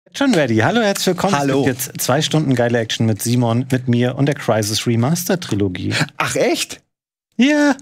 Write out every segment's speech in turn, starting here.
Schon ready. Hallo, herzlich willkommen. Hallo. Es gibt jetzt 2 Stunden geile Action mit Simon, mit mir und der Crysis Remastered Trilogie. Ach echt? Ja.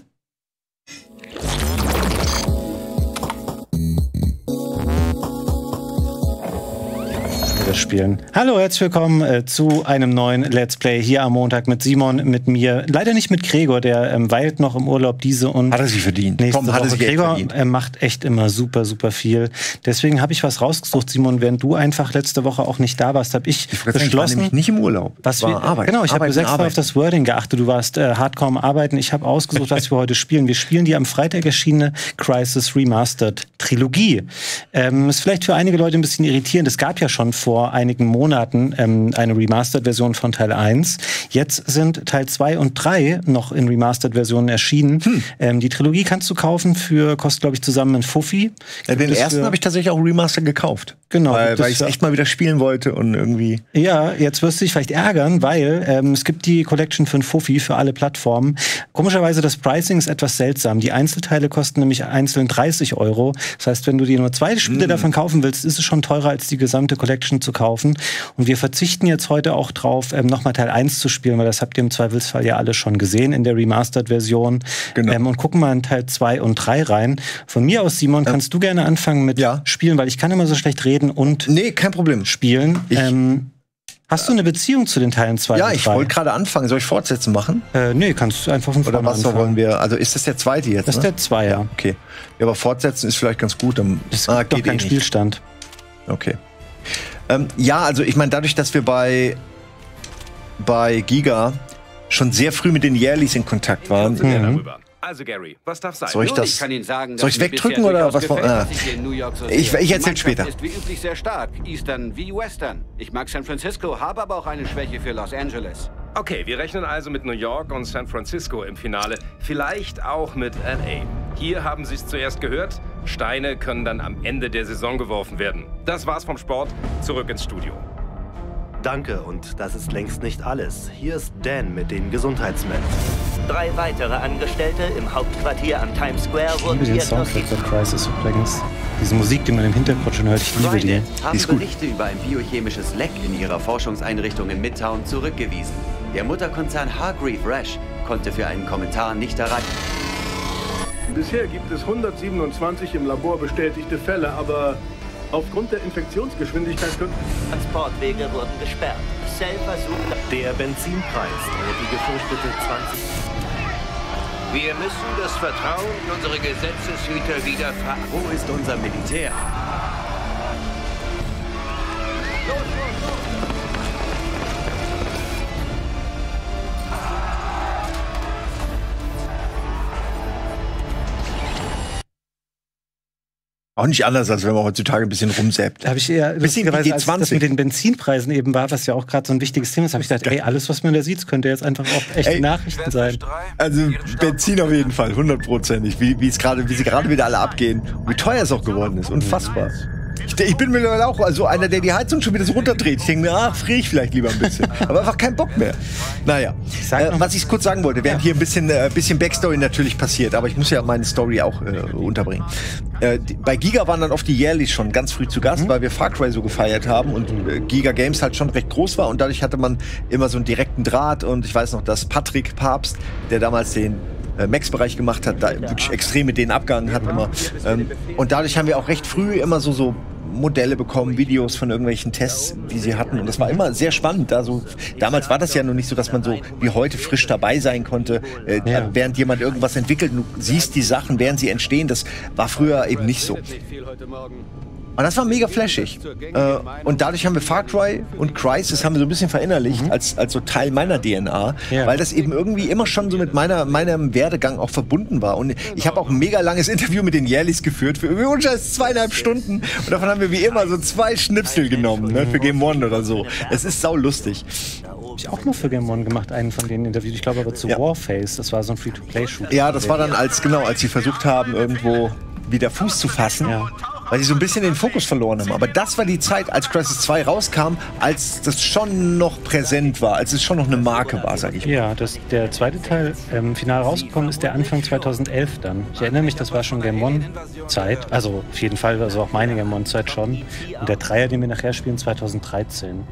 Spielen. Hallo, herzlich willkommen zu einem neuen Let's Play hier am Montag mit Simon, mit mir. Leider nicht mit Gregor, der weilt noch im Urlaub diese und hat er sich verdient. Nächste Komm, hat er Woche. sich Gregor verdient. Macht echt immer super viel. Deswegen habe ich was rausgesucht, Simon. Während du einfach letzte Woche auch nicht da warst, habe ich beschlossen. Ich war nämlich nicht im Urlaub. Was wir, Arbeit. Genau, ich habe extra auf das Wording geachtet. Du warst hardcore am Arbeiten. Ich habe ausgesucht, was wir heute spielen. Wir spielen die am Freitag erschienene Crysis Remastered Trilogie. Ist vielleicht für einige Leute ein bisschen irritierend. Es gab ja schon vor einigen Monaten eine Remastered-Version von Teil 1. Jetzt sind Teil 2 und 3 noch in Remastered-Versionen erschienen. Die Trilogie kannst du kaufen kostet, glaube ich, zusammen ein Fuffi. Ja, den ersten habe ich tatsächlich auch Remastered gekauft. Genau. Weil ich es echt mal wieder spielen wollte und irgendwie. Ja, jetzt wirst du dich vielleicht ärgern, weil es gibt die Collection für ein Fuffi für alle Plattformen. Komischerweise, das Pricing ist etwas seltsam. Die Einzelteile kosten nämlich einzeln 30 €. Das heißt, wenn du dir nur 2 Spiele davon kaufen willst, ist es schon teurer, als die gesamte Collection zu kaufen. Und wir verzichten jetzt heute auch drauf, nochmal Teil 1 zu spielen, weil das habt ihr im Zweifelsfall ja alle schon gesehen in der Remastered-Version. Genau. Und gucken mal in Teil 2 und 3 rein. Von mir aus, Simon, kannst du gerne anfangen mit Spielen, weil ich kann immer so schlecht reden und kein Problem. Spielen. Hast du eine Beziehung zu den Teilen 2 und 3? Ja, ich wollte gerade anfangen. Soll ich Fortsetzen machen? Nee, kannst du einfach von vorne Oder was anfangen. wollen wir? Also ist das der zweite jetzt? Das ist der 2, ja. Okay. Ja, aber Fortsetzen ist vielleicht ganz gut. Es gibt doch keinen Spielstand. Okay. Ja, also ich meine, dadurch, dass wir bei Giga schon sehr früh mit den Yearlies in Kontakt waren. Also Gary, was darf sein? Soll ich das? Ich kann Ihnen sagen, Soll ich wegdrücken oder was? Ich erzähl später. Ist wie üblich sehr stark, Eastern wie Western. Ich mag San Francisco, habe aber auch eine Schwäche für Los Angeles. Okay, wir rechnen also mit New York und San Francisco im Finale. Vielleicht auch mit LA. Hier haben Sie es zuerst gehört. Steine können dann am Ende der Saison geworfen werden. Das war's vom Sport. Zurück ins Studio. Danke, und das ist längst nicht alles. Hier ist Dan mit den Gesundheitsmeldungen. 3 weitere Angestellte im Hauptquartier am Times Square Ich wurden liebe den Soundtrack diagnostiziert. von Crysis übrigens. Diese Musik, die man im Hintergrund schon hört, ich liebe die. Haben ist gut. Berichte über ein biochemisches Leck in ihrer Forschungseinrichtung in Midtown zurückgewiesen. Der Mutterkonzern Hargreave Rash konnte für einen Kommentar nicht erreichen. Bisher gibt es 127 im Labor bestätigte Fälle, aber aufgrund der Infektionsgeschwindigkeit könnten... Transportwege wurden gesperrt. Cell versucht... Der Benzinpreis droht die gefürchtete 20... Wir müssen das Vertrauen in unsere Gesetzeshüter wieder Wo ist unser Militär? Auch nicht anders, als wenn man heutzutage ein bisschen rumsäbt. Da habe ich eher, Bisschen wie die als 20. das mit den Benzinpreisen eben war, was ja auch gerade so ein wichtiges Thema ist, habe ich gedacht, ey, alles, was man da sieht, könnte jetzt einfach auch echte Nachrichten sein. Also Benzin auf jeden Fall, 100%. Wie sie gerade wieder alle abgehen. Und wie teuer es auch geworden ist. Unfassbar. Ich bin mittlerweile auch so einer, der die Heizung schon wieder so runterdreht. Ich denke mir, friere ich vielleicht lieber ein bisschen. Aber einfach keinen Bock mehr. Naja, was ich kurz sagen wollte, während hier ein bisschen Backstory natürlich passiert, aber ich muss ja meine Story auch unterbringen. Bei Giga waren dann oft die Yearlies schon ganz früh zu Gast, weil wir Far Cry so gefeiert haben und Giga Games halt schon recht groß war und dadurch hatte man immer so einen direkten Draht und ich weiß noch, dass Patrick Papst, der damals den Max-Bereich gemacht hat, da wirklich extrem mit denen abgehangen hat immer. Und dadurch haben wir auch recht früh immer so Modelle bekommen, Videos von irgendwelchen Tests, die sie hatten. Und das war immer sehr spannend. Also, damals war das ja noch nicht so, dass man so wie heute frisch dabei sein konnte, während jemand irgendwas entwickelt. Du siehst die Sachen, während sie entstehen. Das war früher eben nicht so. Und das war mega flashig. Und dadurch haben wir Far Cry und Crysis haben wir so ein bisschen verinnerlicht als so Teil meiner DNA, weil das eben irgendwie immer schon so mit meinem Werdegang auch verbunden war. Und ich habe auch ein mega langes Interview mit den Yearlies geführt, für irgendwie 2,5 Stunden. Und davon haben wir wie immer so 2 Schnipsel genommen, ne, für Game One oder so. Es ist sau lustig. Habe ich auch mal für Game One gemacht, einen von den Interviews. Ich glaube aber zu Warface. Das war so ein Free-to-Play-Shooter. Ja, das war dann als sie versucht haben, irgendwo wieder Fuß zu fassen. weil sie so ein bisschen den Fokus verloren haben. Aber das war die Zeit, als Crysis 2 rauskam, als das schon noch präsent war, als es schon noch eine Marke war, sag ich mal. Ja, der zweite Teil final rausgekommen ist der Anfang 2011 dann. Ich erinnere mich, das war schon Game One-Zeit. Also auf jeden Fall, also auch meine Game One-Zeit schon. Und der Dreier, den wir nachher spielen, 2013.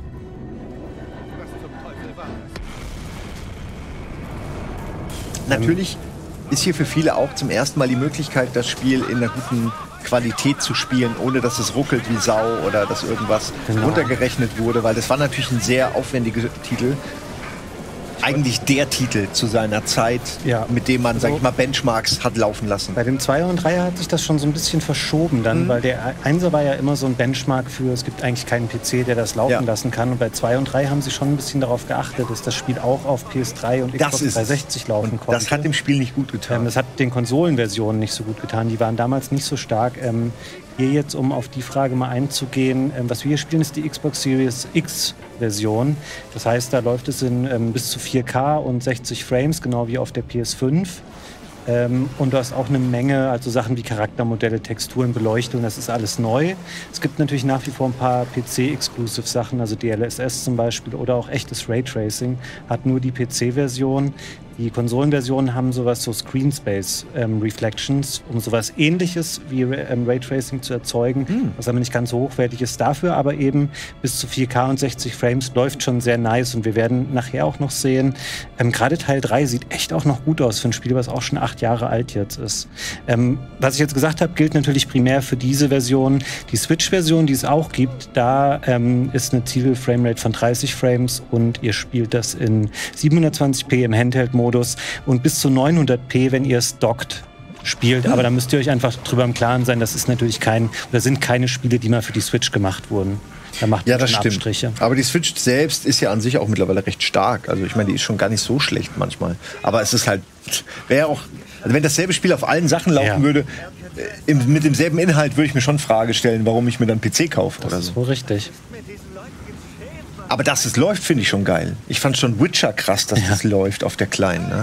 Natürlich ist hier für viele auch zum ersten Mal die Möglichkeit, das Spiel in einer guten Qualität zu spielen, ohne dass es ruckelt wie Sau oder dass irgendwas runtergerechnet wurde, weil das war natürlich ein sehr aufwendiger Titel. Eigentlich der Titel zu seiner Zeit, mit dem man, sag ich mal, Benchmarks hat laufen lassen. Bei dem 2er und 3er hat sich das schon so ein bisschen verschoben dann, weil der 1er war ja immer so ein Benchmark für, es gibt eigentlich keinen PC, der das laufen lassen kann. Und bei 2 und 3 haben sie schon ein bisschen darauf geachtet, dass das Spiel auch auf PS3 und Xbox 360 laufen konnte. Das hat dem Spiel nicht gut getan. Das hat den Konsolenversionen nicht so gut getan. Die waren damals nicht so stark. Hier jetzt, um auf die Frage mal einzugehen, was wir hier spielen, ist die Xbox Series X Version. Das heißt, da läuft es in bis zu 4K und 60 Frames, genau wie auf der PS5. Und du hast auch eine Menge, also Sachen wie Charaktermodelle, Texturen, Beleuchtung, das ist alles neu. Es gibt natürlich nach wie vor ein paar PC-Exclusive-Sachen, also DLSS zum Beispiel oder auch echtes Raytracing, hat nur die PC-Version. Die Konsolenversionen haben sowas, so Screen Space Reflections, um sowas Ähnliches wie Raytracing zu erzeugen, was aber nicht ganz so hochwertig ist. Dafür aber eben bis zu 4K und 60 Frames läuft schon sehr nice und wir werden nachher auch noch sehen, gerade Teil 3 sieht echt auch noch gut aus für ein Spiel, was auch schon 8 Jahre alt jetzt ist. Was ich jetzt gesagt habe, gilt natürlich primär für diese Version. Die Switch-Version, die es auch gibt, da ist eine Ziel-Framerate von 30 Frames und ihr spielt das in 720p im Handheld-Modus und bis zu 900p, wenn ihr es dockt spielt. Aber da müsst ihr euch einfach drüber im Klaren sein, das ist natürlich sind keine Spiele, die mal für die Switch gemacht wurden. Da macht man das schon stimmt. Abstriche. Aber die Switch selbst ist ja an sich auch mittlerweile recht stark. Also ich meine, die ist schon gar nicht so schlecht manchmal. Aber es ist halt, wäre auch, also wenn dasselbe Spiel auf allen Sachen laufen würde, mit demselben Inhalt würde ich mir schon Frage stellen, warum ich mir dann PC kaufe oder so. Das ist wohl richtig. Aber dass es läuft, finde ich schon geil. Ich fand schon Witcher krass, dass das läuft auf der kleinen. Ne?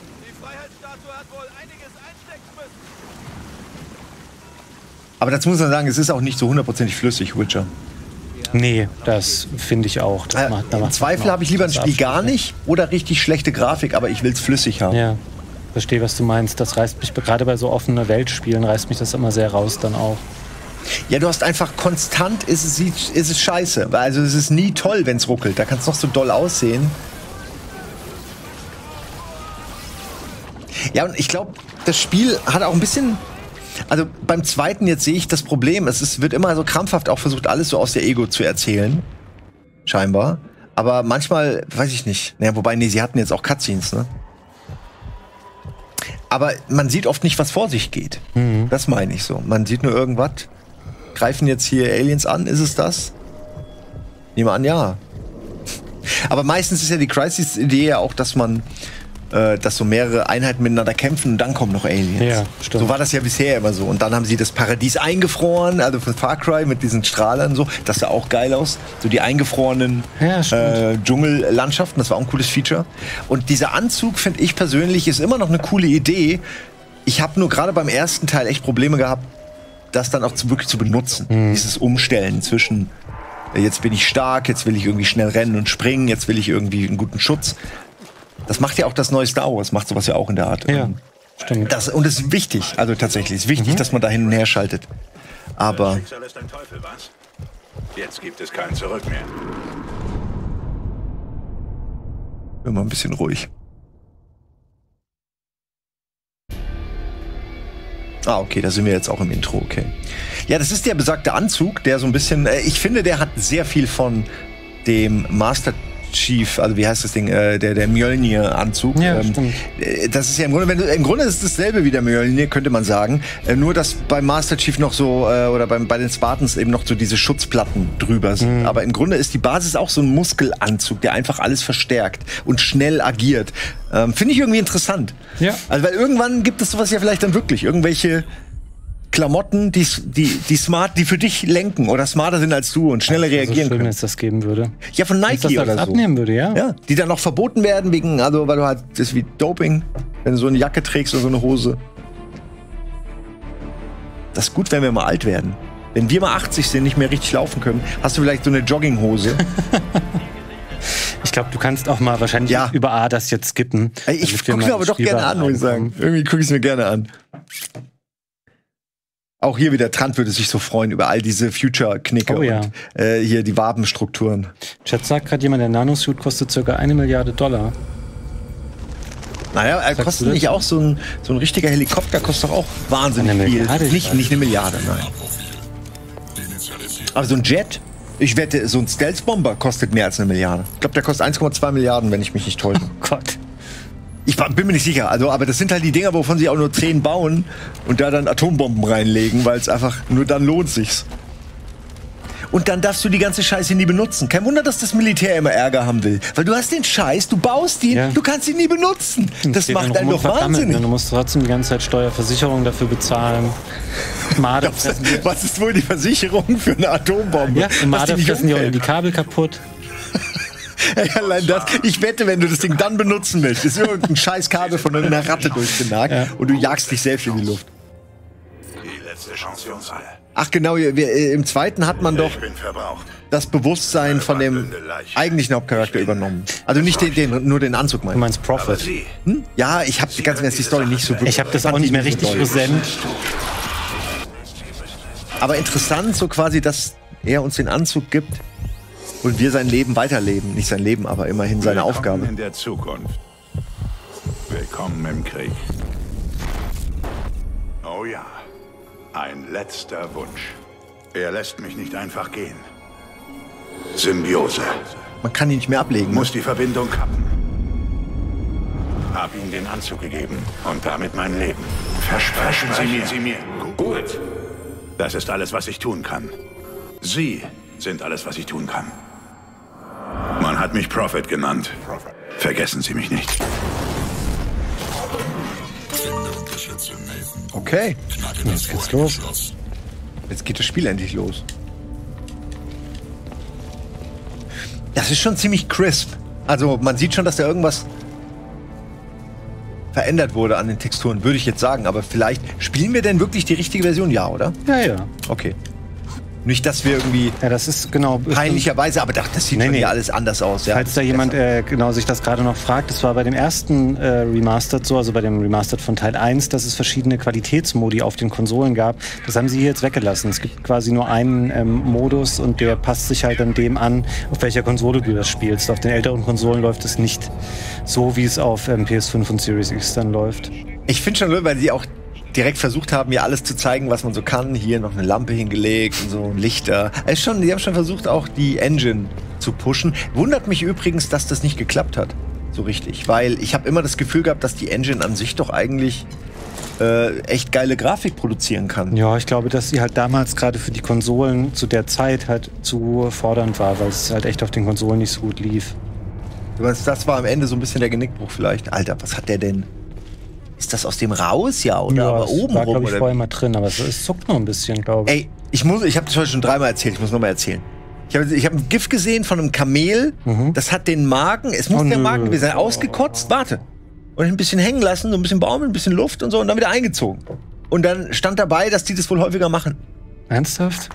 Aber dazu muss man sagen, es ist auch nicht so hundertprozentig flüssig, Witcher. Nee, das finde ich auch. Im Zweifel habe ich lieber ein Spiel gar nicht oder richtig schlechte Grafik, aber ich will es flüssig haben. Ja, verstehe, was du meinst. Das reißt mich, gerade bei so offenen Weltspielen, reißt mich das immer sehr raus dann auch. Ja, du hast einfach konstant, ist es scheiße. Also es ist nie toll, wenn es ruckelt. Da kann es noch so doll aussehen. Ja, und ich glaube, das Spiel hat auch ein bisschen... Also beim zweiten jetzt sehe ich das Problem. Wird immer so krampfhaft auch versucht, alles so aus der Ego zu erzählen. Scheinbar. Aber manchmal, weiß ich nicht. Naja, wobei, nee, sie hatten jetzt auch Cutscenes, ne? Aber man sieht oft nicht, was vor sich geht. Das meine ich so. Man sieht nur irgendwas. Greifen jetzt hier Aliens an? Ist es das? Nehme an, ja. Aber meistens ist ja die Crysis-Idee ja auch, dass man, dass so mehrere Einheiten miteinander kämpfen und dann kommen noch Aliens. Ja, stimmt. So war das ja bisher immer so. Und dann haben sie das Paradies eingefroren, also von Far Cry mit diesen Strahlern so. Das sah auch geil aus. So die eingefrorenen Dschungellandschaften, das war auch ein cooles Feature. Und dieser Anzug, finde ich persönlich, ist immer noch eine coole Idee. Ich habe nur gerade beim ersten Teil echt Probleme gehabt, das dann auch wirklich zu benutzen. Dieses Umstellen zwischen, jetzt bin ich stark, jetzt will ich irgendwie schnell rennen und springen, jetzt will ich irgendwie einen guten Schutz. Das macht ja auch das neue Star Wars, macht sowas ja auch in der Art. Ja, stimmt. Und es ist wichtig, also tatsächlich, es ist wichtig, dass man da hin und her schaltet. Aber... Das Schicksal ist ein Teufel, was? Jetzt gibt es kein Zurück mehr. Immer ein bisschen ruhig. Ah, okay, da sind wir jetzt auch im Intro, okay. Ja, das ist der besagte Anzug, der so ein bisschen, ich finde, der hat sehr viel von dem Master Chief, also wie heißt das Ding, der Mjölnir-Anzug. Ja, stimmt. Das ist ja im Grunde ist es dasselbe wie der Mjölnir, könnte man sagen. Nur, dass beim Master Chief noch so, oder bei den Spartans eben noch so diese Schutzplatten drüber sind. Aber im Grunde ist die Basis auch so ein Muskelanzug, der einfach alles verstärkt und schnell agiert. Finde ich irgendwie interessant. Ja. Also, weil irgendwann gibt es sowas ja vielleicht dann wirklich. Irgendwelche Klamotten, die für dich lenken oder smarter sind als du und schneller reagieren können. Wenn es das geben würde. Ja, von Nike das oder so. Abnehmen würde, ja. Ja, die dann noch verboten werden weil du halt, das ist wie Doping, wenn du so eine Jacke trägst oder so eine Hose. Das ist gut, wenn wir mal alt werden. Wenn wir mal 80 sind, nicht mehr richtig laufen können, hast du vielleicht so eine Jogginghose. Ich glaube, du kannst auch mal wahrscheinlich über A das jetzt skippen. Ich gucke mir aber doch gerne an, muss ich sagen. Irgendwie gucke ich es mir gerne an. Auch hier wieder, Trant würde sich so freuen über all diese Future-Knicke und hier die Wabenstrukturen. Chat sagt gerade jemand, der Nanosuit kostet ca. $1 Milliarde. Naja, er kostet nicht auch so ein richtiger Helikopter, kostet doch auch wahnsinnig viel. Nicht eine Milliarde, nein. Aber so ein Jet, ich wette, so ein Stealth-Bomber kostet mehr als 1 Milliarde. Ich glaube, der kostet 1,2 Milliarden, wenn ich mich nicht täusche. Oh Gott. Ich bin mir nicht sicher, also, aber das sind halt die Dinger, wovon sie auch nur 10 bauen und da dann Atombomben reinlegen, weil es einfach, nur dann lohnt sich's. Und dann darfst du die ganze Scheiße nie benutzen. Kein Wunder, dass das Militär immer Ärger haben will. Weil du hast den Scheiß, du baust ihn, du kannst ihn nie benutzen. Das macht einen doch wahnsinnig. Du musst trotzdem die ganze Zeit Steuerversicherung dafür bezahlen. Was ist wohl die Versicherung für eine Atombombe? Ja, im Marder fressen die Kabel kaputt. Ey, allein das. Ich wette, wenn du das Ding dann benutzen willst, ist irgendein scheiß Kabel von einer Ratte durchgenagt und du jagst dich selbst in die Luft. Die letzte Chance für uns alle. Ach genau, im zweiten hat man doch das Bewusstsein von dem eigentlichen Hauptcharakter übernommen. Also nicht nur den Anzug, Du meinst Prophet? Ja, ich habe ganz ehrlich die Story nicht so wirklich. Ich habe das auch nicht mehr richtig präsent. Aber interessant, so quasi, dass er uns den Anzug gibt und wir sein Leben weiterleben. Nicht sein Leben, aber immerhin seine Aufgabe. In der Zukunft. Willkommen im Krieg. Oh ja, ein letzter Wunsch. Er lässt mich nicht einfach gehen. Symbiose. Man kann ihn nicht mehr ablegen. Muss die Verbindung kappen. Hab ihm den Anzug gegeben und damit mein Leben. Versprechen Sie mir. Gut. Das ist alles, was ich tun kann. Sie sind alles, was ich tun kann. Man hat mich Prophet genannt. Vergessen Sie mich nicht. Okay. Jetzt geht's los. Jetzt geht das Spiel endlich los. Das ist schon ziemlich crisp. Also man sieht schon, dass da irgendwas verändert wurde an den Texturen, würde ich jetzt sagen. Aber vielleicht spielen wir denn wirklich die richtige Version? Ja, oder? Ja. Okay. Nicht, dass wir irgendwie das ist genau peinlicherweise, aber das sieht schon hier alles anders aus. Ja. Falls da jemand genau sich das gerade noch fragt, das war bei dem ersten Remastered so, also bei dem Remastered von Teil 1, dass es verschiedene Qualitätsmodi auf den Konsolen gab. Das haben sie hier jetzt weggelassen. Es gibt quasi nur einen Modus und der passt sich halt dann dem an, auf welcher Konsole du das spielst. Auf den älteren Konsolen läuft es nicht so, wie es auf PS5 und Series X dann läuft. Ich finde schon, weil sie auch direkt versucht haben, mir alles zu zeigen, was man so kann. Hier noch eine Lampe hingelegt und so ein Lichter. Die haben schon versucht, auch die Engine zu pushen. Wundert mich übrigens, dass das nicht geklappt hat. So richtig. Weil ich habe immer das Gefühl gehabt, dass die Engine an sich doch eigentlich echt geile Grafik produzieren kann. Ja, ich glaube, dass sie halt damals gerade für die Konsolen zu der Zeit halt zu fordernd war, weil es halt echt auf den Konsolen nicht so gut lief. Du meinst, das war am Ende so ein bisschen der Genickbruch vielleicht. Alter, was hat der denn? Ist das aus dem raus, ja? Oder ja, aber oben war, rum? Ich, vorher mal drin, aber es zuckt noch ein bisschen, glaube ich. Ey, ich habe das heute schon 3-mal erzählt, ich muss noch mal erzählen. Ich hab ein GIF gesehen von einem Kamel, das hat den Magen, es muss der Magen gewesen sein, ausgekotzt, warte. Und ein bisschen hängen lassen, so ein bisschen Baumel, ein bisschen Luft und so und dann wieder eingezogen. Und dann stand dabei, dass die das wohl häufiger machen. Ernsthaft?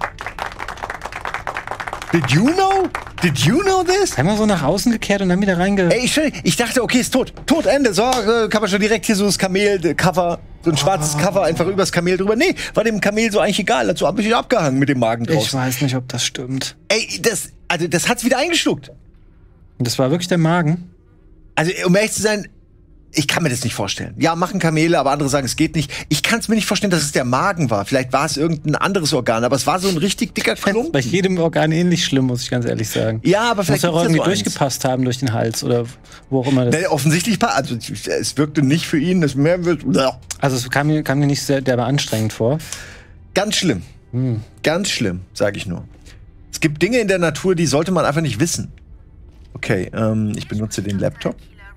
Did you know? Did you know this? Einmal so nach außen gekehrt und dann wieder Ey, ich dachte, okay, ist tot. Tot, Ende. So, kann man schon direkt hier so das Kamel-Cover, so ein schwarzes Cover einfach übers Kamel drüber. Nee, war dem Kamel so eigentlich egal. Dazu hab ich abgehangen mit dem Magen drauf. Ich weiß nicht, ob das stimmt. Ey, das hat's wieder eingeschluckt. Und das war wirklich der Magen? Also, um ehrlich zu sein, ich kann mir das nicht vorstellen. Ja, machen Kamele, aber andere sagen, es geht nicht. Ich kann es mir nicht vorstellen, dass es der Magen war. Vielleicht war es irgendein anderes Organ, aber es war so ein richtig dicker Klumpen. Bei jedem Organ ähnlich schlimm, muss ich ganz ehrlich sagen. Ja, aber vielleicht muss auch irgendwie durchgepasst haben durch den Hals oder wo auch immer das. Nee, offensichtlich, also es wirkte nicht für ihn, das mehr wird. Also es kam mir nicht sehr derbe anstrengend vor. Ganz schlimm. Ganz schlimm, sage ich nur. Es gibt Dinge in der Natur, die sollte man einfach nicht wissen. Okay, ich benutze den Laptop.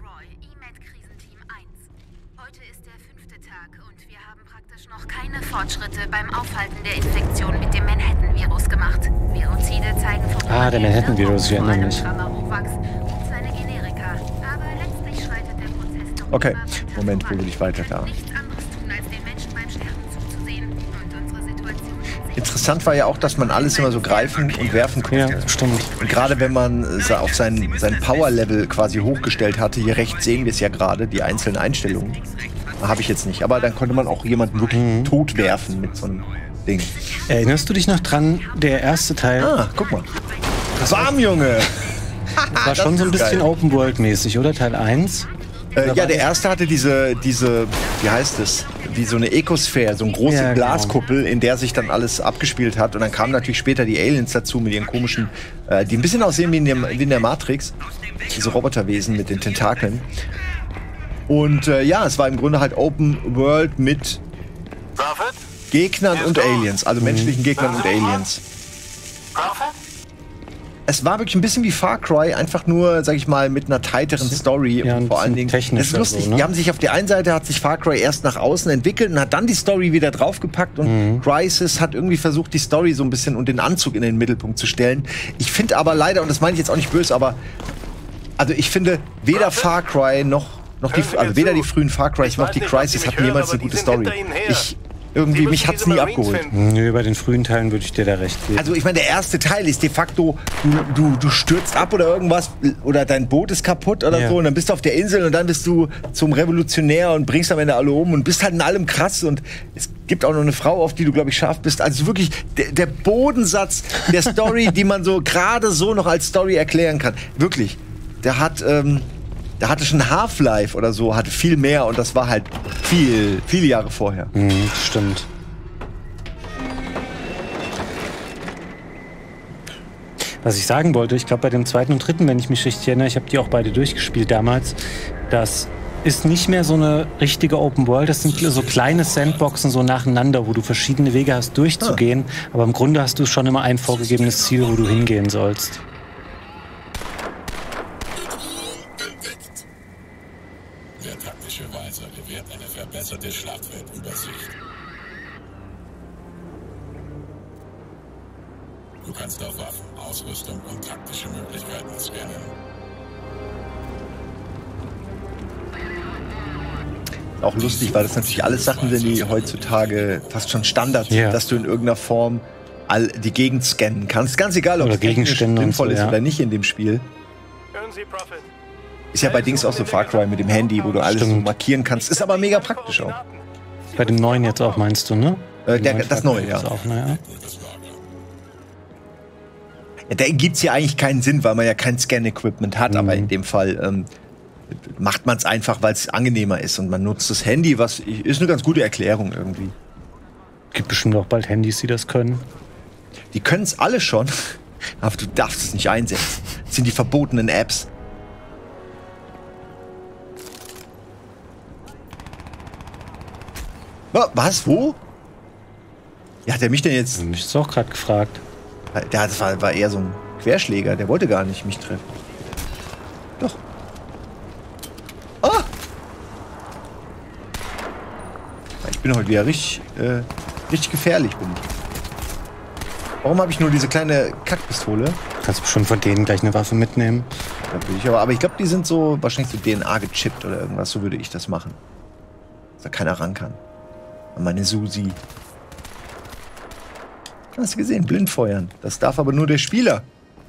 Keine Fortschritte beim Aufhalten der Infektion mit dem Manhattan-Virus gemacht. Virozide zeigen der Manhattan-Virus, ich erinnere mich. Okay, Moment, wo will ich weiter da? interessant war ja auch, dass man alles immer so greifen und werfen konnte. Ja, stimmt. Und gerade wenn man auf sein Power-Level quasi hochgestellt hatte, hier rechts sehen wir es ja gerade, die einzelnen Einstellungen. Habe ich jetzt nicht. Aber dann konnte man auch jemanden wirklich tot werfen mit so einem Ding. Erinnerst du dich noch dran, der erste Teil? Ah, guck mal. Warm, Junge! Das war schon so ein bisschen Open-World-mäßig, oder? Teil 1? Ja, der erste hatte diese, wie heißt es? Wie so eine Ecosphäre, so eine große Glaskuppel, in der sich dann alles abgespielt hat. Und dann kamen natürlich später die Aliens dazu mit ihren komischen, die ein bisschen aussehen wie in der Matrix. Diese Roboterwesen mit den Tentakeln. Und ja, es war im Grunde halt Open World mit Gegnern und Aliens, also menschlichen Gegnern und Aliens. Es war wirklich ein bisschen wie Far Cry, einfach nur, sag ich mal, mit einer tighteren Story. Ja, und vor allen Dingen, das ist lustig, so, ne? Die haben sich auf der einen Seite, hat sich Far Cry erst nach außen entwickelt und hat dann die Story wieder draufgepackt und Crysis hat irgendwie versucht, die Story so ein bisschen und den Anzug in den Mittelpunkt zu stellen. Ich finde aber leider, und das meine ich jetzt auch nicht böse, aber also ich finde, weder Far Cry noch weder die frühen Far Crys noch die Crysis hatten jemals eine gute Story. Mich hat's nie abgeholt. Nö, bei den frühen Teilen würde ich dir da recht geben. Also ich meine, der erste Teil ist de facto, du stürzt ab oder irgendwas oder dein Boot ist kaputt oder so und dann bist du auf der Insel und dann bist du zum Revolutionär und bringst am Ende alle um und bist halt in allem krass und es gibt auch noch eine Frau, auf die du, glaube ich, scharf bist. Also wirklich der Bodensatz der Story, die man so gerade so noch als Story erklären kann. Wirklich. Der hatte schon Half-Life oder so, hatte viel mehr und das war halt viele Jahre vorher. Stimmt. Was ich sagen wollte, ich glaube bei dem zweiten und dritten, wenn ich mich richtig erinnere, ich habe die auch beide durchgespielt damals, das ist nicht mehr so eine richtige Open World, das sind so kleine Sandboxen so nacheinander, wo du verschiedene Wege hast durchzugehen, aber im Grunde hast du schon immer ein vorgegebenes Ziel, wo du hingehen sollst. Verbesserte Schlachtfeldübersicht. Du kannst auf Waffen, Ausrüstung und taktische Möglichkeiten scannen. Auch lustig, weil das natürlich alles Sachen sind, die heutzutage fast schon Standard sind, dass du in irgendeiner Form die Gegend scannen kannst. Ganz egal, ob es sinnvoll ist oder nicht in dem Spiel. Hören Sie, Prophet. Ist ja bei Dings auch so Far Cry mit dem Handy, wo du alles so markieren kannst. Ist aber mega praktisch auch. Bei dem neuen jetzt auch, meinst du, ne? Das neue, ja. Auch, ja. Da gibt's ja eigentlich keinen Sinn, weil man ja kein Scan-Equipment hat. Aber in dem Fall macht man es einfach, weil es angenehmer ist. Und man nutzt das Handy, was ist eine ganz gute Erklärung irgendwie. Gibt bestimmt auch bald Handys, die das können. Die können es alle schon, aber du darfst es nicht einsetzen. Das sind die verbotenen Apps. Was? Wo? Ja, hat er mich denn jetzt... Mich ist auch gerade gefragt. Das war eher so ein Querschläger. Der wollte gar nicht mich treffen. Doch. Ah! Ich bin heute wieder richtig gefährlich. Warum habe ich nur diese kleine Kackpistole? Kannst du schon von denen gleich eine Waffe mitnehmen? Natürlich, aber ich glaube, die sind so wahrscheinlich so DNA gechippt oder irgendwas. So würde ich das machen. Dass da keiner ran kann. An meine Susi. Hast du gesehen? Blindfeuern. Das darf aber nur der Spieler.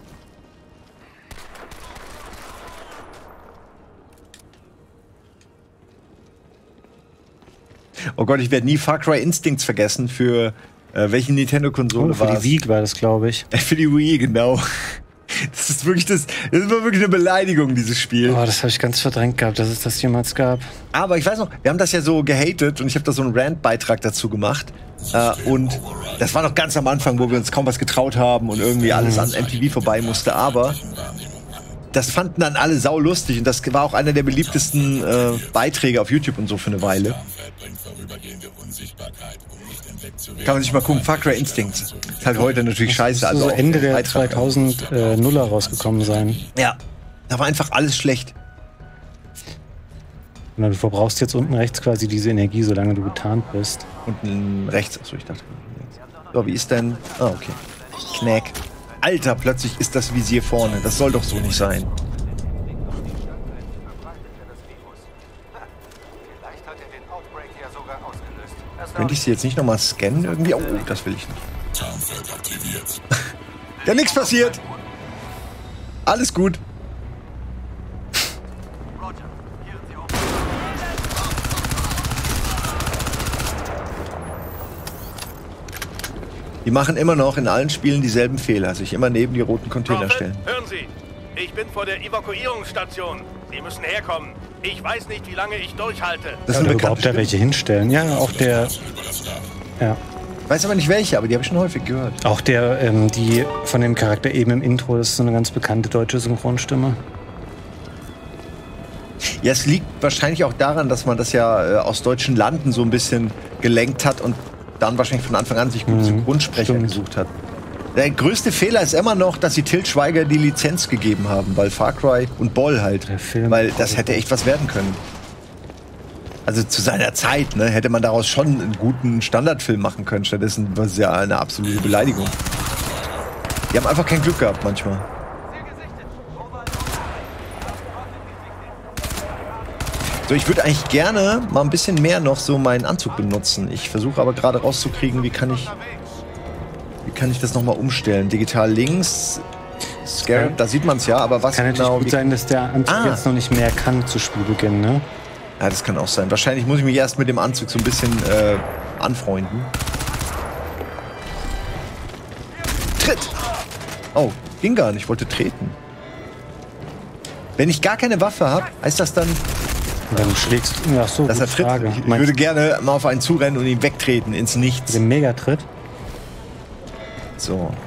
Oh Gott, ich werde nie Far Cry Instincts vergessen. Für welche Nintendo-Konsole war es? Für die Wii war das, glaube ich. Für die Wii, genau. Das war wirklich eine Beleidigung, dieses Spiel. Oh, das habe ich ganz verdrängt gehabt, dass es das jemals gab. Aber ich weiß noch, wir haben das ja so gehatet und ich habe da so einen Rant-Beitrag dazu gemacht. Und das war noch ganz am Anfang, wo wir uns kaum was getraut haben und irgendwie alles an MTV vorbei musste. Aber das fanden dann alle saulustig und das war auch einer der beliebtesten Beiträge auf YouTube und so für eine Weile. Kann man sich mal gucken, Far Cry Instincts. Ist halt heute natürlich scheiße. Also so Ende der 2000er rausgekommen sein. Ja, da war einfach alles schlecht. Und du verbrauchst jetzt unten rechts quasi diese Energie, solange du getarnt bist. Unten rechts, achso, ich dachte. So, wie ist denn... Ah, okay. Knack. Alter, plötzlich ist das Visier vorne. Das soll doch so nicht sein. Könnte ich sie jetzt nicht nochmal scannen irgendwie? Oh, das will ich nicht. Ja, nichts passiert. Alles gut. Die machen immer noch in allen Spielen dieselben Fehler, sich immer neben die roten Container stellen. Hören Sie, ich bin vor der Evakuierungsstation. Sie müssen herkommen. Ich weiß nicht, wie lange ich durchhalte. Das sind überhaupt da welche hinstellen. Ja, auch der... Ja. Weiß aber nicht welche, aber die habe ich schon häufig gehört. Auch der, die von dem Charakter eben im Intro, das ist so eine ganz bekannte deutsche Synchronstimme. Ja, es liegt wahrscheinlich auch daran, dass man das ja aus deutschen Landen so ein bisschen gelenkt hat und dann wahrscheinlich von Anfang an sich gute Synchronsprecher gesucht hat. Der größte Fehler ist immer noch, dass sie Til Schweiger die Lizenz gegeben haben, weil Far Cry und Boll halt, weil das hätte echt was werden können. Also zu seiner Zeit, ne, hätte man daraus schon einen guten Standardfilm machen können. Stattdessen war es ja eine absolute Beleidigung. Die haben einfach kein Glück gehabt manchmal. So, ich würde eigentlich gerne mal ein bisschen mehr noch so meinen Anzug benutzen. Ich versuche aber gerade rauszukriegen, wie kann ich das nochmal umstellen? Digital links, Scarab, da sieht man es ja, aber was kann genau... Kann natürlich gut sein, dass der Anzug jetzt noch nicht mehr kann zu Spielbeginn, ne? Ja, das kann auch sein. Wahrscheinlich muss ich mich erst mit dem Anzug so ein bisschen anfreunden. Tritt! Oh, ging gar nicht, ich wollte treten. Wenn ich gar keine Waffe habe, heißt das dann... Dann schlägst du... Ach so, dass er tritt. Frage. Ich würde gerne mal auf einen zurennen und ihn wegtreten, ins Nichts. Den Megatritt? So.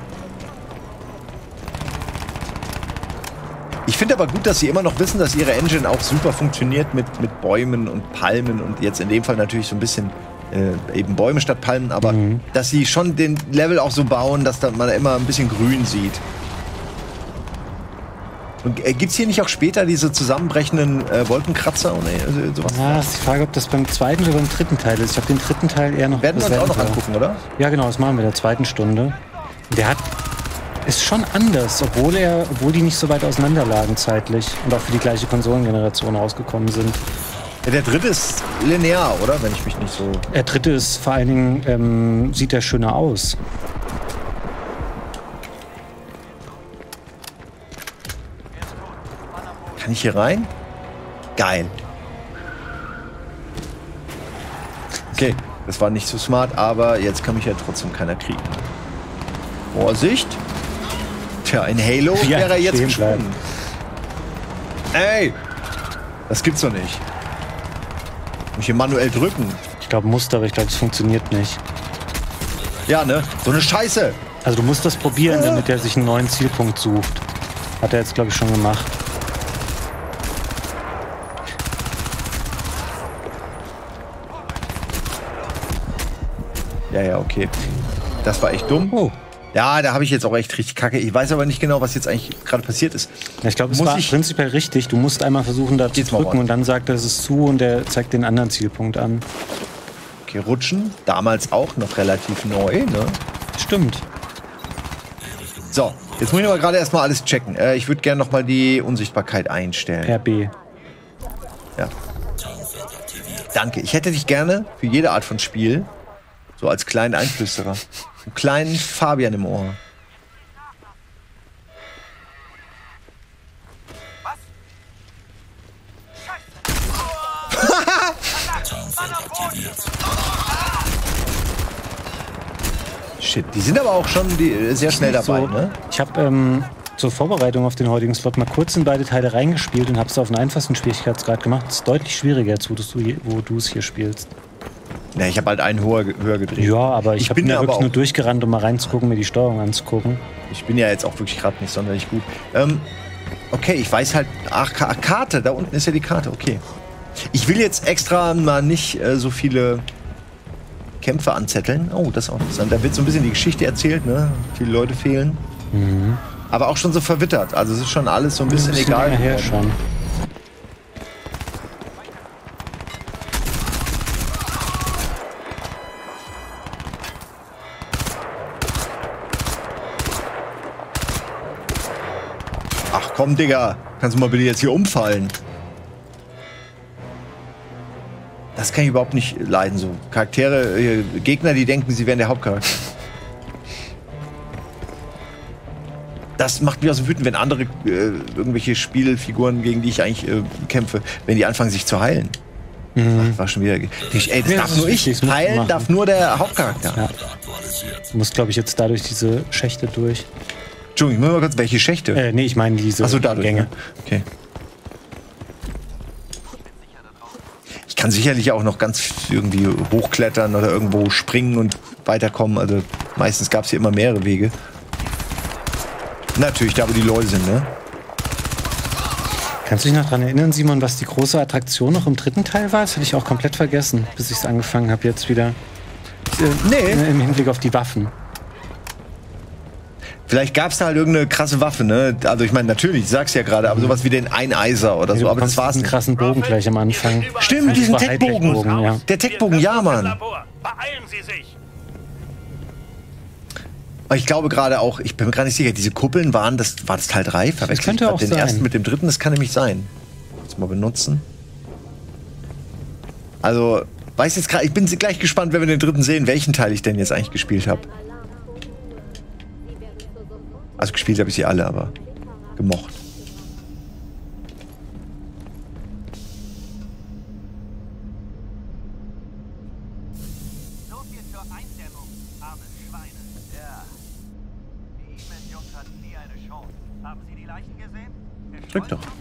Ich finde aber gut, dass sie immer noch wissen, dass ihre Engine auch super funktioniert mit Bäumen und Palmen und jetzt in dem Fall natürlich so ein bisschen eben Bäume statt Palmen, aber dass sie schon den Level auch so bauen, dass da man immer ein bisschen Grün sieht. Und gibt's hier nicht auch später diese zusammenbrechenden Wolkenkratzer und sowas? Ja, ist die Frage, ob das beim zweiten oder beim dritten Teil ist. Ich habe den dritten Teil eher noch... Werden wir uns auch noch angucken, oder? Ja, genau, das machen wir in der zweiten Stunde. Der ist schon anders, obwohl die nicht so weit auseinander lagen zeitlich und auch für die gleiche Konsolengeneration rausgekommen sind. Ja, der dritte ist linear, oder? Wenn ich mich nicht so... Der dritte ist vor allen Dingen, sieht der schöner aus. Kann ich hier rein? Geil. Okay, das war nicht so smart, aber jetzt kann mich ja trotzdem keiner kriegen. Vorsicht! Tja, in Halo wäre er jetzt gesprungen. Ey! Das gibt's doch nicht. Muss ich hier manuell drücken? Ich glaube, musste, aber ich glaube, es funktioniert nicht. Ja, ne? So eine Scheiße! Also du musst das probieren, damit er sich einen neuen Zielpunkt sucht. Hat er jetzt, glaube ich, schon gemacht. Ja, okay. Das war echt dumm. Oh. Ja, da habe ich jetzt auch echt richtig Kacke. Ich weiß aber nicht genau, was jetzt eigentlich gerade passiert ist. Ja, ich glaube, es war prinzipiell richtig. Du musst einmal versuchen, da zu drücken und dann sagt er, es ist zu und der zeigt den anderen Zielpunkt an. Okay, rutschen. Damals auch noch relativ neu, ne? Stimmt. So, jetzt muss ich aber gerade erstmal alles checken. Ich würde gerne noch mal die Unsichtbarkeit einstellen. Per B. Ja. Danke. Ich hätte dich gerne für jede Art von Spiel so als kleinen Einflüsterer. Einen kleinen Fabian im Ohr. Shit, die sind aber auch schon sehr schnell dabei, ne? Ich habe zur Vorbereitung auf den heutigen Slot mal kurz in beide Teile reingespielt und habe es auf einen einfachsten Schwierigkeitsgrad gemacht. Das ist deutlich schwieriger, jetzt, wo du es hier spielst. Ja, ich habe halt einen höher gedreht. Ja, aber ich bin ja wirklich nur durchgerannt, um mal reinzugucken, mir die Steuerung anzugucken. Ich bin ja jetzt auch wirklich gerade nicht sonderlich gut. Okay, ich weiß halt... Ach, Karte, da unten ist ja die Karte, okay. Ich will jetzt extra mal nicht so viele Kämpfe anzetteln. Oh, das ist auch interessant. Da wird so ein bisschen die Geschichte erzählt, ne? Viele Leute fehlen. Mhm. Aber auch schon so verwittert. Also es ist schon alles so ein bisschen egal. Her schon. Ach komm, Digga. Kannst du mal bitte jetzt hier umfallen? Das kann ich überhaupt nicht leiden, so. Charaktere, Gegner, die denken, sie wären der Hauptcharakter. Das macht mich auch so wütend, wenn andere irgendwelche Spielfiguren, gegen die ich eigentlich kämpfe, wenn die anfangen, sich zu heilen. Ach, war schon wieder. Ey, das darf nur ich. Heilen darf nur der Hauptcharakter. Ja. Du musst, glaube ich, jetzt dadurch diese Schächte durch. Entschuldigung, ich muss mal kurz, welche Schächte? Nee, ich meine diese Gänge. Okay. Ich kann sicherlich auch noch ganz irgendwie hochklettern oder irgendwo springen und weiterkommen. Also meistens gab es hier immer mehrere Wege. Natürlich, da wo die Leute sind, ne? Kannst du dich noch daran erinnern, Simon, was die große Attraktion noch im 3. Teil war? Das hatte ich auch komplett vergessen, bis ich es angefangen habe jetzt wieder. Nee. Im Hinblick auf die Waffen. Vielleicht gab es da halt irgendeine krasse Waffe, ne? Also ich meine, natürlich, ich sag's ja gerade, aber sowas wie den Eineiser oder so, aber das war's nicht. Einen krassen Bogen gleich am Anfang. Stimmt, diesen Tech-Bogen. Ja. Der Tech-Bogen, ja, Mann. Beeilen Sie sich! Aber ich glaube gerade auch, ich bin mir gar nicht sicher, diese Kuppeln war das Teil 3? Das könnte auch den sein. Ersten mit dem 3., das kann nämlich sein. Jetzt mal benutzen. Also, weiß jetzt gerade, ich bin gleich gespannt, wenn wir den 3. sehen, welchen Teil ich denn jetzt eigentlich gespielt habe. Also gespielt habe ich sie alle, aber gemocht. So viel zur Eindämmung, arme Schweine. Ja. Die E-Mail-Jungs hatten nie eine Chance. Haben Sie die Leichen gesehen? Drück doch.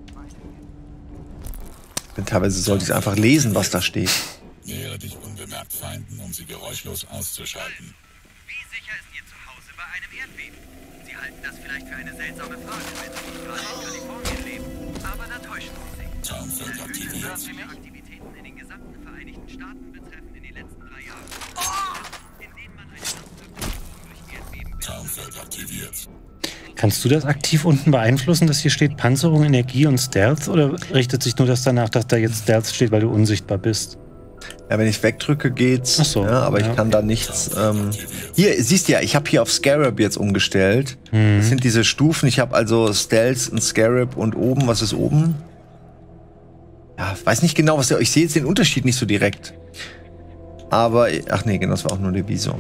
Denn teilweise sollte ich einfach lesen, was da steht. Nähere dich unbemerkt Feinden, um sie geräuschlos auszuschalten. Wie sicher ist Ihr Zuhause bei einem Erdbeben? Sie halten das vielleicht für eine seltsame Frage, wenn Sie nicht gerade in Kalifornien leben. Aber da täuschen Sie sich. Tarnfeld aktiviert. Aktivitäten in den gesamten Vereinigten Staaten betreffen in den letzten 3 Jahren. In denen man eine durch Erdbeben... Tarnfeld aktiviert. Kannst du das aktiv unten beeinflussen, dass hier steht Panzerung, Energie und Stealth? Oder richtet sich nur das danach, dass da jetzt Stealth steht, weil du unsichtbar bist? Ja, wenn ich wegdrücke, geht's. Ach so, ja, aber ich kann da nichts. Hier, siehst du ja, ich habe hier auf Scarab jetzt umgestellt. Das sind diese Stufen. Ich habe also Stealth und Scarab und oben, was ist oben? Ja, weiß nicht genau, was der. Ich sehe jetzt den Unterschied nicht so direkt. Aber, ach nee, genau, das war auch nur der Visor.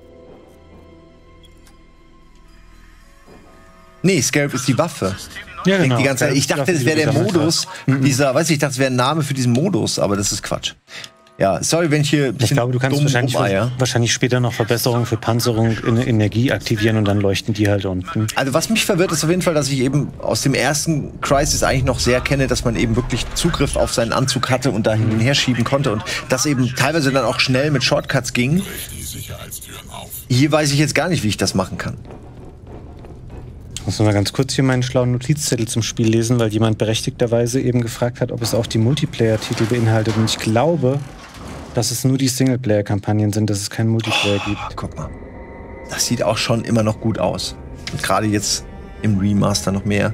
Nee, Scarab ist die Waffe. Ja, genau. Die ganze Zeit. Ich dachte, das wäre der Modus, dieser, weiß ich dachte, das wäre ein Name für diesen Modus, aber das ist Quatsch. Ja, sorry, wenn ich hier. Ich glaube, du kannst wahrscheinlich später noch Verbesserungen für Panzerung in Energie aktivieren und dann leuchten die halt unten. Also was mich verwirrt, ist auf jeden Fall, dass ich eben aus dem ersten Crisis eigentlich noch sehr kenne, dass man eben wirklich Zugriff auf seinen Anzug hatte und da hin und her schieben konnte und das eben teilweise dann auch schnell mit Shortcuts ging. Hier weiß ich jetzt gar nicht, wie ich das machen kann. Ich muss mal ganz kurz hier meinen schlauen Notizzettel zum Spiel lesen, weil jemand berechtigterweise eben gefragt hat, ob es auch die Multiplayer-Titel beinhaltet. Und ich glaube, dass es nur die Singleplayer-Kampagnen sind, dass es keinen Multiplayer gibt. Guck mal. Das sieht auch schon immer noch gut aus. Und gerade jetzt im Remaster noch mehr.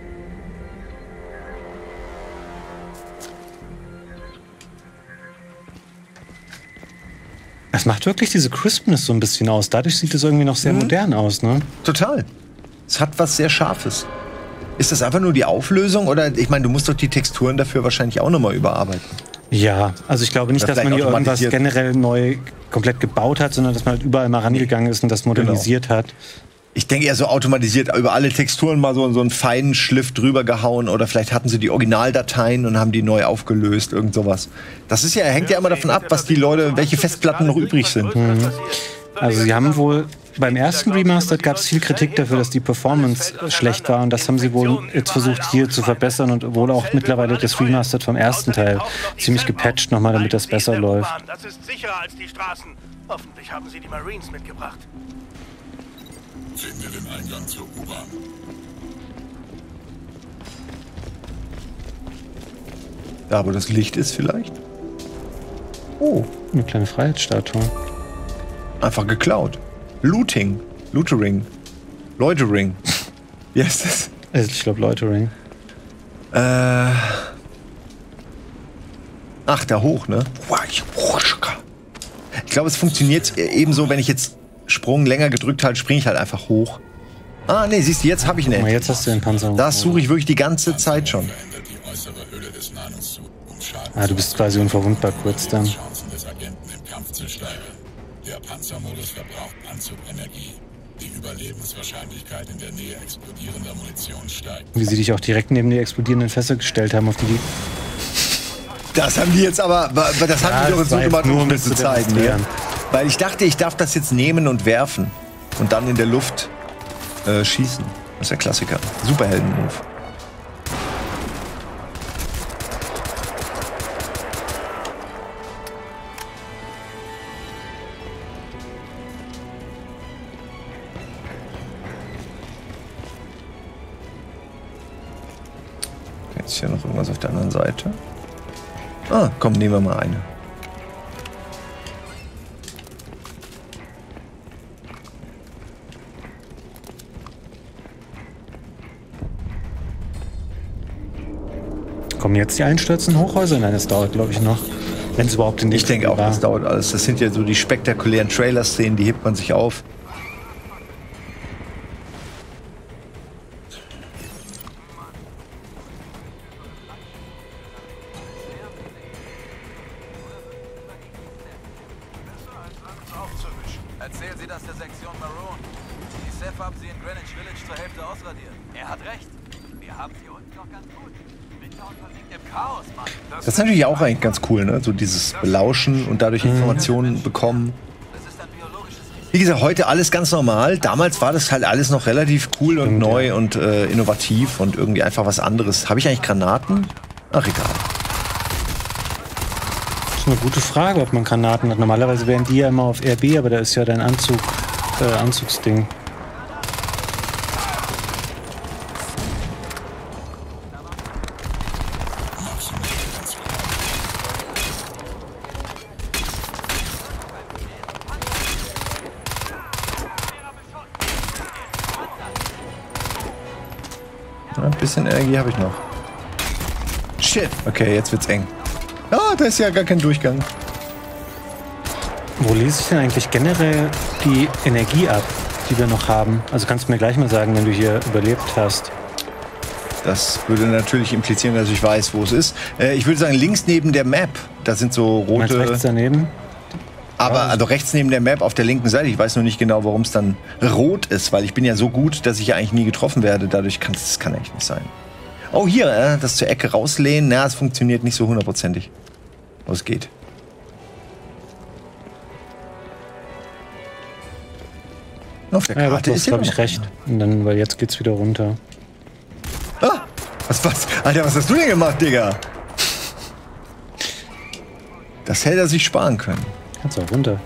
Es macht wirklich diese Crispness so ein bisschen aus. Dadurch sieht es irgendwie noch sehr modern aus, ne? Total. Es hat was sehr Scharfes. Ist das einfach nur die Auflösung? Oder, ich meine, du musst doch die Texturen dafür wahrscheinlich auch nochmal überarbeiten. Ja, also ich glaube nicht, dass man hier irgendwas generell neu komplett gebaut hat, sondern dass man halt überall mal rangegangen ist und das modernisiert hat. Ich denke eher so automatisiert über alle Texturen mal so einen feinen Schliff drüber gehauen oder vielleicht hatten sie die Originaldateien und haben die neu aufgelöst, irgend sowas. Das ist ja, hängt ja immer davon ab, was die Leute, welche Festplatten noch übrig sind. Also sie haben wohl beim ersten Remastered gab es viel Kritik dafür, dass die Performance schlecht war und das haben sie wohl jetzt versucht hier zu verbessern und wohl auch mittlerweile das Remastered vom ersten Teil ziemlich gepatcht nochmal, damit das besser läuft. Das ist sicherer als die Straßen. Hoffentlich haben sie die Marines mitgebracht. Finde den Eingang zur U-Bahn. Da, wo das Licht ist vielleicht? Oh. Eine kleine Freiheitsstatue. Einfach geklaut. Looting. Lootering. Loitering. Wie heißt das? Ich glaube Loitering. Ach, da hoch, ne? Ich glaube, es funktioniert ebenso, wenn ich jetzt Sprung länger gedrückt halte, springe ich halt einfach hoch. Ah, nee, siehst du, jetzt habe ich eine Ente. Jetzt hast du den Panzer. Das suche ich wirklich die ganze Zeit schon. Ah, du bist quasi unverwundbar kurz dann. Der Panzermodus verbraucht Anzugenergie. Die Überlebenswahrscheinlichkeit in der Nähe explodierender Munition steigt. Wie sie dich auch direkt neben die explodierenden Fässer gestellt haben, auf die. Das haben die jetzt aber, das haben die doch jetzt so gemacht, nur um mir zu zeigen. Ne? Weil ich dachte, ich darf das jetzt nehmen und werfen und dann in der Luft schießen. Das ist der Klassiker. Superhelden-Move. Jetzt hier noch irgendwas auf der anderen Seite. Ah, komm, nehmen wir mal eine. Kommen jetzt die einstürzenden Hochhäuser? Nein, das dauert, glaube ich, noch. Wenn es überhaupt in die. Ich denke auch, das dauert alles. Das sind ja so die spektakulären Trailer-Szenen, die hebt man sich auf. Erzählen Sie das der Sektion Maroon. Die Seth haben sie in Greenwich Village zur Hälfte ausradiert. Er hat recht. Wir haben sie unten noch ganz gut. Midtown versinkt im Chaos, Mann. Das ist natürlich auch eigentlich ganz cool, ne? So dieses Belauschen und dadurch Informationen bekommen. Wie gesagt, heute alles ganz normal. Damals war das halt alles noch relativ cool und neu und innovativ und irgendwie einfach was anderes. Habe ich eigentlich Granaten? Ach, egal. Das ist eine gute Frage, ob man Granaten hat. Normalerweise wären die ja immer auf RB, aber da ist ja dein Anzugsding. Ein bisschen Energie habe ich noch. Shit. Okay, jetzt wird's eng. Ah, da ist ja gar kein Durchgang. Wo lese ich denn eigentlich generell die Energie ab, die wir noch haben? Also kannst du mir gleich mal sagen, wenn du hier überlebt hast. Das würde natürlich implizieren, dass ich weiß, wo es ist. Ich würde sagen, links neben der Map, da sind so rote... Meinst du rechts daneben? Aber also rechts neben der Map auf der linken Seite. Ich weiß nur nicht genau, warum es dann rot ist, weil ich bin ja so gut, dass ich ja eigentlich nie getroffen werde. Dadurch kann es echt nicht sein. Oh, hier, das zur Ecke rauslehnen. Na, es funktioniert nicht so hundertprozentig. Aber es geht. Auf der Karte du hast, glaube ich, recht. Und dann, weil jetzt geht's wieder runter. Ah! Alter, was hast du denn gemacht, Digga? Das hätte er sich sparen können. Kannst auch runter.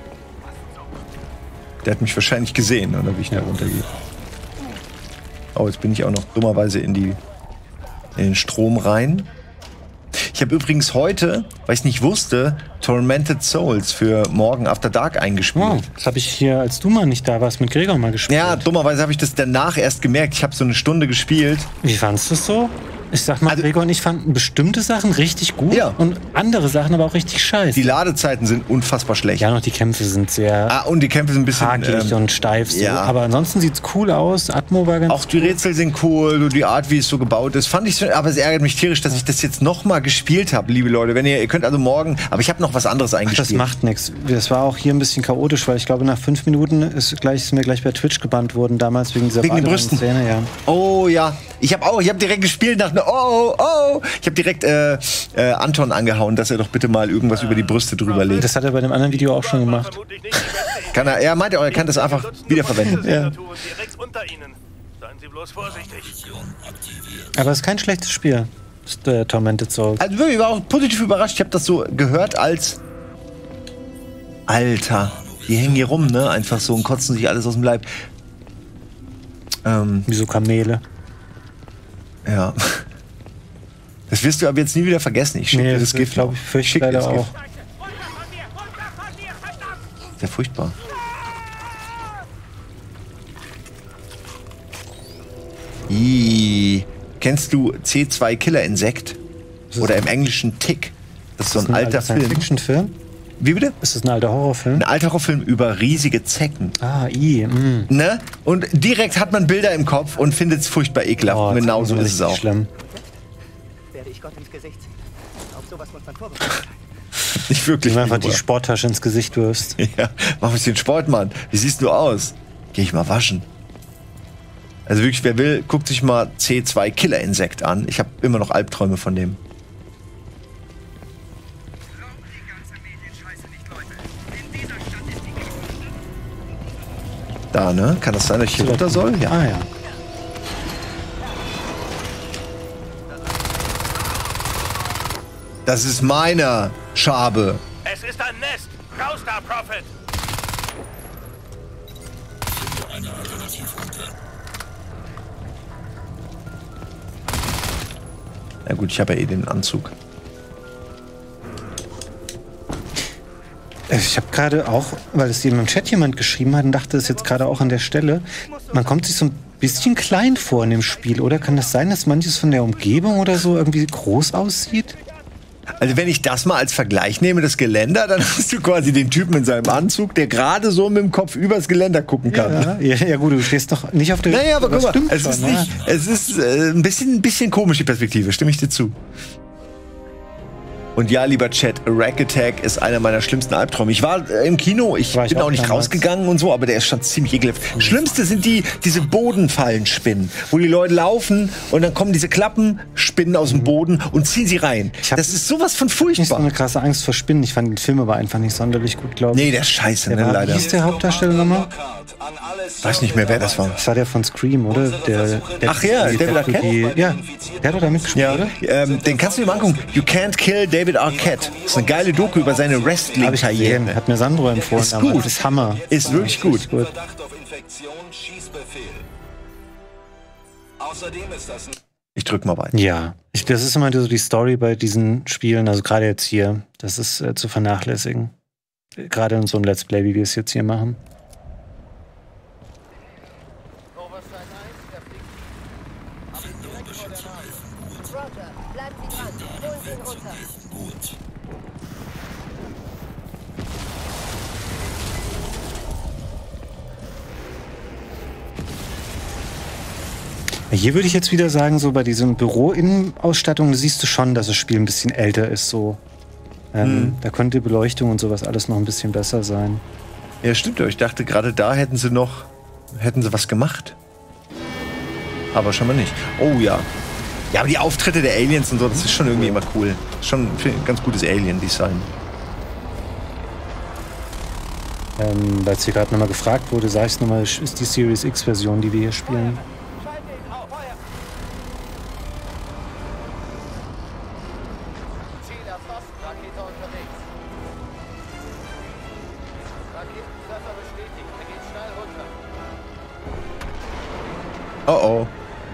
Der hat mich wahrscheinlich gesehen, oder wie ich da runtergehe. Oh, jetzt bin ich auch noch dummerweise in den Strom rein. Ich habe übrigens heute, weil ich es nicht wusste, Tormented Souls für morgen After Dark eingespielt. Oh, das habe ich hier, als du mal nicht da warst, mit Gregor mal gespielt. Ja, dummerweise habe ich das danach erst gemerkt. Ich habe so eine Stunde gespielt. Wie fandest du es so? Ich sag mal, Gregor und ich fanden bestimmte Sachen richtig gut und andere Sachen aber auch richtig scheiße. Die Ladezeiten sind unfassbar schlecht. Ja, noch die Kämpfe sind sehr und die Kämpfe sind ein bisschen hakelig und steif. So. Ja. Aber ansonsten sieht's cool aus. Atmo war ganz auch die Rätsel sind cool, die Art, wie es so gebaut ist. Fand ich so, aber es ärgert mich tierisch, dass ich das jetzt noch mal gespielt habe, liebe Leute. Wenn ihr könnt also morgen, aber ich habe noch was anderes eingespielt. Das macht nichts. Das war auch hier ein bisschen chaotisch, weil ich glaube, nach 5 Minuten ist mir gleich bei Twitch gebannt worden, damals wegen dieser den Brüsten. Szene, ja. Oh ja, ich habe direkt gespielt, dachte ich habe direkt Anton angehauen, dass er doch bitte mal irgendwas über die Brüste drüber legt. Das hat er bei dem anderen Video auch schon gemacht. Kann er? Er meinte auch, er kann das einfach wiederverwenden. Ja. Direkt unter Ihnen. Seien Sie bloß vorsichtig. Aber es ist kein schlechtes Spiel. Das Tormented Souls. Also wirklich, ich war auch positiv überrascht. Ich habe das so gehört als Alter, die hängen hier rum, ne? Einfach so und kotzen sich alles aus dem Leib. Wie so Kamele. Ja. Das wirst du aber jetzt nie wieder vergessen. Ich schicke dir das Gift, glaube ich, fürchte leider auch. Sehr furchtbar. Kennst du C2 Killer-Insekt? Oder im Englischen Tick? Das ist so ein alter Film. Science-Fiction-Film? Wie bitte? Ist das ein alter Horrorfilm? Ein alter Horrorfilm über riesige Zecken. Ne? Und direkt hat man Bilder im Kopf und findet es furchtbar ekelhaft. Und genauso ist es auch. Schlimm. Werde ich Gott ins Gesicht sehen. Auf sowas muss man vorbereitet sein. Nicht wirklich. Wenn du einfach die Sporttasche ins Gesicht wirfst. Ja, mach ein bisschen Sport, Mann. Wie siehst du aus? Geh ich mal waschen. Also wirklich, wer will, guckt sich mal C2 Killerinsekt an. Ich habe immer noch Albträume von dem. Da, ne? Kann das sein, dass ich hier runter soll? Ja. Ah, ja. Das ist meine Schabe. Es ist ein Nest. Raus da, Prophet. Eine Alternativroute. Na gut, ich habe ja eh den Anzug. Ich habe gerade auch, weil es eben im Chat jemand geschrieben hat und dachte, es jetzt gerade auch an der Stelle, man kommt sich so ein bisschen klein vor in dem Spiel, oder? Kann das sein, dass manches von der Umgebung oder so irgendwie groß aussieht? Also wenn ich das mal als Vergleich nehme, das Geländer, dann hast du quasi den Typen in seinem Anzug, der gerade so mit dem Kopf übers Geländer gucken kann. Ja, gut, du stehst doch nicht auf der... Naja, aber guck mal, stimmt es schon, ist nicht, es ist ein bisschen komisch, die Perspektive, stimme ich dir zu. Und ja, lieber Chat, Rack Attack ist einer meiner schlimmsten Albträume. Ich war im Kino, ich bin auch nicht rausgegangen und so, aber der ist schon ziemlich ekelhaft. Schlimmste sind diese Bodenfallenspinnen, wo die Leute laufen und dann kommen diese Klappenspinnen aus dem Boden und ziehen sie rein. Das ist sowas von furchtbar. Nicht so eine krasse Angst vor Spinnen. Ich fand den Film aber einfach nicht sonderlich gut, glaube ich. Nee, der ist scheiße, ne, leider. Wie hieß der Hauptdarsteller nochmal? Weiß nicht mehr, wer das war. Das war der von Scream, oder? Ach ja, David Arquette? Ja, der hat doch da mitgespielt, oder? Den kannst du dir mal angucken. You Can't Kill David Arquette. Das ist eine geile Doku über seine Wrestling-Karriere. Hat mir Sandro empfohlen. Ist gut. Das ist Hammer. Ist wirklich gut. Ich drück mal weiter. Ja, das ist immer so die Story bei diesen Spielen, also gerade jetzt hier, das ist zu vernachlässigen. Gerade in so einem Let's Play, wie wir es jetzt hier machen. Hier würde ich jetzt wieder sagen, so bei diesem Büro-Innenausstattung siehst du schon, dass das Spiel ein bisschen älter ist. So. Da könnte die Beleuchtung und sowas alles noch ein bisschen besser sein. Ja, stimmt. Ich dachte, gerade da hätten sie was gemacht. Aber schon mal nicht. Oh ja. Ja, aber die Auftritte der Aliens und so, das ist schon irgendwie immer cool. Schon ein ganz gutes Alien-Design. Weil es hier gerade nochmal gefragt wurde, sag ich nochmal, ist die Series X-Version, die wir hier spielen. Oh oh.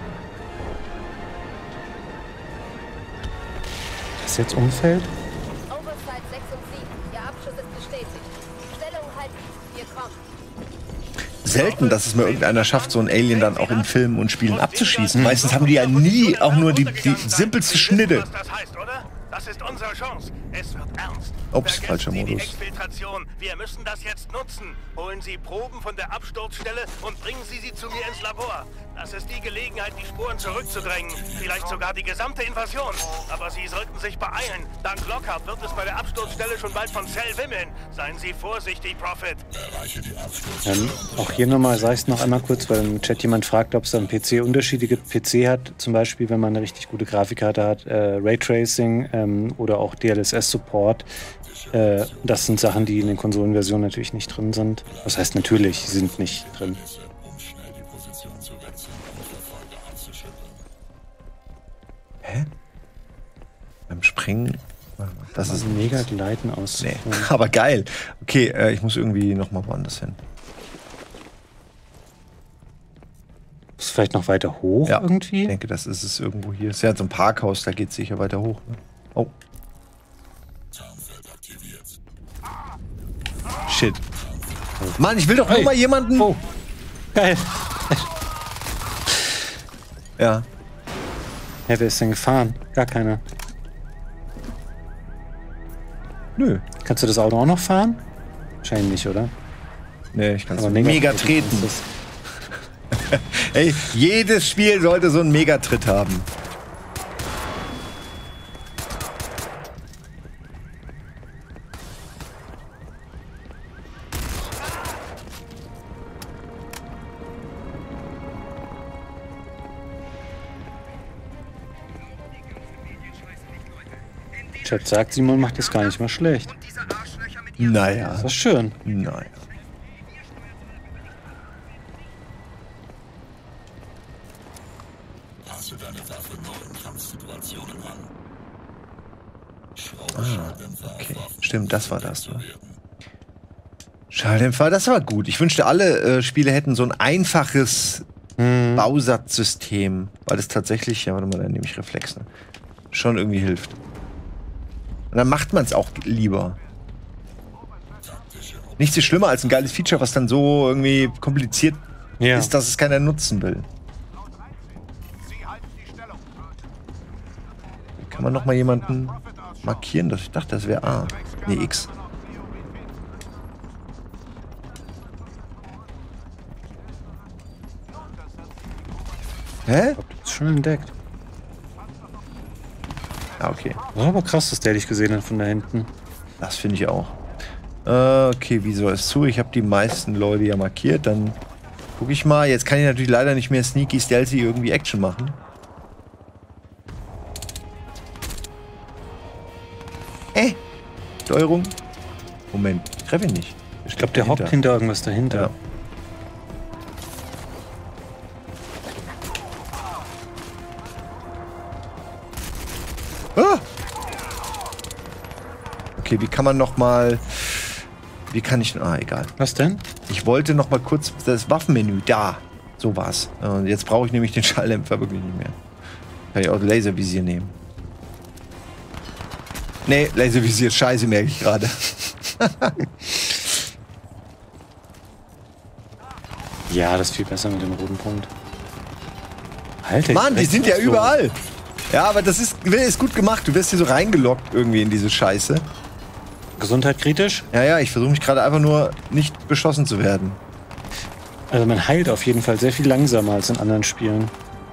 Das jetzt umfällt? Oversight 6 und 7. Ihr Abschuss ist bestätigt. Stellung halten. Wir kommen. Selten, dass es mal irgendeiner schafft, so ein Alien dann auch in Filmen und Spielen abzuschießen. Meistens haben die ja nie auch nur die simpelste Schnitte. Das ist unsere Chance. Es wird ernst. Ups, falscher Modus. Exfiltration. Wir müssen das jetzt nutzen. Holen Sie Proben von der Absturzstelle und bringen Sie sie zu mir ins Labor. Das ist die Gelegenheit, die Spuren zurückzudrängen. Vielleicht sogar die gesamte Invasion. Aber Sie sollten sich beeilen. Dank Lockhart wird es bei der Absturzstelle schon bald von Cell wimmeln. Seien Sie vorsichtig, Prophet. Auch hier nochmal, sag ich es noch einmal kurz, weil im Chat jemand fragt, ob es am PC Unterschiede gibt. PC hat zum Beispiel, wenn man eine richtig gute Grafikkarte hat, Raytracing oder auch DLSS-Support. Das sind Sachen, die in den Konsolenversionen natürlich nicht drin sind. Das heißt natürlich, sie sind nicht drin. Hä? Beim Springen? Das ist mega Gleiten aus. Nee. Aber geil. Okay, ich muss irgendwie noch mal woanders hin. Ist vielleicht noch weiter hoch irgendwie? Ich denke, das ist es irgendwo hier. Es ist ja so ein Parkhaus, da geht es sicher weiter hoch. Ne? Oh. Shit. Mann, ich will doch nur mal jemanden... Oh, geil. Ja. Ja, wer ist denn gefahren? Gar keiner. Nö. Kannst du das Auto auch noch fahren? Wahrscheinlich nicht, oder? Nee, ich kann es mega treten. Ey, jedes Spiel sollte so einen Megatritt haben. Chat sagt, Simon macht das gar nicht mal schlecht. Naja. Das ist schön. Naja. Passe deine Waffe nur in Kampfsituationen an. Okay, stimmt, das war das. Ne? Schalldämpfer, das war gut. Ich wünschte, alle Spiele hätten so ein einfaches Bausatzsystem, weil das tatsächlich, ja, warte mal, dann nehme ich Reflex, ne? Schon irgendwie hilft. Und dann macht man es auch lieber. Nichts ist schlimmer als ein geiles Feature, was dann so irgendwie kompliziert ist, dass es keiner nutzen will. Kann man noch mal jemanden markieren? Ich dachte, das wäre A. Nee, X. Hä? Ist schon entdeckt. Ah, okay. Das ist aber krass, dass der dich gesehen hat von da hinten. Das finde ich auch. Okay, wieso ist zu? Ich habe die meisten Leute ja markiert. Dann gucke ich mal. Jetzt kann ich natürlich leider nicht mehr sneaky, stealthy irgendwie Action machen. Steuerung. Moment, ich treffe ihn nicht. Ich glaube, der hockt hinter irgendwas dahinter. Ja. Ah! Okay, wie kann man noch mal... Wie kann ich... Ah, egal. Was denn? Ich wollte noch mal kurz das Waffenmenü. Da. So war's. Und jetzt brauche ich nämlich den Schalldämpfer wirklich nicht mehr. Kann ich auch Laservisier nehmen. Nee, Laservisier ist scheiße, merke ich gerade. Ja, das ist viel besser mit dem roten Punkt. Alter, Mann, die sind ja überall. Ja, aber das ist gut gemacht. Du wirst hier so reingelockt irgendwie in diese Scheiße. Gesundheit kritisch? Ja, ich versuche mich gerade einfach nur nicht beschossen zu werden. Also man heilt auf jeden Fall sehr viel langsamer als in anderen Spielen.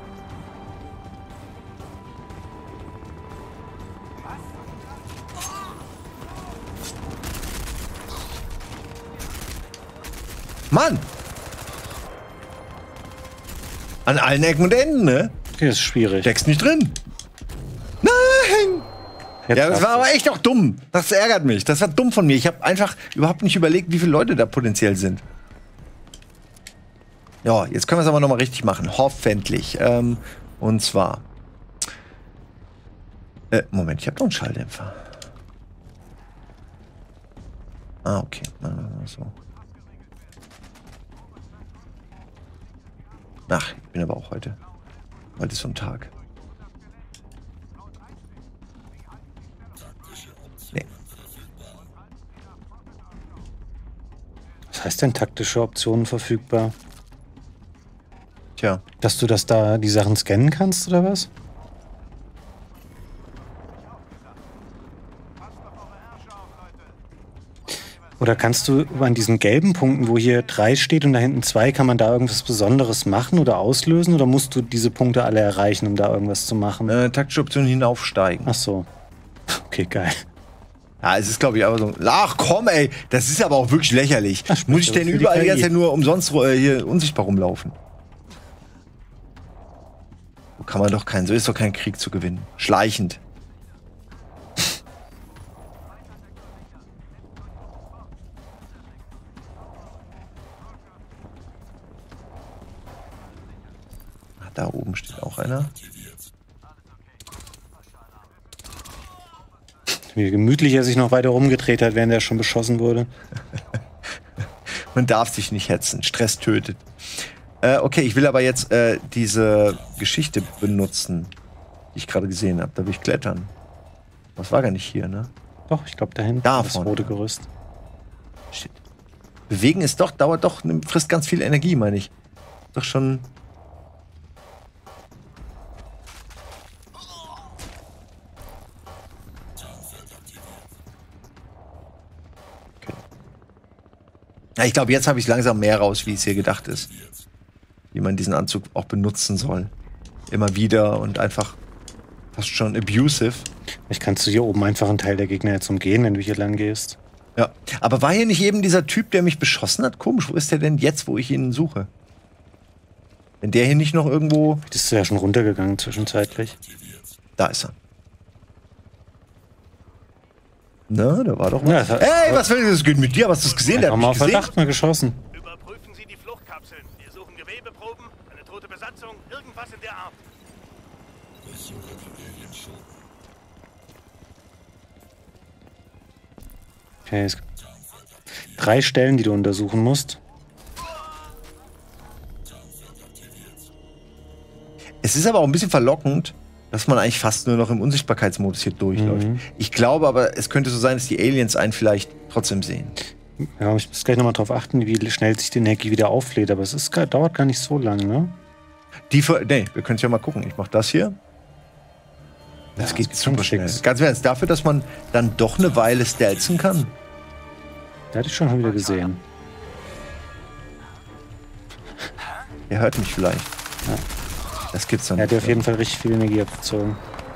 Mann! An allen Ecken und Enden, ne? Okay, das ist schwierig. Steckst nicht drin. Nein! Jetzt ja, das war aber echt auch dumm. Das ärgert mich. Das war dumm von mir. Ich habe einfach überhaupt nicht überlegt, wie viele Leute da potenziell sind. Ja, jetzt können wir es aber noch mal richtig machen. Hoffentlich. Und zwar... Moment, ich habe doch einen Schalldämpfer. Ah, okay. So. Ach, ich bin aber auch heute. Heute ist so ein Tag. Nee. Was heißt denn taktische Optionen verfügbar? Tja. Dass du die Sachen scannen kannst, oder was? Oder kannst du an diesen gelben Punkten, wo hier 3 steht und da hinten 2, kann man da irgendwas Besonderes machen oder auslösen? Oder musst du diese Punkte alle erreichen, um da irgendwas zu machen? Taktische Option hinaufsteigen. Ach so. Okay, geil. Ja, es ist, glaube ich, aber so... Ach komm, ey, das ist aber auch wirklich lächerlich. Ach, muss ich denn überall die ganze Zeit nur umsonst hier unsichtbar rumlaufen? So kann man doch so ist doch kein Krieg zu gewinnen. Schleichend. Da oben steht auch einer. Wie gemütlich er sich noch weiter rumgedreht hat, während er schon beschossen wurde. Man darf sich nicht hetzen. Stress tötet. Okay, ich will aber jetzt diese Geschichte benutzen, die ich gerade gesehen habe. Da will ich klettern. Das war gar nicht hier, ne? Doch, ich glaube da hinten. Da das vorne. Rote Gerüst. Shit. Bewegen ist doch, dauert doch, frisst ganz viel Energie, meine ich. Doch schon... Ja, ich glaube, jetzt habe ich langsam mehr raus, wie es hier gedacht ist. Wie man diesen Anzug auch benutzen soll. Immer wieder und einfach fast schon abusive. Vielleicht kannst du hier oben einfach einen Teil der Gegner jetzt umgehen, wenn du hier lang gehst. Ja, aber war hier nicht eben dieser Typ, der mich beschossen hat? Komisch, wo ist der denn jetzt, wo ich ihn suche? Wenn der hier nicht noch irgendwo... Bist du ja schon runtergegangen zwischenzeitlich. Da ist er. Na, da war doch was. Ja, ey, was will das? Geht mit dir? Was hast du gesehen? Der hat mal auf Verdacht mal geschossen. Überprüfen Sie die Fluchtkapseln. Wir suchen Gewebeproben, eine tote Besatzung, irgendwas in der Art. Okay, es gibt 3 Stellen, die du untersuchen musst. Es ist aber auch ein bisschen verlockend, dass man eigentlich fast nur noch im Unsichtbarkeitsmodus hier durchläuft. Ich glaube aber, es könnte so sein, dass die Aliens einen vielleicht trotzdem sehen. Ja, ich muss gleich nochmal drauf achten, wie schnell sich die Energie wieder auflädt. Aber es dauert gar nicht so lange, ne? Nee, wir können es ja mal gucken. Ich mache das hier. Das geht super schnell. Ganz im Ernst, dafür, dass man dann doch eine Weile stealthen kann. Der hatte ich schon wieder gesehen. Er hört mich vielleicht. Ja. Das gibt's dann. Er hat auf jeden Fall richtig viel Energie abgezogen.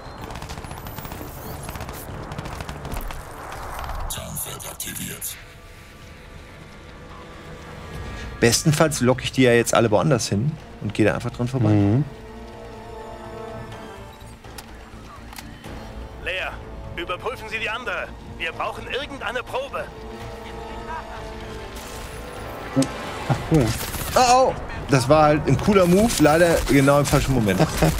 Bestenfalls locke ich die ja jetzt alle woanders hin und gehe da einfach dran vorbei. Leia, überprüfen Sie die andere. Wir brauchen irgendeine Probe. Ach, cool. Oh, das war halt ein cooler Move, leider genau im falschen Moment.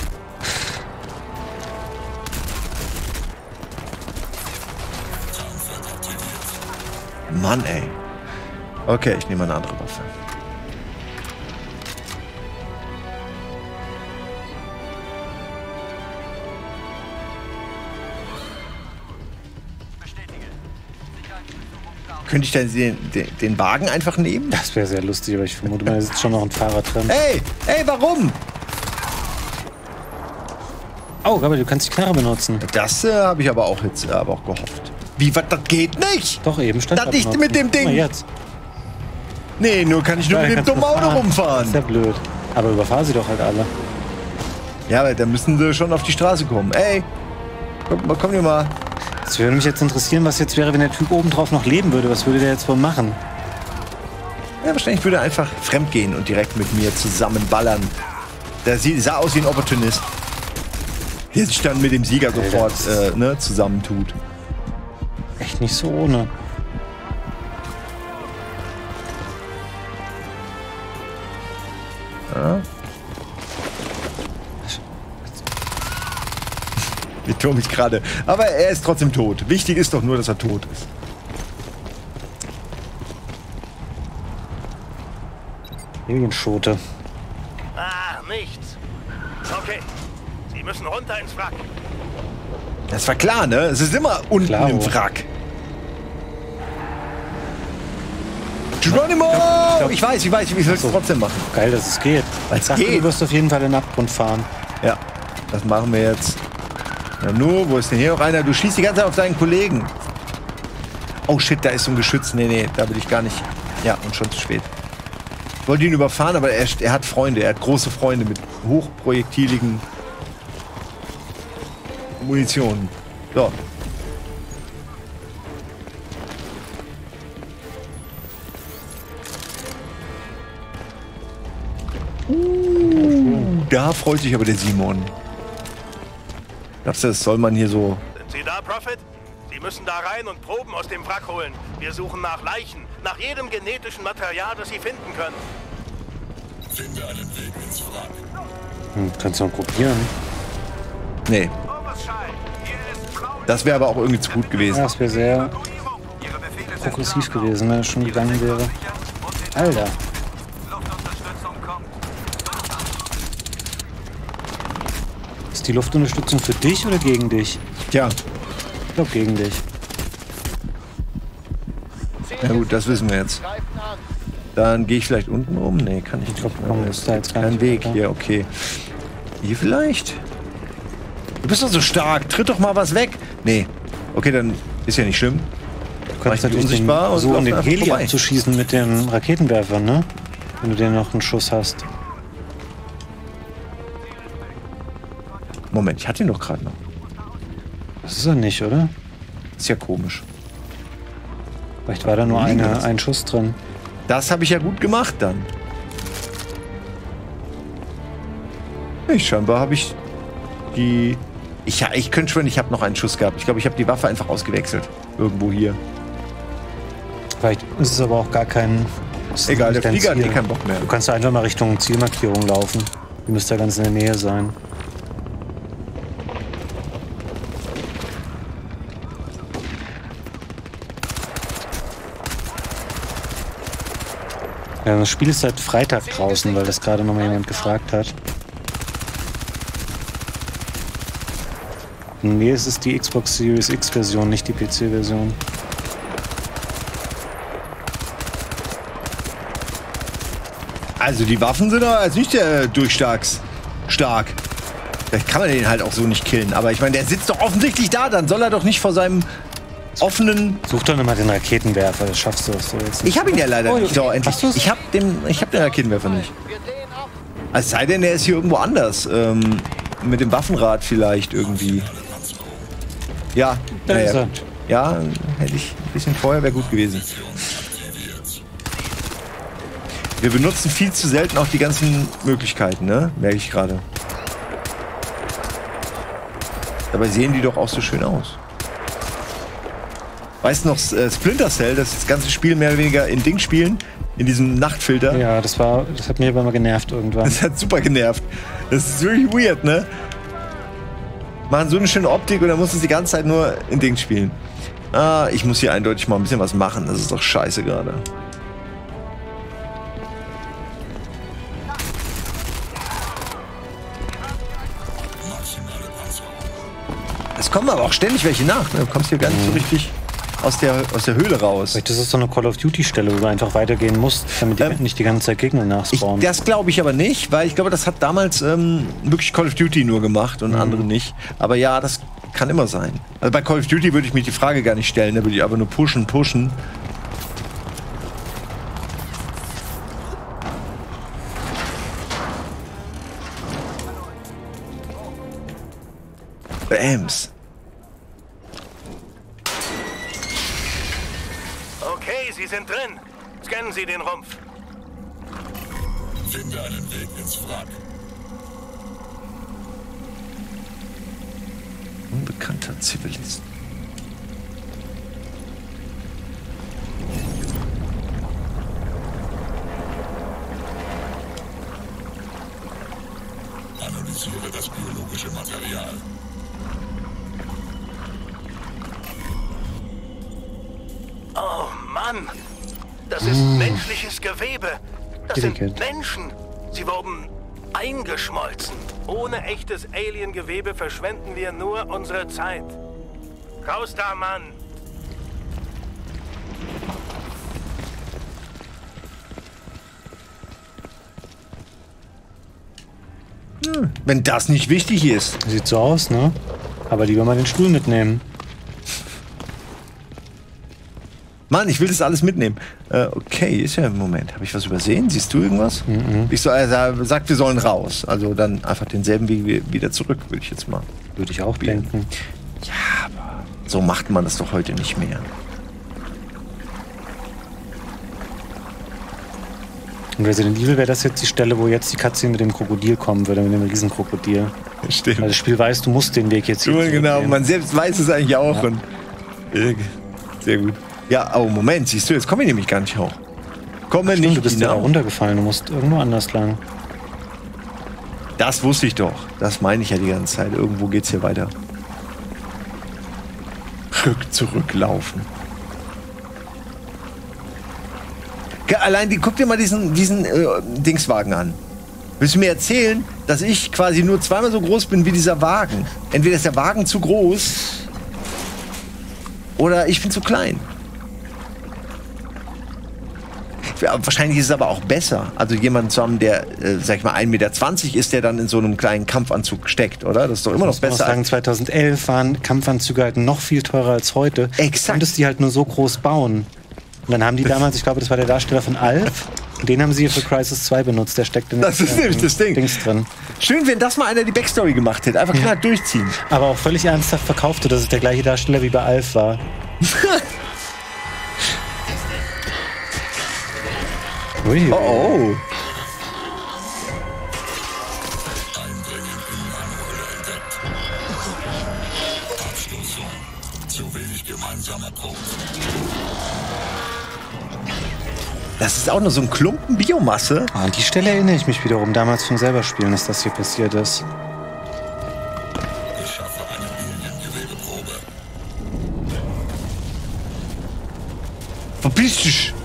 Mann, ey. Okay, ich nehme eine andere Waffe. Könnte ich denn den Wagen einfach nehmen? Das wäre sehr lustig, aber ich vermute mal, da sitzt schon noch ein Fahrer drin. Ey, warum? Oh, aber du kannst die Knarre benutzen. Das habe ich aber auch jetzt auch gehofft. Wie, was, das geht nicht? Doch, eben stand das nicht mit dem Ding. Jetzt. Nee, kann ich nur mit dem dummen Auto rumfahren. Das ist ja blöd. Aber überfahr sie doch halt alle. Ja, aber da müssen sie schon auf die Straße kommen. Ey, komm hier mal. Das würde mich jetzt interessieren, was jetzt wäre, wenn der Typ obendrauf noch leben würde. Was würde der jetzt wohl machen? Ja, wahrscheinlich würde er einfach fremdgehen und direkt mit mir zusammenballern. Der sah aus wie ein Opportunist. Der sich dann mit dem Sieger sofort zusammentut. Echt nicht so ohne. Ja. Ich tue mich gerade. Aber er ist trotzdem tot. Wichtig ist doch nur, dass er tot ist. Alienschote. Nichts. Okay. Sie müssen runter ins Wrack. Das war klar, ne? Es ist immer unten im Wrack. Geronimo! Ich weiß, ich will es trotzdem machen. Geil, dass es geht. Ich dachte, du wirst auf jeden Fall in den Abgrund fahren. Ja, das machen wir jetzt. Nanu, wo ist denn hier noch einer? Du schießt die ganze Zeit auf deinen Kollegen. Oh shit, da ist so ein Geschütz. Nee, da will ich gar nicht. Ja, und schon zu spät. Ich wollte ihn überfahren, aber er hat Freunde. Er hat große Freunde mit hochprojektiligen Munition. So. Da freut sich aber der Simon. Glaubst du, das soll man hier so... Sind Sie da, Prophet? Sie müssen da rein und Proben aus dem Wrack holen. Wir suchen nach Leichen, nach jedem genetischen Material, das Sie finden können. Finde einen Weg ins Wrack. Kannst du noch probieren? Nee. Das wäre aber auch irgendwie zu gut gewesen. Ja, das wäre sehr progressiv gewesen, wenn es schon gegangen wäre. Alter. Ist die Luftunterstützung für dich oder gegen dich? Tja. Ich glaube gegen dich. Ja gut, das wissen wir jetzt. Dann gehe ich vielleicht unten rum? Nee, kann ich nicht. Ich glaube, ist da jetzt kein Weg hier, okay. Hier vielleicht? Du bist doch so stark, tritt doch mal was weg. Nee, okay, dann ist ja nicht schlimm. Du kannst natürlich unsichtbar so um den Heli abzuschießen mit dem Raketenwerfer, ne? Wenn du den noch einen Schuss hast. Moment, ich hatte ihn doch gerade noch. Das ist er nicht, oder? Ist ja komisch. Vielleicht war da nur ein Schuss drin. Das habe ich ja gut gemacht dann. Scheinbar habe ich die Ich könnte schwören, ich habe noch einen Schuss gehabt. Ich glaube, ich habe die Waffe einfach ausgewechselt. Irgendwo hier. Vielleicht ist es aber auch gar kein... Egal, der Flieger hat eh keinen Bock mehr. Du kannst einfach mal Richtung Zielmarkierung laufen. Die müsste ja ganz in der Nähe sein. Ja, das Spiel ist seit Freitag draußen, weil das gerade noch mal jemand gefragt hat. Nee, es ist die Xbox Series X Version, nicht die PC Version. Also die Waffen sind aber also nicht stark. Vielleicht kann man den halt auch so nicht killen. Aber ich meine, der sitzt doch offensichtlich da. Dann soll er doch nicht vor seinem offenen... Such doch nochmal den Raketenwerfer, das schaffst du so jetzt nicht. Ich habe ihn ja leider nicht. Doch, endlich. Ich hab den Raketenwerfer nicht. Es sei denn, er ist hier irgendwo anders. Mit dem Waffenrad vielleicht irgendwie. Ja, naja, ja, hätte ich ein bisschen vorher, wäre gut gewesen. Wir benutzen viel zu selten auch die ganzen Möglichkeiten, ne? Merke ich gerade. Dabei sehen die doch auch so schön aus. Weißt du noch, Splinter Cell, das ganze Spiel mehr oder weniger in Ding spielen, in diesem Nachtfilter? Ja, das hat mich aber mal genervt irgendwann. Das hat super genervt. Das ist wirklich weird, ne? Machen so eine schöne Optik und dann muss es die ganze Zeit nur in Ding spielen. Ah, ich muss hier eindeutig mal ein bisschen was machen. Das ist doch scheiße gerade. Es kommen aber auch ständig welche nach. Ne? Du kommst hier gar nicht so richtig aus der Höhle raus. Vielleicht ist es so eine Call of Duty Stelle, wo du einfach weitergehen musst, damit die nicht die ganze Zeit Gegner nachspawnen. Das glaube ich aber nicht, weil ich glaube, das hat damals wirklich Call of Duty nur gemacht und andere nicht. Aber ja, das kann immer sein. Also bei Call of Duty würde ich mir die Frage gar nicht stellen, da würde ich aber nur pushen. Bams. Okay, Sie sind drin. Scannen Sie den Rumpf. Finde einen Weg ins Wrack. Unbekannter Zivilist. Analysiere das biologische Material. Oh Mann, das ist menschliches Gewebe. Das sind Menschen. Sie wurden eingeschmolzen. Ohne echtes Alien-Gewebe verschwenden wir nur unsere Zeit. Raus da, Mann! Wenn das nicht wichtig ist. Sieht so aus, ne? Aber lieber mal den Stuhl mitnehmen. Mann, ich will das alles mitnehmen. Okay, ist ja im Moment. Habe ich was übersehen? Siehst du irgendwas? Ich so, er sagt, wir sollen raus. Also dann einfach denselben Weg wieder zurück, würde ich jetzt mal. Würde ich auch denken. Ja, aber so macht man das doch heute nicht mehr. In Resident Evil wäre das jetzt die Stelle, wo jetzt die Cutscene mit dem Krokodil kommen würde, mit dem Riesenkrokodil. Stimmt. Weil das Spiel weiß, du musst den Weg jetzt hier genau, man selbst weiß es eigentlich auch. Ja. Und sehr gut. Ja, oh Moment, siehst du, jetzt komme ich nämlich gar nicht hoch. Komme nicht. Du bist ja runtergefallen, du musst irgendwo anders lang. Das wusste ich doch. Das meine ich ja die ganze Zeit. Irgendwo geht's hier weiter. Zurücklaufen. Allein, guck dir mal diesen Dingswagen an. Willst du mir erzählen, dass ich quasi nur zweimal so groß bin wie dieser Wagen? Entweder ist der Wagen zu groß oder ich bin zu klein. Wahrscheinlich ist es aber auch besser, also jemanden zu haben, der, sag ich mal, 1,20 Meter ist, der dann in so einem kleinen Kampfanzug steckt, oder? Das ist doch immer noch besser. Ich muss sagen, 2011 waren Kampfanzüge halt noch viel teurer als heute. Exakt. Du konntest die halt nur so groß bauen. Und dann haben die damals, ich glaube, das war der Darsteller von Alf, und den haben sie für Crisis 2 benutzt, der steckt in das ist nämlich das Ding. Dings drin. Schön, wenn das mal einer die Backstory gemacht hätte, einfach klar durchziehen. Aber auch völlig ernsthaft verkaufte, dass es der gleiche Darsteller wie bei Alf war. Ui. Oh oh. Zu wenig gemeinsamer Punkt. Das ist auch nur so ein Klumpen Biomasse. An die Stelle erinnere ich mich wiederum. Damals vom selber Spielen, dass das hier passiert ist. Ich schaffe eine Alien-Gewebeprobe. Verpiss dich!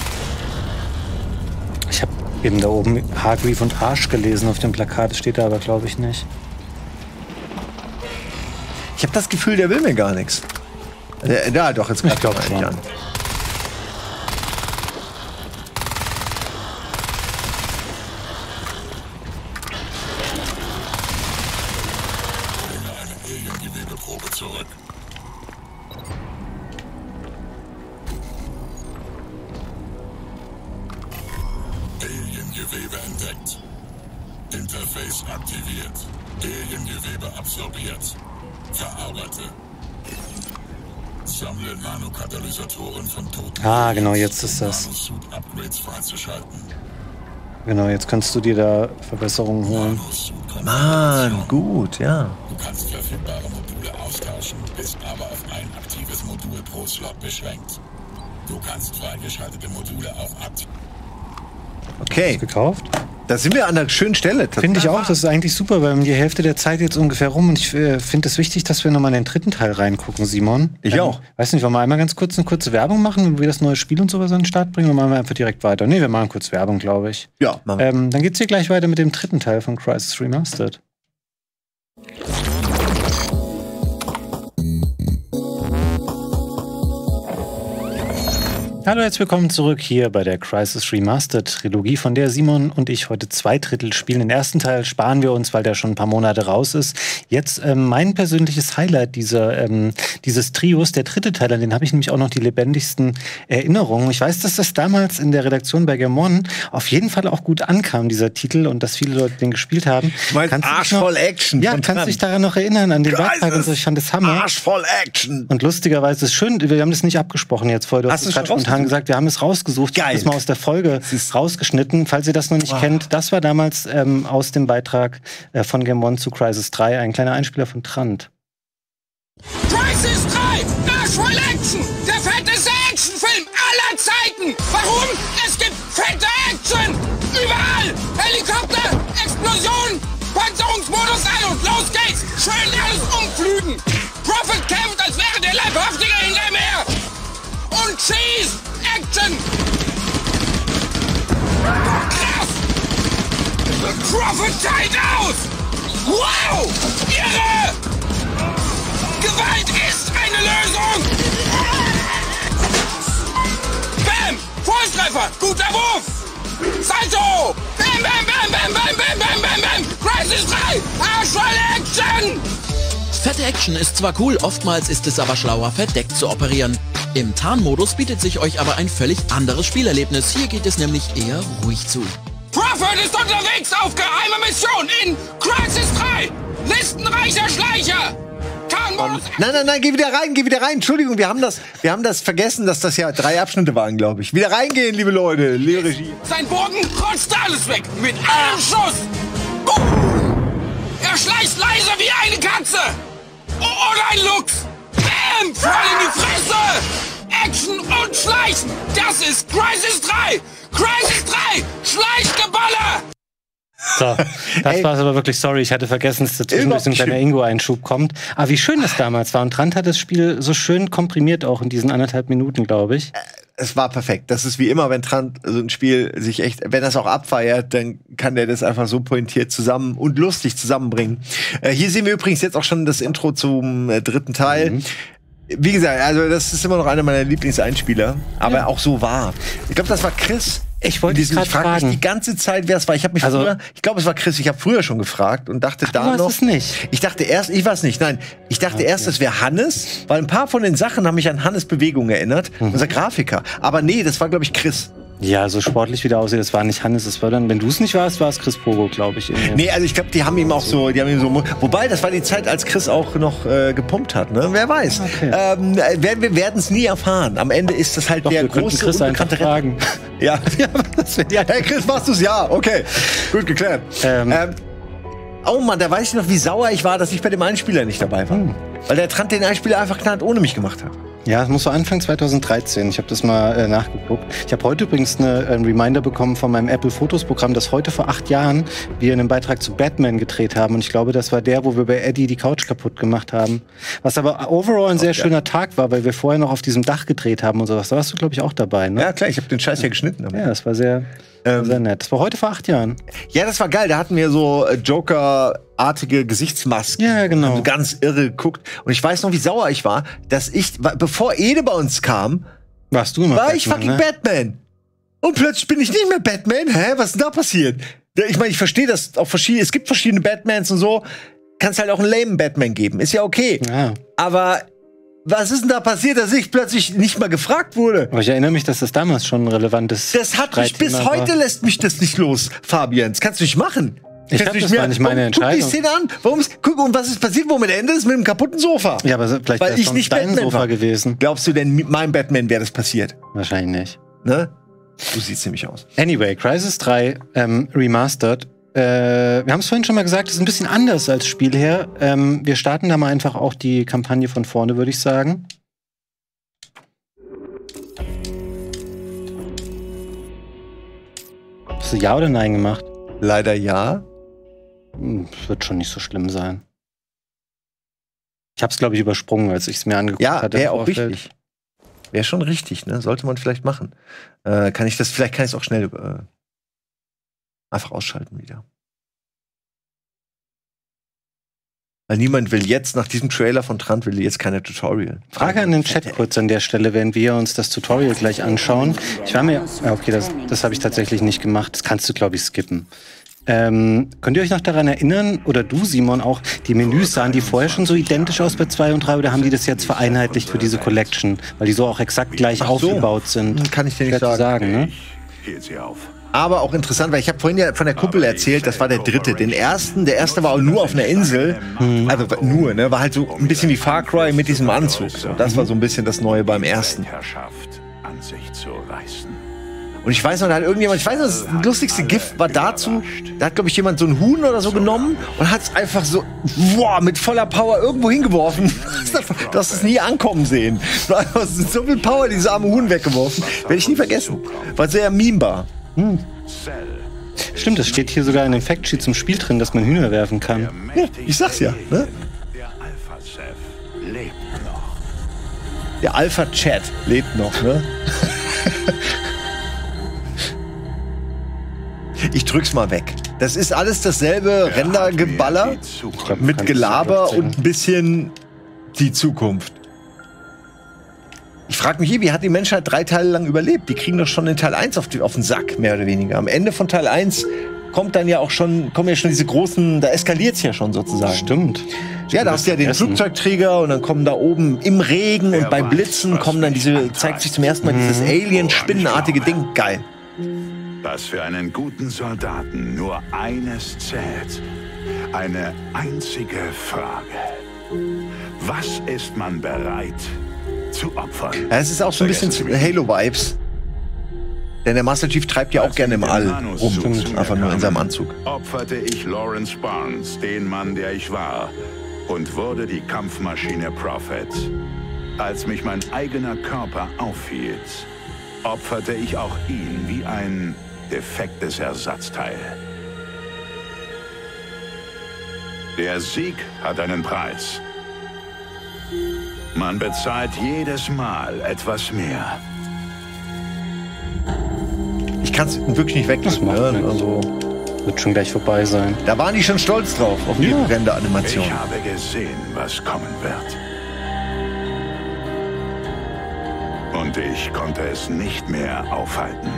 Ich habe eben da oben Hargreave und Arsch gelesen auf dem Plakat. Das steht da aber, glaube ich, nicht. Ich habe das Gefühl, der will mir gar nichts. Ja, doch, jetzt Ich glaube schon. an. Bringe eine Alien-Gewebeprobe zurück. Alien-Gewebe entdeckt. Interface aktiviert. Alien-Gewebe absorbiert. Verarbeite. Sammle Nanokatalysatoren von toten. Ah, genau, jetzt ist das. Nanosuit-Upgrades freizuschalten. Genau, jetzt kannst du dir da Verbesserungen holen. Mann, gut, ja. Du kannst verfügbare Module austauschen, bist aber auf ein aktives Modul pro Slot beschränkt. Du kannst freigeschaltete Module auch aktivieren. Okay. Gekauft? Da sind wir an einer schönen Stelle. Finde ich auch, das ist eigentlich super, weil die Hälfte der Zeit jetzt ungefähr rum und ich finde es wichtig, dass wir nochmal in den dritten Teil reingucken, Simon. Ich auch. Weiß nicht, wollen wir einmal ganz kurz eine kurze Werbung machen, wenn wir das neue Spiel und sowas an den Start bringen, oder machen wir einfach direkt weiter? Nee, wir machen kurz Werbung, glaube ich. Ja, machen wir. Dann geht's hier gleich weiter mit dem dritten Teil von Crysis Remastered. Hallo, herzlich willkommen zurück hier bei der Crysis Remastered Trilogie, von der Simon und ich heute 2/3 spielen. Den ersten Teil sparen wir uns, weil der schon ein paar Monate raus ist. Jetzt mein persönliches Highlight dieses Trios, der dritte Teil, an den habe ich nämlich auch noch die lebendigsten Erinnerungen. Ich weiß, dass das damals in der Redaktion bei Game One auf jeden Fall auch gut ankam, dieser Titel, und dass viele Leute den gespielt haben. Du meinst Arsch voll Action? Ja, kannst dich daran noch erinnern, an den Beitrag und so. Ich fand das Hammer. Arsch voll Action! Und lustigerweise ist schön, wir haben das nicht abgesprochen jetzt vorher. Du hast es gerade spontan gesagt, wir haben es rausgesucht. Ich habe das mal aus der Folge rausgeschnitten. Falls ihr das noch nicht kennt, das war damals aus dem Beitrag von Game One zu Crysis 3, ein kleiner Einspieler von Trant. Crysis 3! Arsch voll Action! Der fetteste Actionfilm aller Zeiten! Warum? Es gibt fette Action! Überall! Helikopter, Explosion, Panzerungsmodus ein und los geht's! Schön alles umflügen! Prophet kämpft, als wäre der Leibhaftige hinter mir! Und schießt! Action! Krass! Prophet teilt aus! Wow! Irre! Gewalt ist eine Lösung! Bam! Volltreffer! Guter Wurf! Salto! Bam, bam, bam, bam, bam, bam, bam, bam, bam! Crysis 3! Arschvoll Action! Fette Action ist zwar cool, oftmals ist es aber schlauer, verdeckt zu operieren. Im Tarnmodus bietet sich euch aber ein völlig anderes Spielerlebnis. Hier geht es nämlich eher ruhig zu. Prophet ist unterwegs auf geheime Mission in Crysis 3! Listenreicher Schleicher! Tarnmodus... Nein, geh wieder rein. Entschuldigung, wir haben das vergessen, dass das ja 3 Abschnitte waren, glaube ich. Wieder reingehen, liebe Leute, liebe Regie. Sein Bogen rotzt alles weg, mit einem Schuss! Boom! Er schleicht leise wie eine Katze! Oder ein Luchs! Bam! Voll in die Fresse! Action und Schleichen! Das ist Crysis 3! Crysis 3! Schleichgeballer! So, das war's aber wirklich, sorry, ich hatte vergessen, dass dazwischen ein kleiner Ingo-Einschub kommt. Aber wie schön das damals war. Und Trant hat das Spiel so schön komprimiert auch in diesen 1,5 Minuten, glaube ich. Es war perfekt. Das ist wie immer, wenn Trant so ein Spiel sich echt, wenn er es auch abfeiert, dann kann der das einfach so pointiert zusammen und lustig zusammenbringen. Hier sehen wir übrigens jetzt auch schon das Intro zum dritten Teil. Wie gesagt, also das ist immer noch einer meiner Lieblingseinspieler, aber auch so wahr. Ich glaube, das war Chris. Ich wollte dich gerade fragen. Ich mich die ganze Zeit, wer es war. Ich habe mich früher, ich glaube, es war Chris. Ich habe früher schon gefragt und dachte da noch. Es nicht. Ich dachte erst, ich weiß nicht. Nein, ich dachte erst, es wäre Hannes, weil ein paar von den Sachen haben mich an Hannes Bewegung erinnert, unser Grafiker. Aber nee, das war glaube ich Chris. Ja, so sportlich wie der aussieht, das war nicht Hannes, das war dann, wenn du es nicht warst, war es Chris Pogo, glaube ich. Irgendwo. Nee, also ich glaube, die haben ihm so, wobei, das war die Zeit, als Chris auch noch gepumpt hat, ne? Wer weiß. Okay. Wir werden es nie erfahren. Am Ende ist das halt Doch, der wir große, Chris unbekannte fragen. Ja, das hey Chris, machst du's? Ja, okay. Gut geklärt. Oh Mann, da weiß ich noch, wie sauer ich war, dass ich bei dem Einspieler nicht dabei war. Weil der Trant den Einspieler einfach knallt ohne mich gemacht hat. Ja, das muss so Anfang 2013. Ich habe das mal nachgeguckt. Ich habe heute übrigens einen Reminder bekommen von meinem Apple-Fotos-Programm, dass heute vor 8 Jahren wir einen Beitrag zu Batman gedreht haben. Und ich glaube, das war der, wo wir bei Eddie die Couch kaputt gemacht haben. Was aber overall ein sehr schöner Tag war, weil wir vorher noch auf diesem Dach gedreht haben und sowas. Da warst du, glaube ich, auch dabei, ne? Ja, klar, ich habe den Scheiß ja geschnitten. Aber. Ja, das war sehr nett. Das war heute vor 8 Jahren. Ja, das war geil. Da hatten wir so Joker-artige Gesichtsmasken. Ja, genau. Haben ganz irre geguckt. Und ich weiß noch, wie sauer ich war, dass bevor Ede bei uns kam, warst du immer war Batman, ich fucking ne? Batman. Und plötzlich bin ich nicht mehr Batman. Hä? Was ist denn da passiert? Ich meine, ich verstehe das auch es gibt verschiedene Batmans und so. Kannst halt auch einen lamen Batman geben. Ist ja okay. Ja. Aber was ist denn da passiert, dass ich plötzlich nicht mal gefragt wurde? Aber ich erinnere mich, dass das damals schon ein relevantes Das hat mich bis heute lässt mich das nicht los, Fabian. Das kannst du nicht machen. Ich glaube, das war nicht meine Entscheidung. Guck die Szene an. Guck, und was ist passiert? Womit endet es? Mit einem kaputten Sofa. Ja, aber vielleicht wäre es nicht dein Sofa gewesen. Glaubst du denn, mit meinem Batman wäre das passiert? Wahrscheinlich nicht. Ne? Du siehst ziemlich aus. Anyway, Crysis 3 Remastered. Wir haben es vorhin schon mal gesagt, es ist ein bisschen anders als Spiel her. Wir starten da mal einfach auch die Kampagne von vorne, würde ich sagen. Hast du Ja oder Nein gemacht? Leider ja. Wird schon nicht so schlimm sein. Ich habe es, glaube ich, übersprungen, als ich es mir angeguckt hatte. Ja, wäre auch richtig. Wäre schon richtig, ne? Sollte man vielleicht machen. Vielleicht kann ich es auch schnell einfach ausschalten wieder. Weil niemand will jetzt, nach diesem Trailer von Trant, will jetzt keine Tutorial. Frage an den Chat kurz an der Stelle, während wir uns das Tutorial gleich anschauen. Ich war mir, okay, das habe ich tatsächlich nicht gemacht. Das kannst du, glaube ich, skippen. Könnt ihr euch noch daran erinnern, oder du, Simon, auch, die Menüs, sahen die vorher schon so identisch aus bei 2 und 3, oder haben die das jetzt vereinheitlicht für diese Collection? Weil die so auch exakt gleich aufgebaut sind. Kann ich dir nicht sagen. Ne? Hielt sie auf. Aber auch interessant, weil ich habe vorhin ja von der Kuppel erzählt, das war der dritte. Der erste war auch nur auf einer Insel. Also nur, ne? War halt so ein bisschen wie Far Cry mit diesem Anzug. So. Das war so ein bisschen das Neue beim ersten. An sich zu reißen. Und ich weiß noch, da hat irgendjemand, das lustigste GIF war dazu, da hat, glaube ich, jemand so ein Huhn oder so genommen und hat es einfach so, mit voller Power irgendwo hingeworfen. Du hast es nie ankommen sehen. So viel Power, dieses arme Huhn weggeworfen. Werde ich nie vergessen. War sehr memebar. Stimmt, das steht hier sogar in dem Factsheet zum Spiel drin, dass man Hühner werfen kann. Ja, ich sag's ja, ne? Der Alpha-Chef lebt noch. Der Alpha-Chat lebt noch, ne? Ich drück's mal weg. Das ist alles dasselbe Rendergeballer mit Gelaber und ein bisschen die Zukunft. Ich frage mich, wie hat die Menschheit 3 Teile lang überlebt? Die kriegen doch schon in Teil 1 auf den Sack, mehr oder weniger. Am Ende von Teil 1 kommen ja schon diese großen, da eskaliert's ja schon sozusagen. Stimmt. Ja, da hast du ja den Flugzeugträger und dann kommen da oben im Regen und bei Blitzen kommen dann zeigt sich zum ersten Mal dieses Alien-spinnenartige Ding. Geil. Dass für einen guten Soldaten nur eines zählt. Eine einzige Frage. Was ist man bereit zu opfern? Ja, es ist auch so ein bisschen Halo-Vibes. Denn der Master Chief treibt ja auch gerne im All rum. Einfach nur in seinem Anzug. Opferte ich Lawrence Barnes, den Mann, der ich war, und wurde die Kampfmaschine Prophet. Als mich mein eigener Körper aufhielt, opferte ich auch ihn wie ein defektes Ersatzteil. Der Sieg hat einen Preis. Man bezahlt jedes Mal etwas mehr. Ich kann es wirklich nicht weglassen. Also, wird schon gleich vorbei sein. Da waren die schon stolz drauf, auf die Renderanimation. Ich habe gesehen, was kommen wird. Und ich konnte es nicht mehr aufhalten.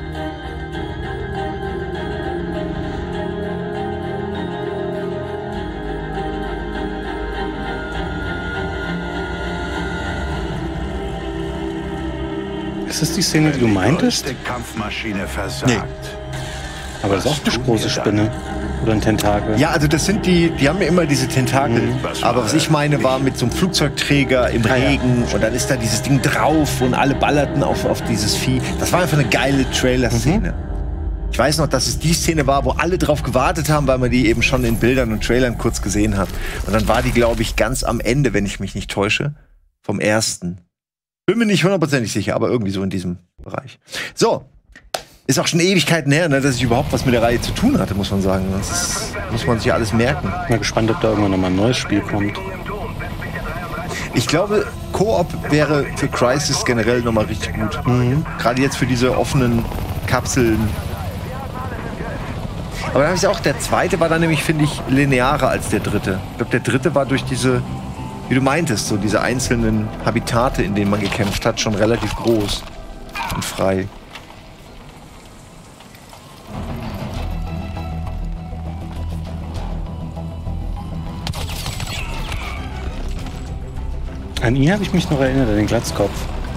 Ist das die Szene, die du meintest? Kampfmaschine versagt. Nee. Aber das ist auch eine große Spinne. Oder ein Tentakel. Ja, also das sind die haben ja immer diese Tentakel. Aber was ich meine, war mit so einem Flugzeugträger im Regen und dann ist da dieses Ding drauf und alle ballerten auf dieses Vieh. Das war einfach eine geile Trailer-Szene. Ich weiß noch, dass es die Szene war, wo alle drauf gewartet haben, weil man die eben schon in Bildern und Trailern kurz gesehen hat. Und dann war die, glaube ich, ganz am Ende, wenn ich mich nicht täusche, vom ersten. Bin mir nicht hundertprozentig sicher, aber irgendwie so in diesem Bereich. So. Ist auch schon Ewigkeiten her, ne, dass ich überhaupt was mit der Reihe zu tun hatte, muss man sagen. Das muss man sich alles merken. Ich bin gespannt, ob da irgendwann nochmal ein neues Spiel kommt. Ich glaube, Koop wäre für Crysis generell nochmal richtig gut. Gerade jetzt für diese offenen Kapseln. Aber dann habe ich auch, der zweite war dann nämlich, finde ich, linearer als der dritte. Ich glaube, der dritte war durch diese, wie du meintest, so diese einzelnen Habitate, in denen man gekämpft hat, schon relativ groß und frei. An ihn habe ich mich noch erinnert, an den Glatzkopf.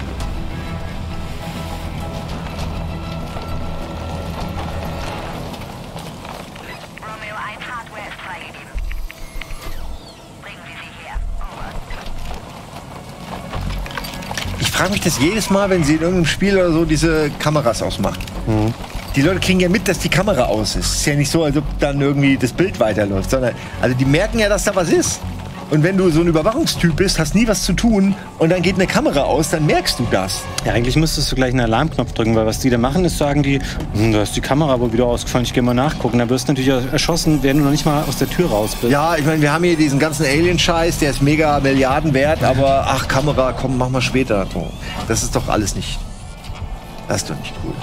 Ich frage mich das jedes Mal, wenn sie in irgendeinem Spiel oder so diese Kameras ausmachen. Die Leute kriegen ja mit, dass die Kamera aus ist. Es ist ja nicht so, als ob dann irgendwie das Bild weiterläuft, sondern also die merken ja, dass da was ist. Und wenn du so ein Überwachungstyp bist, hast nie was zu tun und dann geht eine Kamera aus, dann merkst du das. Ja, eigentlich müsstest du gleich einen Alarmknopf drücken, weil was die da machen, ist sagen die, da ist die Kamera wohl wieder ausgefallen, ich gehe mal nachgucken. Dann wirst du natürlich erschossen, wenn du noch nicht mal aus der Tür raus bist. Ja, ich meine, wir haben hier diesen ganzen Alien-Scheiß, der ist mega Milliarden wert, aber ach, Kamera, komm, mach mal später. Das ist doch alles nicht. Das ist doch nicht cool.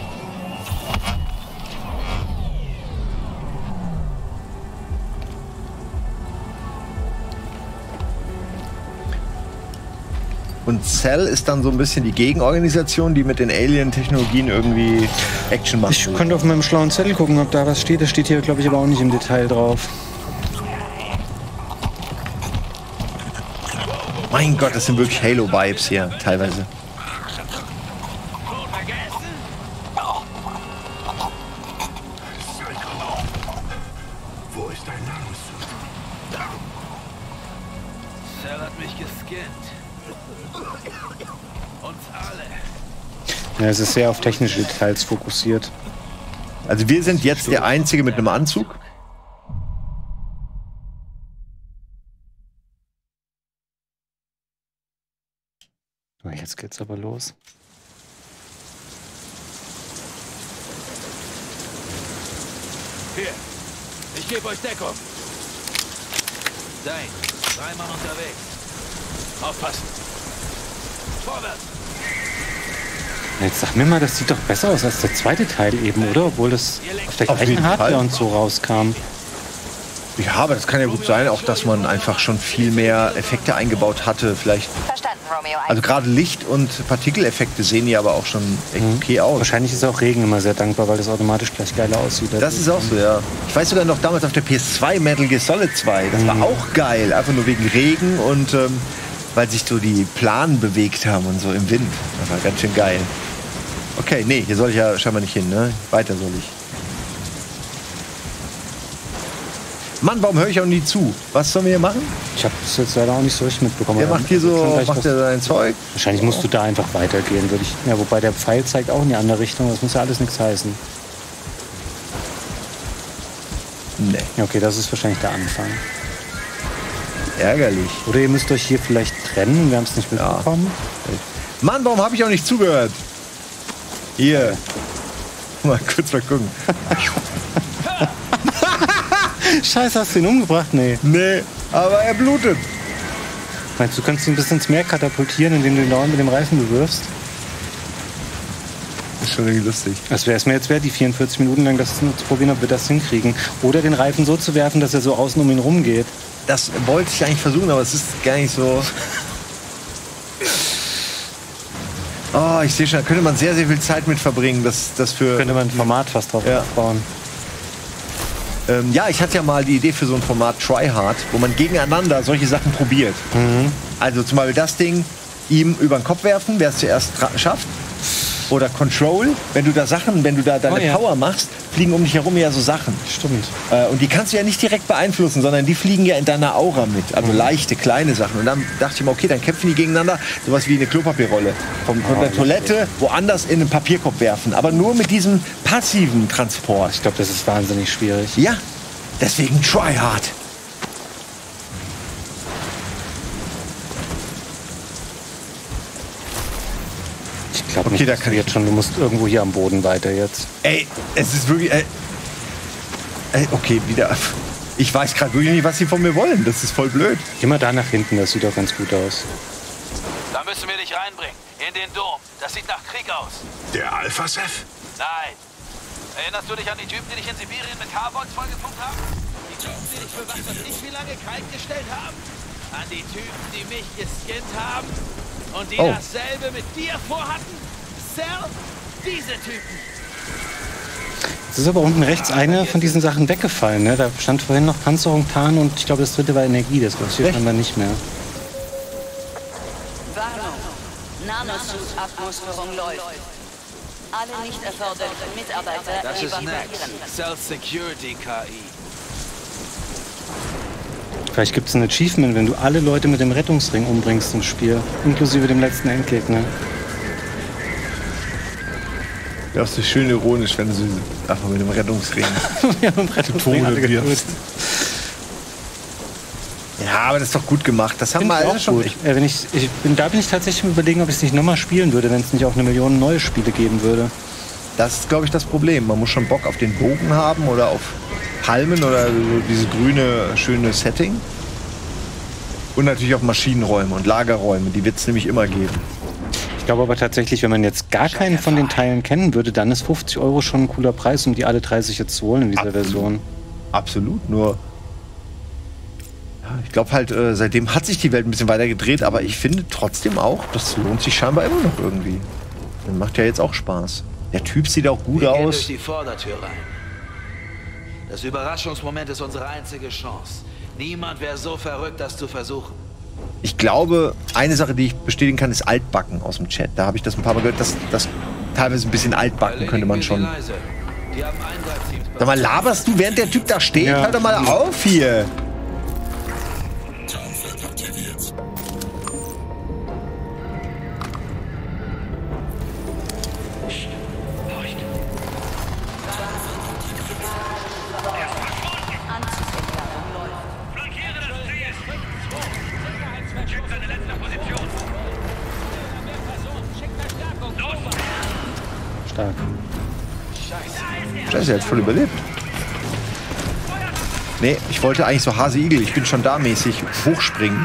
Und Cell ist dann so ein bisschen die Gegenorganisation, die mit den Alien-Technologien irgendwie Action macht. Ich könnte auf meinem schlauen Zettel gucken, ob da was steht. Das steht hier, glaube ich, aber auch nicht im Detail drauf. Mein Gott, das sind wirklich Halo-Vibes hier, teilweise. Wo ist dein Nanosuit? Cell hat mich gescannt. Uns alle. Ja, es ist sehr auf technische Details fokussiert. Also wir sind jetzt der Einzige mit einem Anzug. Oh, jetzt geht's aber los. Hier, ich gebe euch Deckung. Dein, 3 Mann unterwegs. Aufpassen. Vorwärts. Jetzt sag mir mal, das sieht doch besser aus als der zweite Teil eben, oder? Obwohl das auf der gleichen Hardware und so rauskam. Ja, aber das kann ja gut sein, auch dass man einfach schon viel mehr Effekte eingebaut hatte. Vielleicht. Verstanden, Romeo. Also gerade Licht- und Partikeleffekte sehen ja aber auch schon echt okay aus. Wahrscheinlich ist auch Regen immer sehr dankbar, weil das automatisch gleich geiler aussieht. Das ist auch so, ja. Ich weiß sogar noch damals auf der PS2 Metal Gear Solid 2. Das war auch geil. Einfach nur wegen Regen und weil sich so die Planen bewegt haben und so im Wind. Das war ganz schön geil. Okay, nee, hier soll ich ja scheinbar nicht hin, ne? Weiter soll ich. Mann, warum höre ich auch nie zu? Was sollen wir hier machen? Ich habe das jetzt leider auch nicht so richtig mitbekommen. Der macht hier so, macht er sein Zeug? Wahrscheinlich musst du da einfach weitergehen, würde ich. Ja, wobei der Pfeil zeigt auch in die andere Richtung. Das muss ja alles nichts heißen. Nee. Ja, okay, das ist wahrscheinlich der Anfang. Ärgerlich. Oder ihr müsst euch hier vielleicht trennen. Wir haben es nicht mitbekommen. Ja. Mann, warum habe ich auch nicht zugehört? Hier. Mal kurz mal gucken. Scheiße, hast du ihn umgebracht? Nee. Nee, aber er blutet. Meinst du, du könntest ihn bis ins Meer katapultieren, indem du ihn dauernd mit dem Reifen bewirfst? Das ist schon irgendwie lustig. Das wäre es mir jetzt wert, die 44 Minuten lang das zu probieren, ob wir das hinkriegen. Oder den Reifen so zu werfen, dass er so außen um ihn rumgeht. Das wollte ich eigentlich versuchen, aber es ist gar nicht so. Oh, ich sehe schon, da könnte man sehr, sehr viel Zeit mit verbringen. Das für könnte man ein Format fast drauf aufbauen. Ja, ich hatte ja mal die Idee für so ein Format Tryhard, wo man gegeneinander solche Sachen probiert. Also zum Beispiel das Ding ihm über den Kopf werfen, wer es zuerst schafft. oder Control, wenn du da deine Power machst, fliegen um dich herum ja so Sachen. Stimmt. Und die kannst du ja nicht direkt beeinflussen, sondern die fliegen ja in deiner Aura mit. Also leichte, kleine Sachen. Und dann dachte ich mir, okay, dann kämpfen die gegeneinander. Sowas wie eine Klopapierrolle. Von der Toilette woanders in einen Papierkorb werfen. Aber nur mit diesem passiven Transport. Ich glaube, das ist wahnsinnig schwierig. Ja, deswegen try hard. Ich glaube nicht, da kann jetzt schon. Du musst irgendwo hier am Boden weiter jetzt. Ey, es ist wirklich. Okay, wieder. Ich weiß gerade wirklich nicht, was sie von mir wollen. Das ist voll blöd. Geh mal da nach hinten, das sieht doch ganz gut aus. Da müssen wir dich reinbringen. In den Dom. Das sieht nach Krieg aus. Der Alpha-Seth? Nein. Erinnerst du dich an die Typen, die dich in Sibirien mit Carbox vollgepumpt haben? Die Typen, die dich für was weiß ich wie lange kalt gestellt haben? An die Typen, die mich gescannt haben? Und die dasselbe mit dir vorhatten? Cell? Diese Typen. Es ist aber unten rechts eine von diesen Sachen weggefallen. Ne? Da stand vorhin noch Panzerung, Tarn und ich glaube, das dritte war Energie. Das passiert scheinbar nicht mehr. Warnung. Nanosuit-Atmosphärung läuft. Alle nicht erforderlichen Mitarbeiter das ist evakuieren. Self-Security KI. Vielleicht gibt es ein Achievement, wenn du alle Leute mit dem Rettungsring umbringst im Spiel. Inklusive dem letzten Endgegner. Ja, ist schön ironisch, wenn du sie einfach mit dem Rettungsring ja, mit dem Rettungsring wirst. Ja, aber das ist doch gut gemacht. Das haben wir alle schon. Gut. Da bin ich tatsächlich überlegen, ob ich es nicht nochmal spielen würde, wenn es nicht auch 1 Million neue Spiele geben würde. Das ist, glaube ich, das Problem. Man muss schon Bock auf den Bogen haben oder auf Palmen oder so dieses grüne, schöne Setting. Und natürlich auf Maschinenräume und Lagerräume. Die wird es nämlich immer geben. Ich glaube aber tatsächlich, wenn man jetzt gar keinen von den Teilen kennen würde, dann ist 50 € schon ein cooler Preis, um die alle 30 jetzt zu holen in dieser Version. Absolut, nur ich glaube halt, seitdem hat sich die Welt ein bisschen weiter gedreht, aber ich finde trotzdem auch, das lohnt sich scheinbar immer noch irgendwie. Das macht ja jetzt auch Spaß. Der Typ sieht auch gut aus. Wir gehen durch die Vordertür rein. Das Überraschungsmoment ist unsere einzige Chance. Niemand wäre so verrückt, das zu versuchen. Ich glaube, eine Sache, die ich bestätigen kann, ist Altbacken aus dem Chat. Da habe ich das ein paar Mal gehört, das teilweise ein bisschen Altbacken könnte man schon. Sag mal, laberst du, während der Typ da steht? Ja. Hör doch mal auf hier. Stark. Scheiße, er hat voll überlebt. Nee, ich wollte eigentlich so Hase-Igel, ich bin schon da mäßig hochspringen.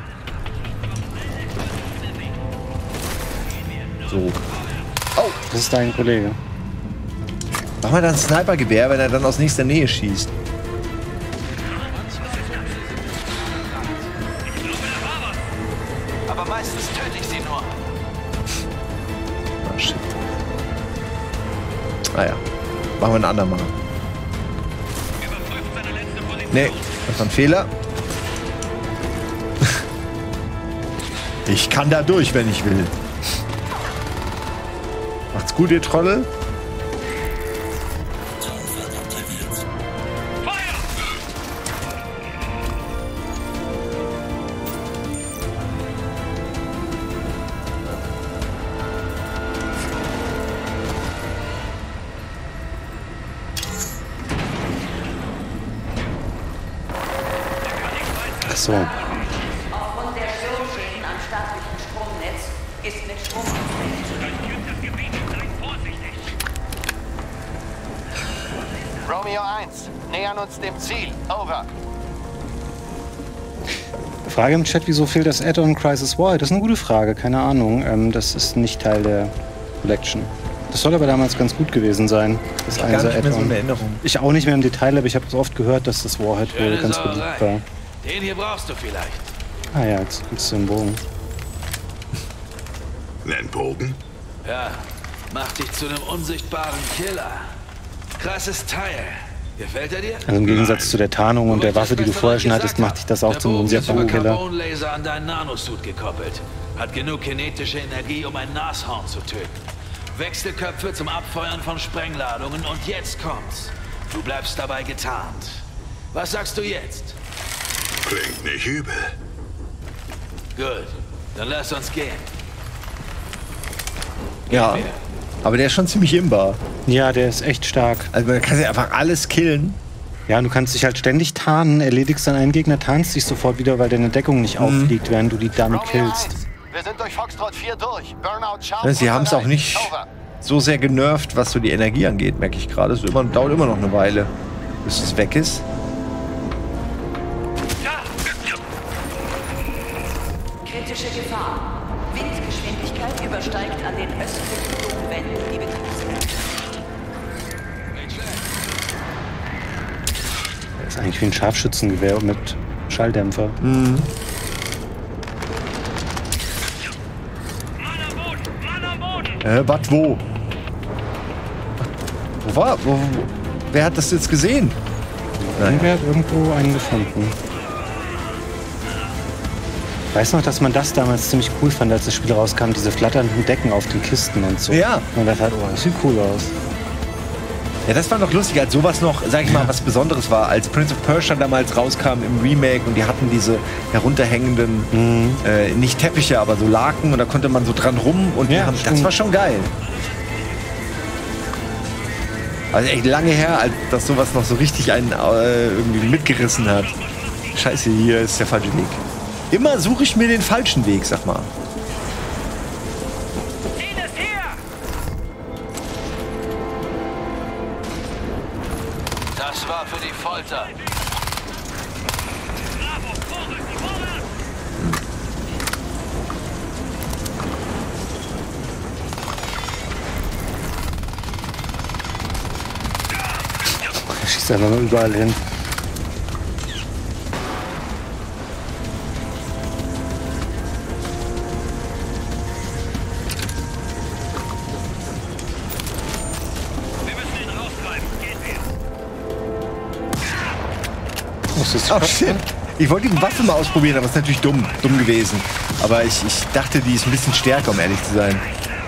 So. Oh, das ist dein Kollege. Mach mal dann ein Snipergewehr, wenn er dann aus nächster Nähe schießt. Aber meistens töte ich sie nur. Ah, shit. Ah ja. Machen wir einen anderen Mal. Nee, das war ein Fehler. Ich kann da durch, wenn ich will. Macht's gut, ihr Trottel. Ach so. Aufgrund der Stromschäden am staatlichen Stromnetz ist mit Strom Romeo 1, nähern uns dem Ziel. Over. Frage im Chat, wieso fehlt das Add-on Crisis War? Das ist eine gute Frage, keine Ahnung. Das ist nicht Teil der Collection. Das soll aber damals ganz gut gewesen sein. Das gar nicht mehr so in Erinnerung. Ich auch nicht mehr im Detail, aber ich habe so oft gehört, dass das Warhead wohl ganz beliebt war. Den hier brauchst du vielleicht. Ah ja, jetzt kriegst du den Bogen. Nen Bogen? Ja, mach dich zu einem unsichtbaren Killer. Krasses Teil. Gefällt er dir? Also im Gegensatz zu der Tarnung und der Waffe, die du vorher schon hattest, macht dich das auch zum unsichtbaren Killer. Carbon-Laser an deinen Nanosuit gekoppelt. Hat genug kinetische Energie, um ein Nashorn zu töten. Wechselköpfe zum Abfeuern von Sprengladungen und jetzt kommt's. Du bleibst dabei getarnt. Was sagst du jetzt? Klingt nicht übel. Gut, dann lass uns gehen. Ja, aber der ist schon ziemlich imbar. Ja, der ist echt stark. Also man kann ja einfach alles killen. Ja, du kannst dich halt ständig tarnen, erledigst dann einen Gegner, tarnst dich sofort wieder, weil deine Deckung nicht auffliegt, während du die damit killst. Wir sind durch Foxtrot 4 durch. Burnout scharf. Ja, sie haben es auch nicht so sehr genervt, was so die Energie angeht, merke ich gerade. Es dauert immer noch eine Weile, bis es weg ist. Kritische Gefahr. Windgeschwindigkeit übersteigt an den östlichen Domwänden die Betriebswerte. Das ist eigentlich wie ein Scharfschützengewehr mit Schalldämpfer. Mhm. Was, wo? Wo war? Wer hat das jetzt gesehen? Wer hat irgendwo einen gefunden. Ich weiß noch, dass man das damals ziemlich cool fand, als das Spiel rauskam, diese flatternden Decken auf den Kisten und so. Ja. Und das hat, oh, das sieht cool aus. Ja, das war noch lustig, als sowas noch, sag ich mal, was Besonderes war. Als Prince of Persia damals rauskam im Remake und die hatten diese herunterhängenden, nicht Teppiche, aber so Laken und da konnte man so dran rum und ja, das war schon geil. Also echt lange her, als dass sowas noch so richtig einen irgendwie mitgerissen hat. Scheiße, hier ist der falsche Weg. Immer suche ich mir den falschen Weg, sag mal. Das war für die Folter. Er schießt einfach nur überall hin. Oh shit. Ich wollte die Waffe mal ausprobieren, aber es ist natürlich dumm gewesen. Aber ich dachte, die ist ein bisschen stärker, um ehrlich zu sein.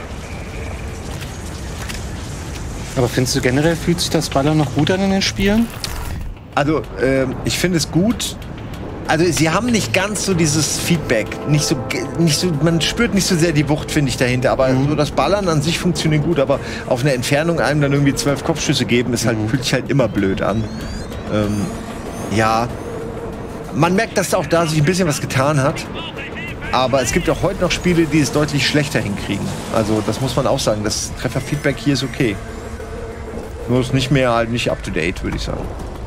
Aber findest du generell, fühlt sich das Ballern noch gut an in den Spielen? Also, ich finde es gut. Also, sie haben nicht ganz so dieses Feedback. Nicht so, man spürt nicht so sehr die Wucht, finde ich, dahinter. Aber so das Ballern an sich funktioniert gut. Aber auf eine Entfernung einem dann irgendwie 12 Kopfschüsse geben, ist halt, fühlt sich halt immer blöd an. Ja, man merkt, dass auch da sich ein bisschen was getan hat. Aber es gibt auch heute noch Spiele, die es deutlich schlechter hinkriegen. Also das muss man auch sagen. Das Trefferfeedback hier ist okay. Nur ist nicht mehr, halt nicht up to date, würde ich sagen.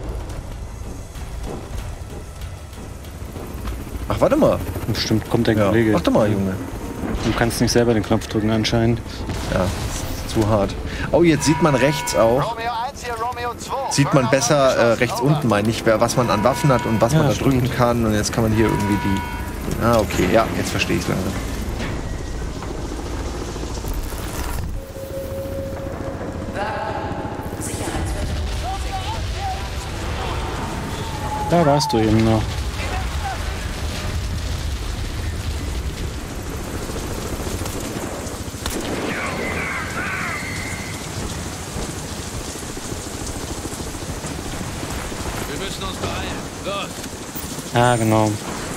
Ach, warte mal. Bestimmt kommt der Kollege. Warte mal, Junge. Du kannst nicht selber den Knopf drücken anscheinend. Ja, ist zu hart. Oh, jetzt sieht man rechts auch. Sieht man besser rechts unten, meine ich, was man an Waffen hat und was man da drücken kann. Und jetzt kann man hier irgendwie die... Ah, okay. Ja, jetzt verstehe ich es langsam. Da warst du eben noch. Ah, genau.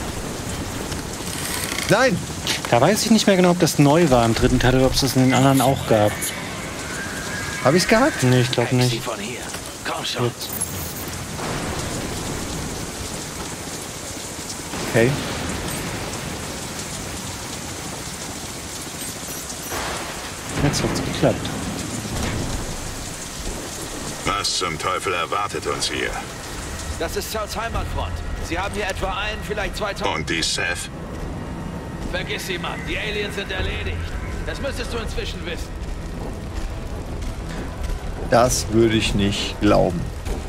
Nein! Da weiß ich nicht mehr genau, ob das neu war im dritten Teil oder ob es das in den anderen auch gab. Hab ich's gehabt? Nee, ich glaube nicht. Von hier. Komm schon. Jetzt. Okay. Jetzt hat's geklappt. Was zum Teufel erwartet uns hier? Das ist Souths Heimatfront. Sie haben hier etwa vielleicht 2000... Und die Seth? Vergiss sie, Mann. Die Aliens sind erledigt. Das müsstest du inzwischen wissen. Das würde ich nicht glauben.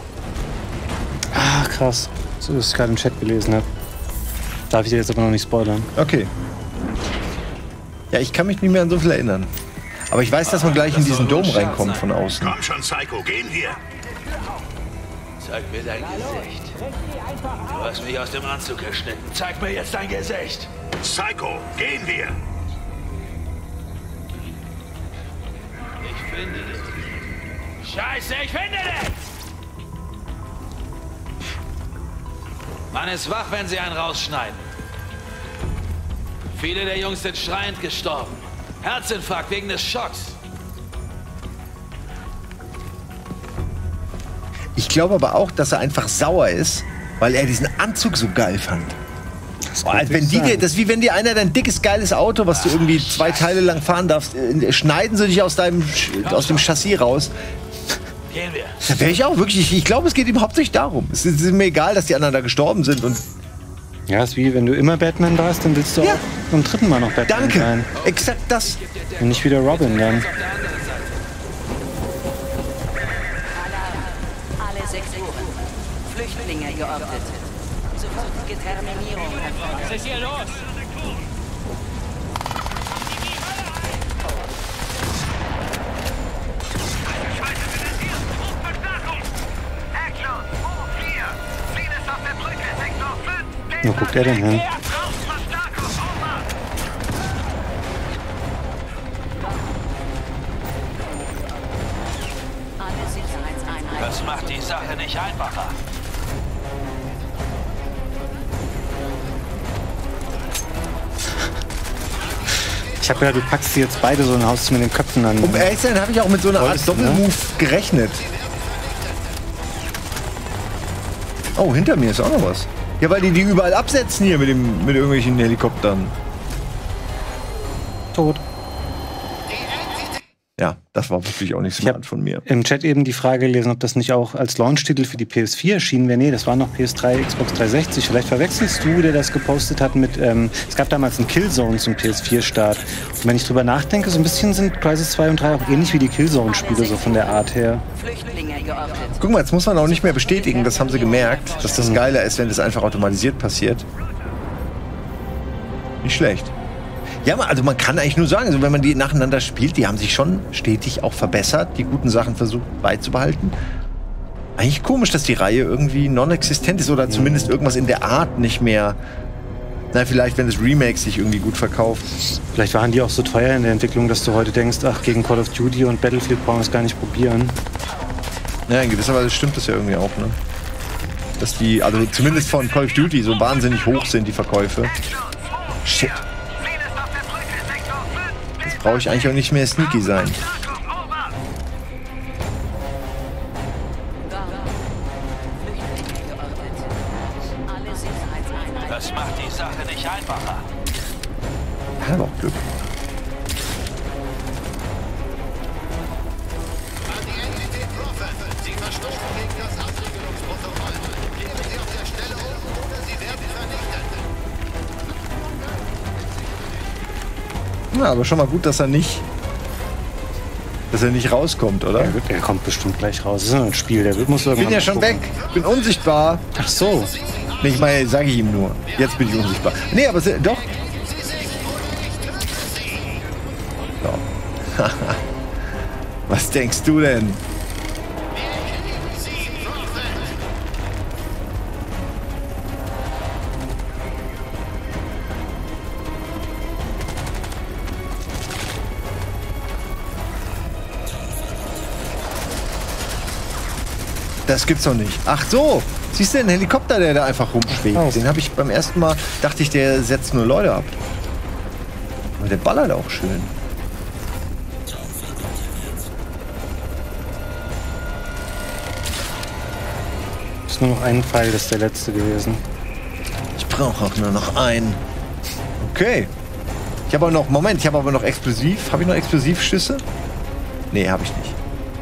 Ah, krass. So, was ich gerade im Chat gelesen habe. Darf ich dir jetzt aber noch nicht spoilern. Okay. Ja, ich kann mich nicht mehr an so viel erinnern. Aber ich weiß, dass man gleich in diesen Dom reinkommt von außen. Komm schon, Psycho, gehen wir. Zeig mir dein Gesicht. Du hast mich aus dem Anzug geschnitten. Zeig mir jetzt dein Gesicht. Psycho, gehen wir. Finde den. Scheiße, ich finde den! Man ist wach, wenn sie einen rausschneiden. Viele der Jungs sind schreiend gestorben. Herzinfarkt wegen des Schocks. Ich glaube aber auch, dass er einfach sauer ist, weil er diesen Anzug so geil fand. Also wenn das ist wie wenn dir einer dein dickes, geiles Auto, was du irgendwie 2 Teile lang fahren darfst, schneiden sie dich aus dem Chassis raus. Gehen wir. Da wäre ich auch wirklich. Ich glaube, es geht ihm hauptsächlich darum. Es ist mir egal, dass die anderen da gestorben sind. Und ja, ist wie wenn du immer Batman warst, dann willst du auch beim 3. Mal noch Batman sein. Exakt das. Und nicht wieder Robin dann. Alle Sektoren. Flüchtlinge geortet. Sofortige Terminierung erfolgt. Was ist hier los? Wo guckt er denn hin? Das macht die Sache nicht einfacher. Ich habe ja, du packst sie jetzt beide so ein Haus mit den Köpfen an. Um ehrlich zu sein, habe ich auch mit so einer Art Doppelmove gerechnet. Oh, hinter mir ist auch noch was. Ja, weil die überall absetzen hier mit irgendwelchen Helikoptern. Tot. Ja, das war wirklich auch nicht smart von mir. Im Chat eben die Frage gelesen, ob das nicht auch als Launch-Titel für die PS4 erschienen wäre. Nee, das war noch PS3, Xbox 360. Vielleicht verwechselst du, der das gepostet hat, mit, es gab damals einen Killzone zum PS4-Start. Und wenn ich drüber nachdenke, so ein bisschen sind Crysis 2 und 3 auch ähnlich wie die Killzone-Spiele, so von der Art her. Guck mal, jetzt muss man auch nicht mehr bestätigen, das haben sie gemerkt, dass das geiler ist, wenn das einfach automatisiert passiert. Nicht schlecht. Ja, also man kann eigentlich nur sagen, also wenn man die nacheinander spielt, die haben sich schon stetig auch verbessert, die guten Sachen versucht beizubehalten. Eigentlich komisch, dass die Reihe irgendwie non-existent ist oder zumindest irgendwas in der Art nicht mehr. Na, vielleicht, wenn das Remake sich irgendwie gut verkauft. Vielleicht waren die auch so teuer in der Entwicklung, dass du heute denkst, ach, gegen Call of Duty und Battlefield brauchen wir es gar nicht probieren. Ja, in gewisser Weise stimmt das ja irgendwie auch, ne? Dass die, also zumindest von Call of Duty so wahnsinnig hoch sind, die Verkäufe. Shit. Brauche ich eigentlich auch nicht mehr sneaky sein. Das macht die Sache nicht einfacher. Hat aber auch Glück. Ja, aber schon mal gut, dass er nicht rauskommt, oder? Er kommt bestimmt gleich raus. Das ist nur ein Spiel, der muss irgendwann. Ich bin ja schon weg. Ich bin unsichtbar. Ach so. Nee, ich meine, sage ich ihm nur. Jetzt bin ich unsichtbar. Nee, aber doch. So. Was denkst du denn? Das gibt's doch nicht. Ach so, siehst du den Helikopter, der da einfach rumschwebt? Den habe ich beim ersten Mal, dachte ich, der setzt nur Leute ab. Aber der ballert auch schön. Ist nur noch ein Pfeil, das ist der letzte gewesen. Ich brauche auch nur noch einen. Okay. Ich habe aber noch, Moment, ich habe aber noch Explosiv. Habe ich noch Explosivschüsse? Nee, habe ich nicht.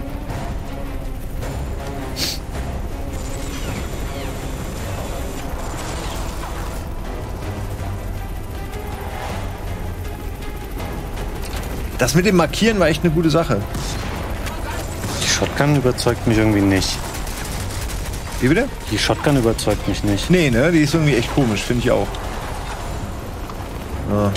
Das mit dem Markieren war echt eine gute Sache. Die Shotgun überzeugt mich irgendwie nicht. Wie bitte? Die Shotgun überzeugt mich nicht. Nee, ne? Die ist irgendwie echt komisch, finde ich auch. Ja.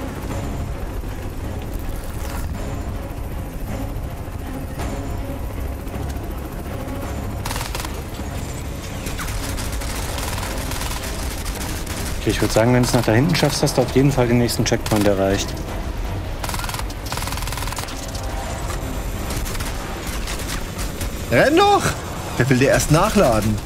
Okay, ich würde sagen, wenn du es nach da hinten schaffst, hast du auf jeden Fall den nächsten Checkpoint erreicht. Renn doch! Wer will dir erst nachladen?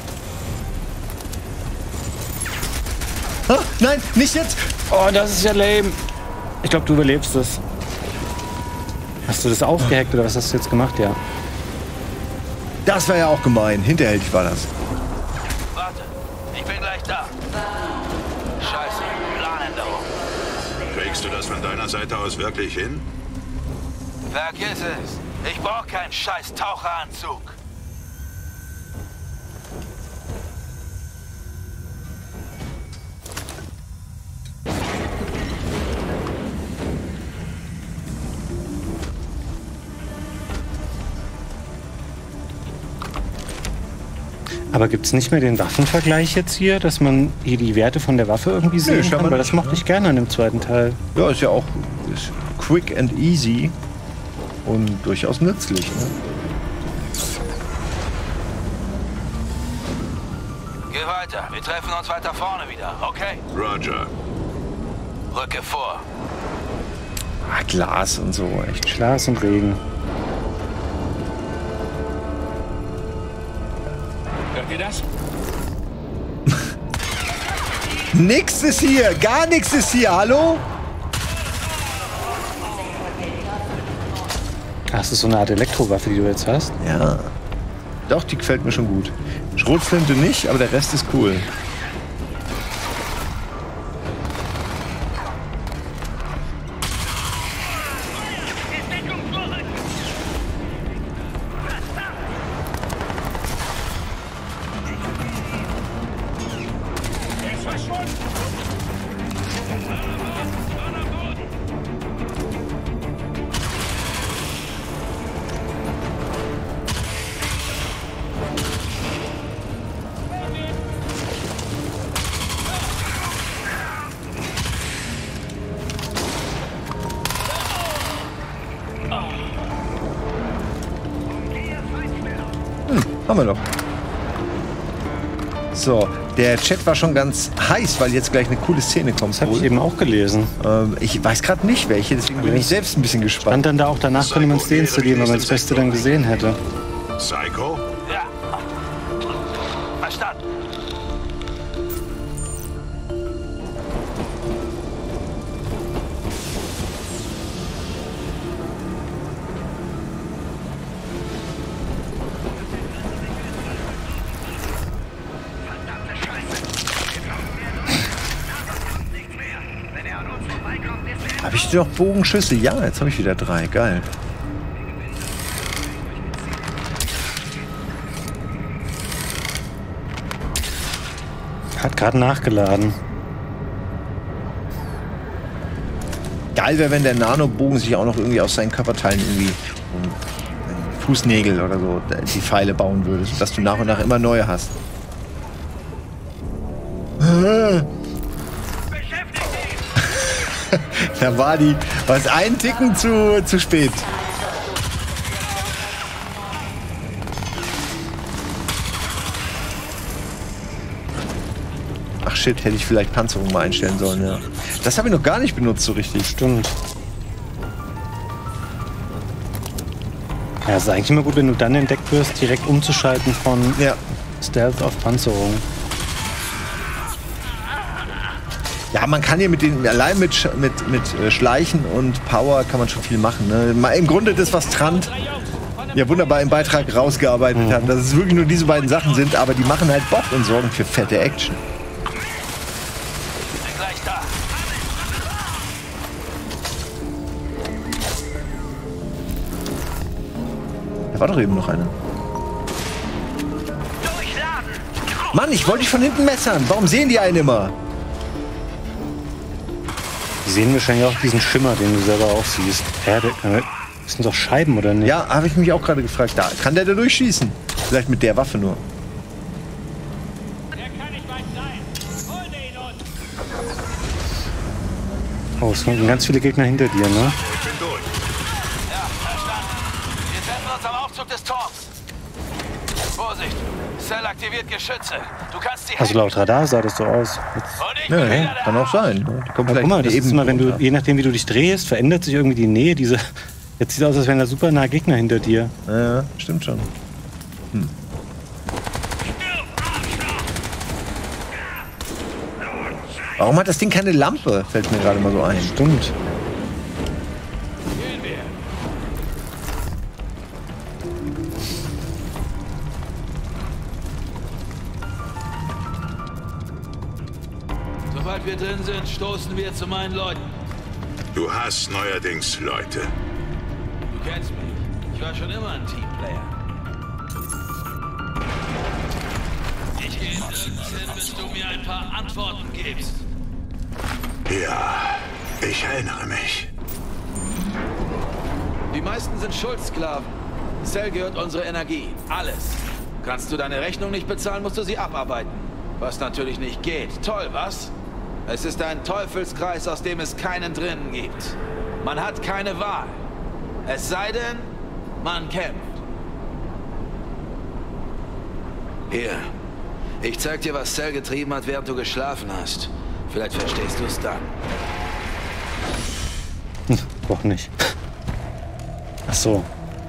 Ah, nein, nicht jetzt! Oh, das ist ja lame. Ich glaube, du überlebst es. Hast du das aufgehackt oder was hast du jetzt gemacht? Ja. Das war ja auch gemein. Hinterhältig war das. Warte, ich bin gleich da. Scheiße, Planänderung. Kriegst du das von deiner Seite aus wirklich hin? Vergiss es. Ich brauche keinen scheiß Taucheranzug. Aber gibt es nicht mehr den Waffenvergleich jetzt hier, dass man hier die Werte von der Waffe irgendwie sehen kann? Weil das mochte ich gerne an dem zweiten Teil. Ja, ist ja auch ist quick and easy und durchaus nützlich. Ne? Geh weiter. Wir treffen uns weiter vorne wieder, okay? Roger. Rücke vor. Ah, Glas und so, echt. Glas und Regen. Hört ihr das? Nix ist hier, gar nichts ist hier, hallo? Das ist so eine Art Elektrowaffe, die du jetzt hast. Ja. Doch, die gefällt mir schon gut. Schrotflinte nicht, aber der Rest ist cool. Haben wir noch. So, der Chat war schon ganz heiß, weil jetzt gleich eine coole Szene kommt. Das habe ich eben auch gelesen. Ich weiß gerade nicht welche, deswegen bin ich selbst ein bisschen gespannt. Stand dann da auch, danach könnte man es deinstallieren, wenn man das Beste dann gesehen hätte. Psycho? Ja. Verstanden. Habe ich noch Bogenschüsse? Ja, jetzt habe ich wieder 3. Geil. Hat gerade nachgeladen. Geil wäre, wenn der Nanobogen sich auch noch irgendwie aus seinen Körperteilen irgendwie Fußnägel oder so die Pfeile bauen würde, sodass du nach und nach immer neue hast. Da war es ein Ticken zu spät. Ach shit, hätte ich vielleicht Panzerung mal einstellen sollen, ja. Das habe ich noch gar nicht benutzt so richtig. Stimmt. Ja, es ist eigentlich immer gut, wenn du dann entdeckt wirst, direkt umzuschalten von Stealth auf Panzerung. Ja, man kann hier allein mit Schleichen und Power kann man schon viel machen. Ne? Im Grunde das, was Trant ja wunderbar im Beitrag rausgearbeitet hat, dass es wirklich nur diese beiden Sachen sind, aber die machen halt Bock und sorgen für fette Action. Da war doch eben noch einer. Mann, ich wollte dich von hinten messern. Warum sehen die einen immer? Die sehen wahrscheinlich auch diesen Schimmer, den du selber auch siehst. Ja, das sind doch Scheiben, oder nicht? Ja, habe ich mich auch gerade gefragt. Da kann der da durchschießen. Vielleicht mit der Waffe nur. Oh, es kommen ganz viele Gegner hinter dir, ne? Ich bin durch. Ja, verstanden. Wir treffen uns am Aufzug des Turms. Vorsicht! Cell aktiviert Geschütze. Du kannst die Also laut Radar sah das so aus. Nee, kann auch sein. Die kommt guck mal, das ist immer, wenn du, je nachdem wie du dich drehst, verändert sich irgendwie die Nähe. Jetzt sieht es aus, als wären da super nah Gegner hinter dir. Ja, stimmt schon. Warum hat das Ding keine Lampe? Fällt mir gerade mal so ein. Stimmt. Sobald wir drin sind, stoßen wir zu meinen Leuten. Du hast neuerdings Leute. Du kennst mich. Ich war schon immer ein Teamplayer. Ich gehe nirgends hin, bis du mir ein paar Antworten gibst. Ja, ich erinnere mich. Die meisten sind Schuldsklaven. Cell gehört unsere Energie. Alles. Kannst du deine Rechnung nicht bezahlen, musst du sie abarbeiten. Was natürlich nicht geht. Toll, was? Es ist ein Teufelskreis, aus dem es keinen drinnen gibt. Man hat keine Wahl. Es sei denn, man kämpft. Hier. Ich zeig dir, was Cell getrieben hat, während du geschlafen hast. Vielleicht verstehst du es dann. Doch nicht. Ach so.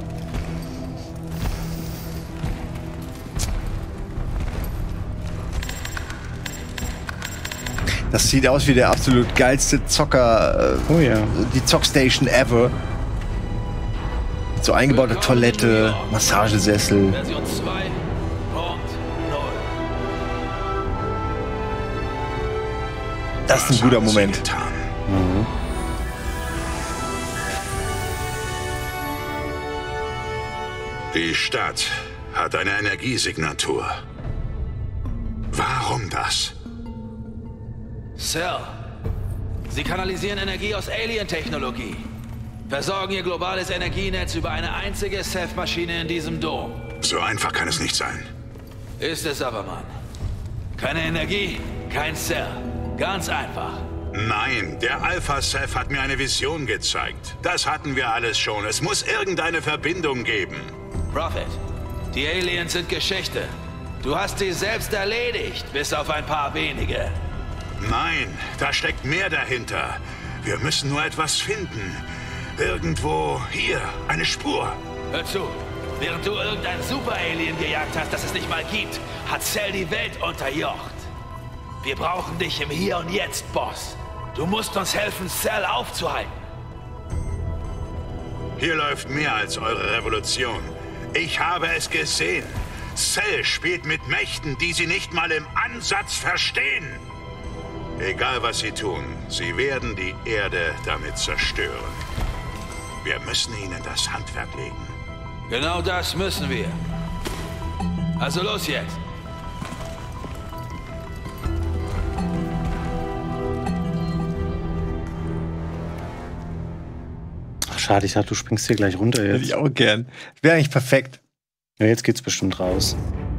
Das sieht aus wie der absolut geilste Zocker, oh ja. Die Zockstation ever. So eingebaute Toilette, Massagesessel. Version 2.0. Das ist ein guter Moment. Mhm. Die Stadt hat eine Energiesignatur. Warum das? Cell. Sie kanalisieren Energie aus Alien-Technologie. Versorgen ihr globales Energienetz über eine einzige Ceph-Maschine in diesem Dom. So einfach kann es nicht sein. Ist es aber, Mann. Keine Energie, kein Cell. Ganz einfach. Nein, der Alpha-Ceph hat mir eine Vision gezeigt. Das hatten wir alles schon. Es muss irgendeine Verbindung geben. Prophet, die Aliens sind Geschichte. Du hast sie selbst erledigt, bis auf ein paar wenige. Nein, da steckt mehr dahinter. Wir müssen nur etwas finden. Irgendwo hier, eine Spur. Hör zu, während du irgendein Super-Alien gejagt hast, das es nicht mal gibt, hat Cell die Welt unterjocht. Wir brauchen dich im Hier und Jetzt, Boss. Du musst uns helfen, Cell aufzuhalten. Hier läuft mehr als eure Revolution. Ich habe es gesehen. Cell spielt mit Mächten, die sie nicht mal im Ansatz verstehen. Egal was sie tun, sie werden die Erde damit zerstören. Wir müssen ihnen das Handwerk legen. Genau das müssen wir. Also los jetzt. Ach, schade, ich dachte, du springst hier gleich runter jetzt. Hätte ich auch gern. Wäre eigentlich perfekt. Ja, jetzt geht's bestimmt raus.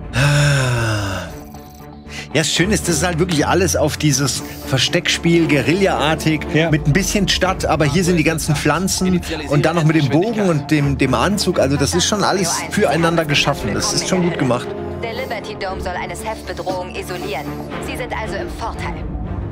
Ja, das Schöne ist, das ist halt wirklich alles auf dieses Versteckspiel, Guerilla-artig, mit ein bisschen Stadt, aber hier sind die ganzen Pflanzen und dann noch mit dem Bogen und dem Anzug. Also das ist schon alles füreinander geschaffen. Das ist schon gut gemacht. Der Liberty Dome soll eine Ceph-Bedrohung isolieren. Sie sind also im Vorteil.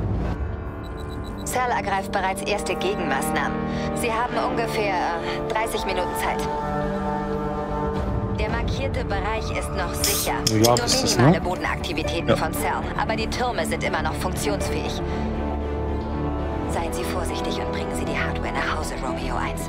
Cell ergreift bereits erste Gegenmaßnahmen. Sie haben ungefähr 30 Minuten Zeit. Der markierte Bereich ist noch sicher. New York Nur ist das, minimale ne? Bodenaktivitäten von Cell, aber die Türme sind immer noch funktionsfähig. Seien Sie vorsichtig und bringen Sie die Hardware nach Hause, Romeo 1.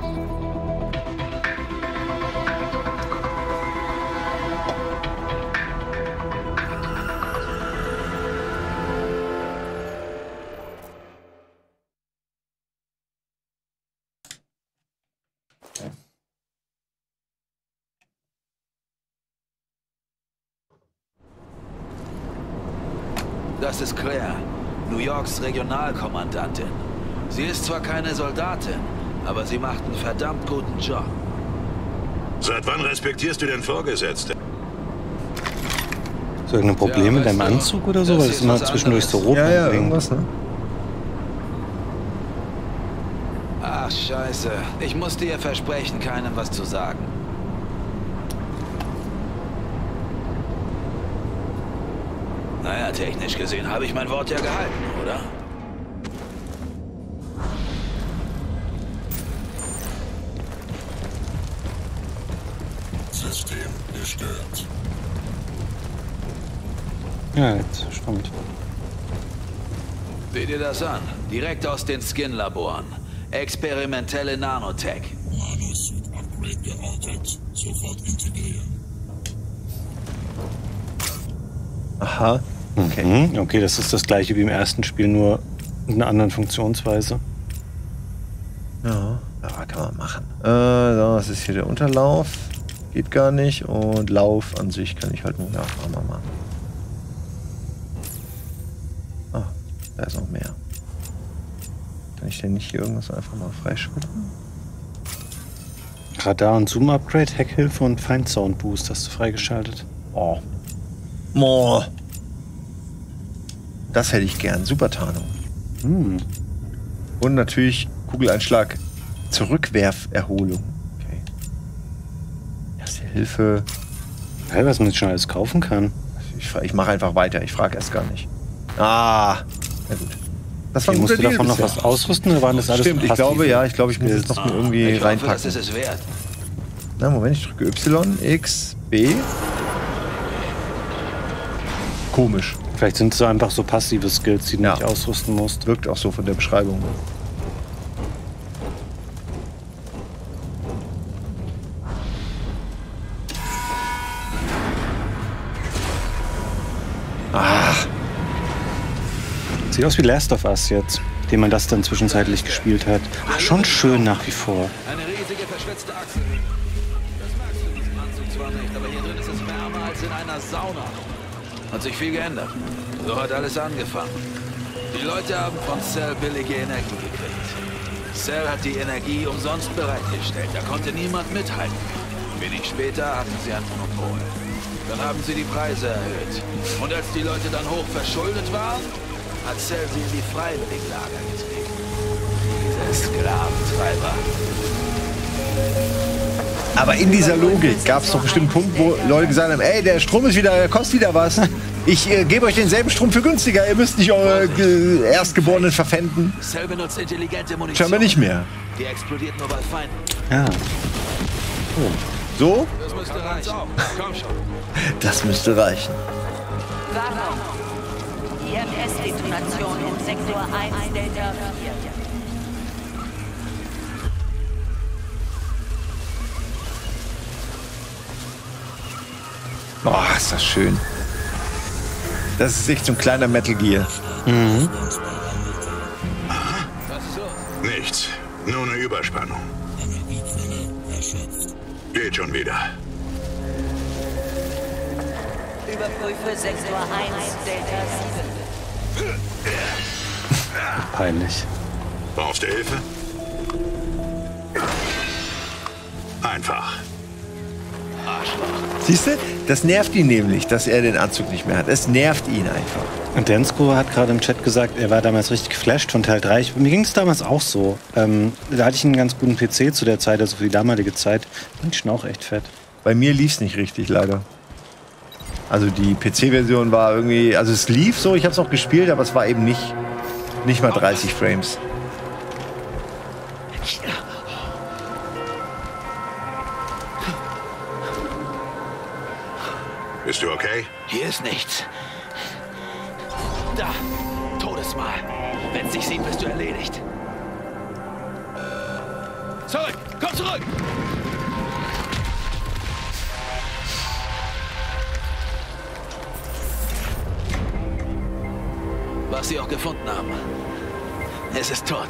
Das ist Claire, New Yorks Regionalkommandantin. Sie ist zwar keine Soldatin, aber sie macht einen verdammt guten Job. Seit wann respektierst du den Vorgesetzten? Ist irgendein Problem mit deinem Anzug oder so? Weil es immer zwischendurch so rot Ja, blinkt. irgendwas, ne? Ach, scheiße. Ich musste ihr versprechen, keinem was zu sagen. Naja, technisch gesehen habe ich mein Wort ja gehalten, oder? System gestört. Ja, jetzt stimmt. Sieh dir das an. Direkt aus den Skin-Laboren. Experimentelle Nanotech. Nanosuit-Upgrade geortet. Sofort integrieren. Aha. Okay. Okay, das ist das gleiche wie im ersten Spiel, nur in einer anderen Funktionsweise. Ja, kann man machen. Das ist hier der Unterlauf. Geht gar nicht. Und Lauf an sich kann ich halt nur nachmachen. Ah, da ist noch mehr. Kann ich denn nicht hier irgendwas einfach mal freischalten? Radar- und Zoom-Upgrade, Heckhilfe und Feindsound-Boost hast du freigeschaltet. Oh. Das hätte ich gern. Super Tarnung. Und natürlich Kugeleinschlag Zurückwerferholung. Okay. Erste Hilfe. Hey, was man jetzt schon alles kaufen kann. Ich mache einfach weiter. Ich frage erst gar nicht. Ah. Na gut. Das war musst du davon noch was ausrüsten oder waren das alles? Stimmt, ich glaube, ich muss jetzt noch mal irgendwie reinpacken. Das ist es wert. Na, Moment, ich drücke Y, X, B. Komisch. Vielleicht sind es so einfach so passive Skills, die du nicht ausrüsten musst. Wirkt auch so von der Beschreibung. Ach. Sieht aus wie Last of Us jetzt, dem man das dann zwischenzeitlich gespielt hat. Ach, schon schön nach wie vor. Eine riesige verschwitzte Achse. Das magst du in diesem Anzug zwar nicht, aber hier drin ist es wärmer als in einer Sauna. Hat sich viel geändert. So hat alles angefangen. Die Leute haben von Cell billige Energie gekriegt. Cell hat die Energie umsonst bereitgestellt. Da konnte niemand mithalten. Wenig später hatten sie ein Monopol. Dann haben sie die Preise erhöht. Und als die Leute dann hoch verschuldet waren, hat Cell sie in die Freiwilligenlager getrieben. Diese Sklaventreiber. Aber in dieser Logik gab es doch bestimmt einen Punkt, wo Leute gesagt haben, ey, der Strom ist wieder, der kostet wieder was. Ich gebe euch denselben Strom für günstiger. Ihr müsst nicht eure Erstgeborenen verpfänden. Cell benutzt intelligente Munition. Scheinbar nicht mehr. Die explodiert nur bei Feinden. Ja. Oh. So? Das müsste reichen. Komm schon. Das müsste reichen. Warnung. IMS-Detonation im Sektor 1 Delta 4. Boah, ist das schön. Das ist echt so ein kleiner Metal Gear. Mhm. Nichts. Nur eine Überspannung. Geht schon wieder. Überprüfe Sektor 1 Delta 7. Peinlich. Brauchst du Hilfe? Einfach. Siehst du? Das nervt ihn nämlich, dass er den Anzug nicht mehr hat. Es nervt ihn einfach. Und Densko hat gerade im Chat gesagt, er war damals richtig geflasht von Teil 3. Mir ging es damals auch so. Da hatte ich einen ganz guten PC zu der Zeit, also für die damalige Zeit. Fand ich schon auch echt fett. Bei mir lief es nicht richtig, leider. Also die PC-Version war irgendwie... Also es lief so, ich habe es auch gespielt, aber es war eben nicht mal 30 Frames. Bist du okay? Hier ist nichts. Da, Todesmal. Wenn es dich sieht, bist du erledigt. Zurück! Komm zurück! Was sie auch gefunden haben. Es ist tot.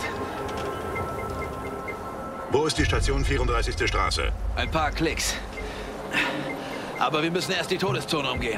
Wo ist die Station 34. Straße? Ein paar Klicks. Aber wir müssen erst die Todeszone umgehen.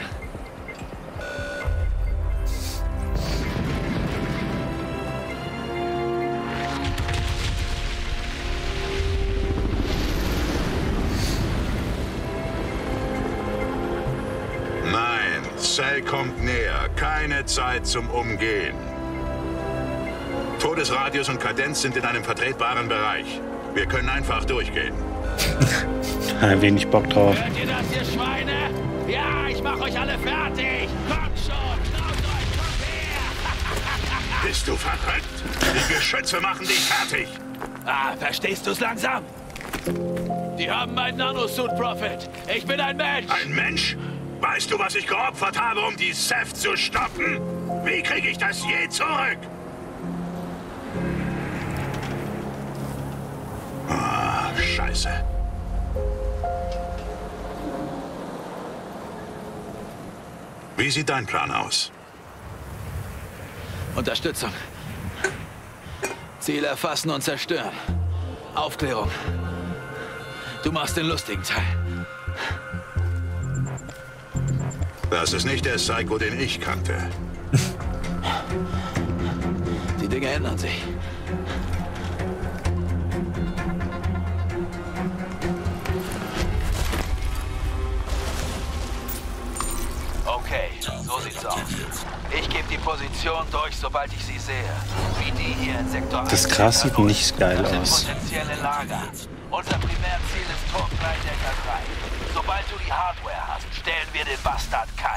Nein, Cell kommt näher. Keine Zeit zum Umgehen. Todesradius und Kadenz sind in einem vertretbaren Bereich. Wir können einfach durchgehen. Wenig Bock drauf. Hört ihr das, ihr Schweine? Ja, ich mach euch alle fertig. Kommt schon, traut euch, kommt her. Bist du verrückt? Die Geschütze machen dich fertig. Ah, verstehst du's langsam? Die haben meinen Nanosuit, Prophet. Ich bin ein Mensch. Ein Mensch? Weißt du, was ich geopfert habe, um die Ceph zu stoppen? Wie kriege ich das je zurück? Ah, Scheiße. Wie sieht dein Plan aus? Unterstützung. Ziel erfassen und zerstören. Aufklärung. Du machst den lustigen Teil. Das ist nicht der Psycho, den ich kannte. Die Dinge ändern sich. Okay, so sieht's aus. Ich gebe die Position durch, sobald ich sie sehe. Wie die hier in Sektor 1. Das Gras sieht nicht geil Das sind aus. potenzielle Lager. Unser Primärziel ist Turm 3 Delta 3. Sobald du die Hardware hast, stellen wir den Bastard kalt.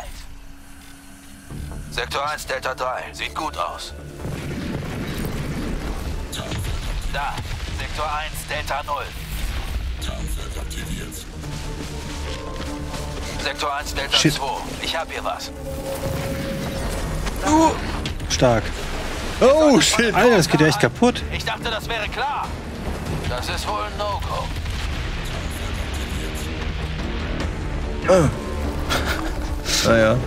Sektor 1 Delta 3. Sieht gut aus. Da. Sektor 1 Delta 0. Sektor 1 Delta 2. Ich hab hier was. Stark. Oh, shit. Alter, das geht ja echt kaputt. Ich dachte, das wäre klar. Das ist wohl ein No-Go. Naja.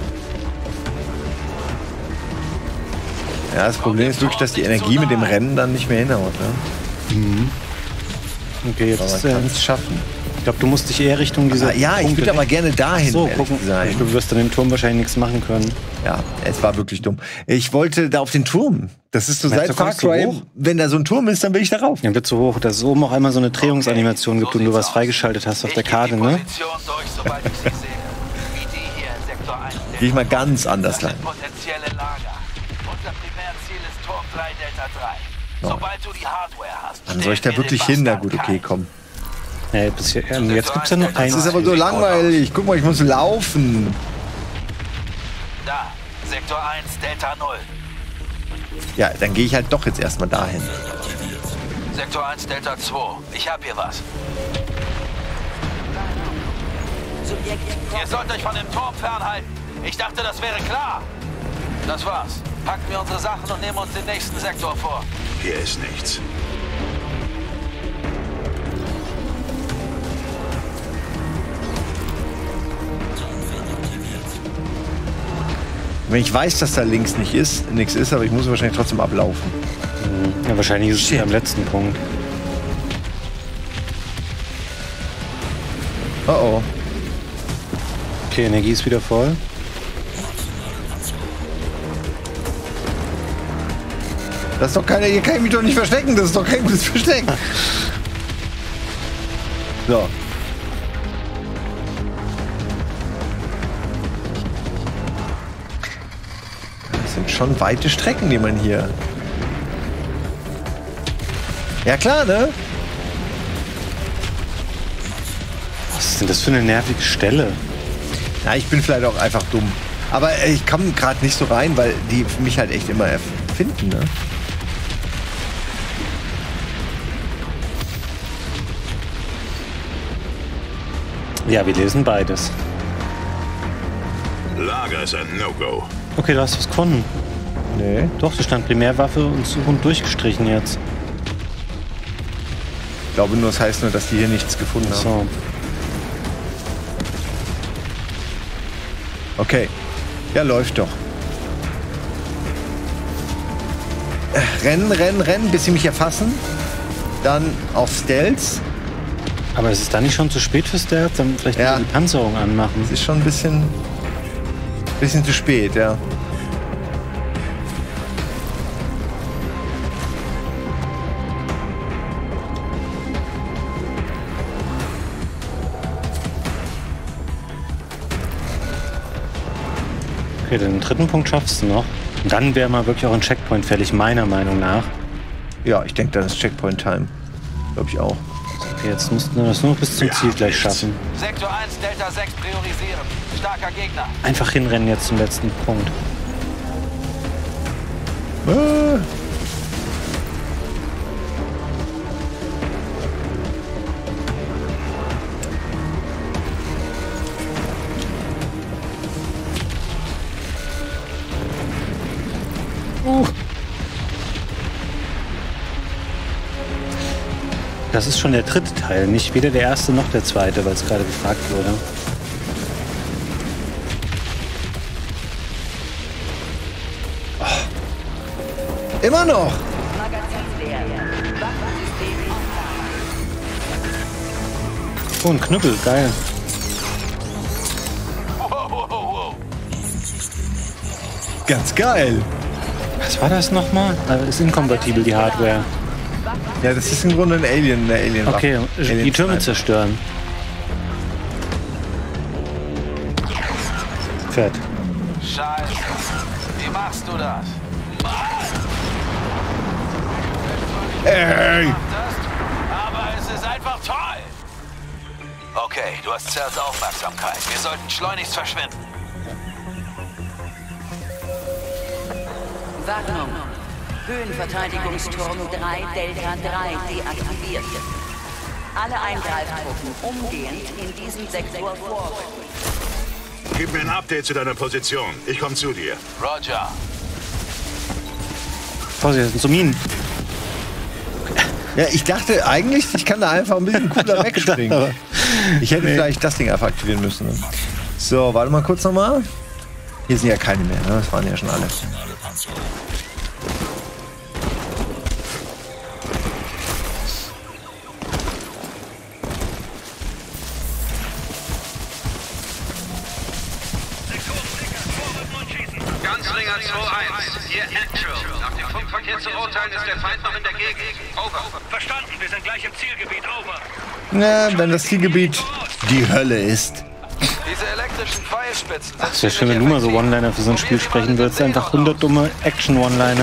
Ja, das Problem ist wirklich, dass die Energie mit dem Rennen dann nicht mehr hinhaut. Ne? Mhm. Okay, jetzt aber man kann es schaffen. Ich glaube, du musst dich eher Richtung dieser Ja, ich würde aber gerne dahin so, gucken. sein. Du wirst an dem Turm wahrscheinlich nichts machen können. Ja, es war wirklich dumm. Ich wollte da auf den Turm. Das ist so seit Far Cry, wenn da so ein Turm ist, dann will ich darauf. Dann wird so hoch, dass es oben auch einmal so eine Drehungsanimation gibt und du was freigeschaltet hast auf der Karte, ne? Gehe ich mal ganz anders lang. Potenzielle Lager. Unser Primärziel ist Turm 3 Delta 3. Sobald du die Hardware hast. Dann soll ich da wirklich hin? Na gut, okay, komm. Hey, jetzt gibt's ja noch eins. Das ist aber so langweilig. Guck mal, ich muss laufen. Da, Sektor 1 Delta 0. Ja, dann gehe ich halt doch jetzt erstmal dahin. Sektor 1 Delta 2. Ich hab hier was. Ihr sollt euch von dem Turm fernhalten. Ich dachte, das wäre klar. Das war's. Packen wir unsere Sachen und nehmen uns den nächsten Sektor vor. Hier ist nichts. Wenn ich weiß, dass da links nichts ist, aber ich muss wahrscheinlich trotzdem ablaufen. Ja, wahrscheinlich ist es hier am letzten Punkt. Oh oh. Okay, Energie ist wieder voll. Das ist doch keine. Hier kann ich mich doch nicht verstecken. Das ist doch kein gutes Versteck. So. Das sind schon weite Strecken, die man hier. Ja klar, ne? Was ist denn das für eine nervige Stelle? Ja, ich bin vielleicht auch einfach dumm. Aber ich komme gerade nicht so rein, weil die mich halt echt immer finden, ne? Ja, wir lesen beides. Lager ist ein No-Go. Okay, du hast was gefunden. Nee. Doch, da stand Primärwaffe und Suchend durchgestrichen jetzt. Ich glaube nur, das heißt nur, dass die hier nichts gefunden haben. So. Okay. Ja, läuft doch. Rennen, rennen, rennen, bis sie mich erfassen. Dann auf Stealth. Aber ist es da nicht schon zu spät für Stealth? Dann vielleicht die Panzerung anmachen. Es ist schon ein bisschen zu spät, ja. Okay, den dritten Punkt schaffst du noch. Und dann wäre mal wirklich auch ein Checkpoint fällig, meiner Meinung nach. Ja, ich denke, dann ist Checkpoint-Time. Glaube ich auch. Okay, jetzt musst du das nur bis zum Ziel gleich schaffen. Sektor 1 Delta 6 priorisieren. Starker Gegner. Einfach hinrennen jetzt zum letzten Punkt. Das ist schon der dritte Teil, nicht weder der erste noch der zweite, weil es gerade gefragt wurde. Oh. Immer noch! Oh, ein Knüppel, geil. Ganz geil. Was war das nochmal? Ist inkompatibel, die Hardware. Ja, das ist im Grunde ein Alien, eine Alien. Okay, die Türme zerstören. Fett. Scheiße. Wie machst du das? Ey! Aber es ist einfach toll. Okay, du hast Cells Aufmerksamkeit. Wir sollten schleunigst verschwinden. Warnung. Höhenverteidigungsturm 3 Delta 3 deaktiviert. Alle Eingreiftruppen umgehend in diesem Sektor vorrücken. Gib mir ein Update zu deiner Position. Ich komme zu dir. Roger. Vorsicht, das sind so Minen. Ja, ich dachte eigentlich, ich kann da einfach ein bisschen cooler wegspringen. Ich hätte vielleicht das Ding einfach aktivieren müssen. So, warte mal kurz nochmal. Hier sind ja keine mehr, ne? Das waren ja schon alle. Ganzlinger 2-1, hier Actual. Nach dem Funkverkehr zu urteilen ist der Feind noch in der Gegend. Over. Verstanden, wir sind gleich im Zielgebiet. Over. Na, wenn das Zielgebiet die Hölle ist. Diese elektrischen Pfeilspitzen. Es wäre schön, wenn du mal so One-Liner für so ein Spiel sprechen würdest. Einfach 100 dumme Action-One-Liner.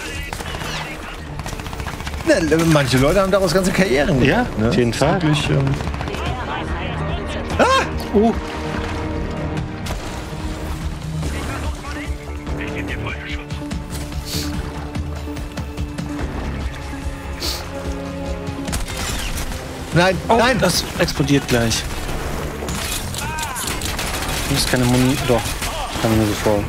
Ja, manche Leute haben daraus ganze Karrieren gemacht. Ja, auf jeden Fall. Wirklich, Nein, nein! Das explodiert gleich. Das ist keine Muni. Doch, kam mir so vor.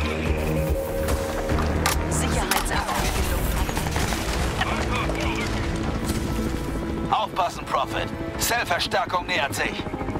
Aufpassen, Prophet. Cell-Verstärkung nähert sich.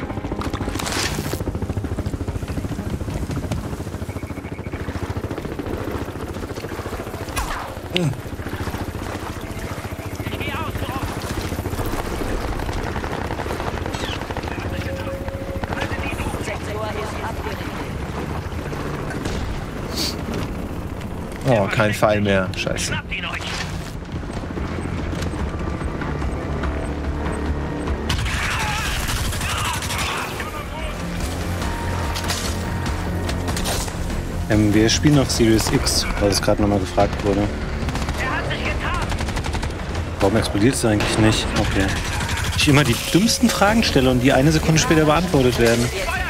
Oh, kein Pfeil mehr. Scheiße. Wir spielen noch Series X, weil es gerade nochmal gefragt wurde. Warum explodiert es eigentlich nicht? Okay. Ich immer die dümmsten Fragen stelle und die eine Sekunde später beantwortet werden.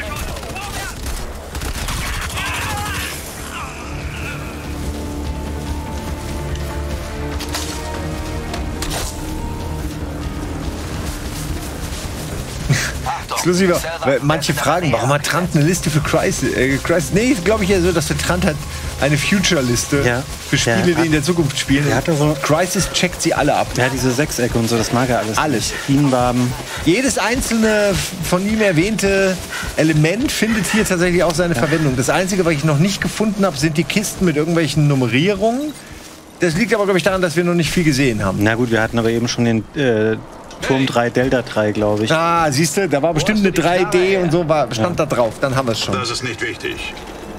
Exklusiver, weil manche fragen, warum hat Trant eine Liste für Crysis? Nee, glaube ich ja so, dass der Trant hat eine Future-Liste für Spiele, die in der Zukunft spielen. So Crysis checkt sie alle ab. Ja, diese Sechsecke und so, das mag er alles. Alles. Bienenwaben. Jedes einzelne von ihm erwähnte Element findet hier tatsächlich auch seine Verwendung. Das Einzige, was ich noch nicht gefunden habe, sind die Kisten mit irgendwelchen Nummerierungen. Das liegt aber, glaube ich, daran, dass wir noch nicht viel gesehen haben. Na gut, wir hatten aber eben schon den Turm 3, Delta 3, glaube ich. Ah, siehst du, da war bestimmt eine 3D und so, stand da drauf. Dann haben wir es schon. Das ist nicht wichtig.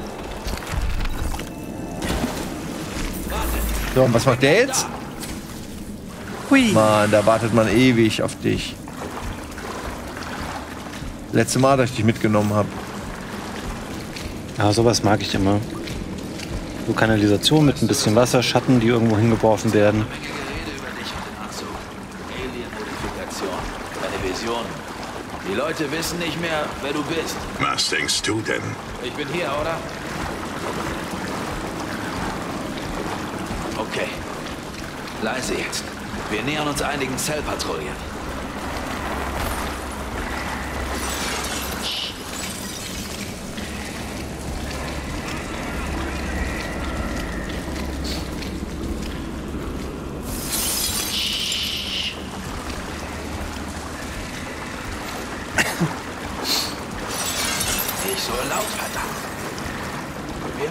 So, und was macht der jetzt? Hui. Mann, da wartet man ewig auf dich. Letzte Mal, dass ich dich mitgenommen habe. Ja, sowas mag ich immer. So Kanalisation mit ein bisschen Wasser, Schatten, die irgendwo hingeworfen werden. Deine Vision. Die Leute wissen nicht mehr, wer du bist. Was denkst du denn? Ich bin hier, oder? Okay. Leise jetzt. Wir nähern uns einigen Cell-Patrouillen.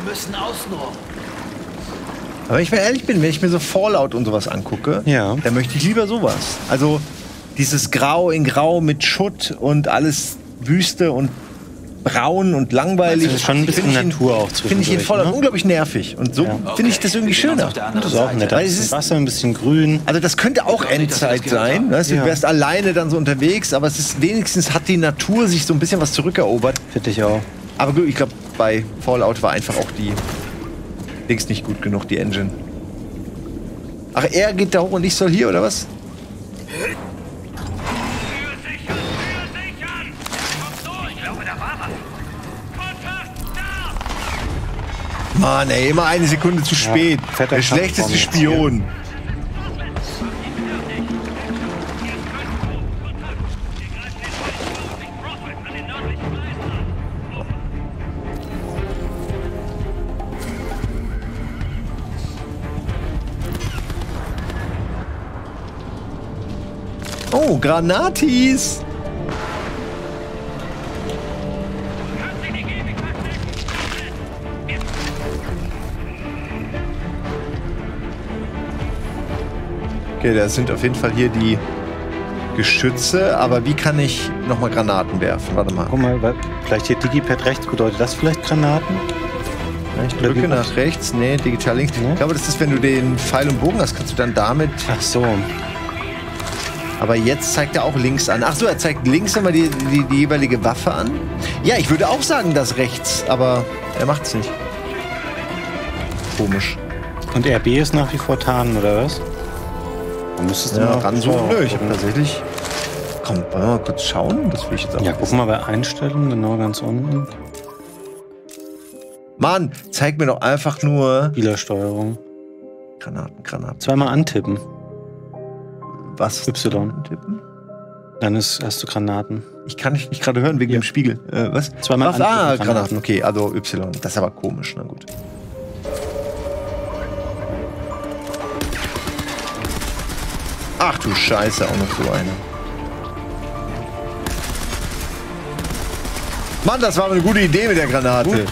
müssen außenrum. Aber wenn ich mir ehrlich bin, wenn ich mir so Fallout und sowas angucke, dann möchte ich lieber sowas. Also dieses Grau in Grau mit Schutt und alles Wüste und braun und langweilig. Das ist schon ein bisschen Natur auch Finde ich in Fallout unglaublich nervig. Und so finde ich das irgendwie schöner. Das ist auch nett. Weil es ist Wasser, ein bisschen grün. Also das könnte auch Endzeit sein. Weißt du, du wärst alleine dann so unterwegs, aber es ist wenigstens hat die Natur sich so ein bisschen was zurückerobert. Finde ich auch. Aber gut, ich glaube, bei Fallout war einfach auch die Dings nicht gut genug, die Engine. Ach, er geht da hoch und ich soll hier, oder was? Mann, ey, immer eine Sekunde zu spät. Der schlechteste Spion. Oh, Granatis! Okay, das sind auf jeden Fall hier die Geschütze, aber wie kann ich nochmal Granaten werfen? Warte mal. Guck mal, vielleicht hier Digipad rechts, bedeutet das vielleicht Granaten? Ja, ich drücke nach rechts, nee, digital links. Ich glaube, das ist, wenn du den Pfeil und Bogen hast, kannst du dann damit... Ach so. Aber jetzt zeigt er auch links an. Ach so, er zeigt links immer die jeweilige Waffe an. Ja, ich würde auch sagen, das rechts, aber er macht es nicht. Komisch. Und RB ist nach wie vor tarnen, oder was? Dann müsstest du ja, mal ranzoomen. Nö, ich habe tatsächlich... Komm, wollen wir mal kurz schauen? Das will ich jetzt auch. Ja, guck mal bei Einstellungen, genau ganz unten. Mann, zeig mir doch einfach nur... Spielersteuerung. Granaten. Zweimal antippen. Was? Y. Antippen? Dann hast du Granaten. Ich kann dich nicht gerade hören wegen dem Spiegel. Was? Zweimal antippen. Ah, Granaten. Okay, also Y. Das ist aber komisch. Na gut. Ach du Scheiße, auch noch so eine. Mann, das war eine gute Idee mit der Granate.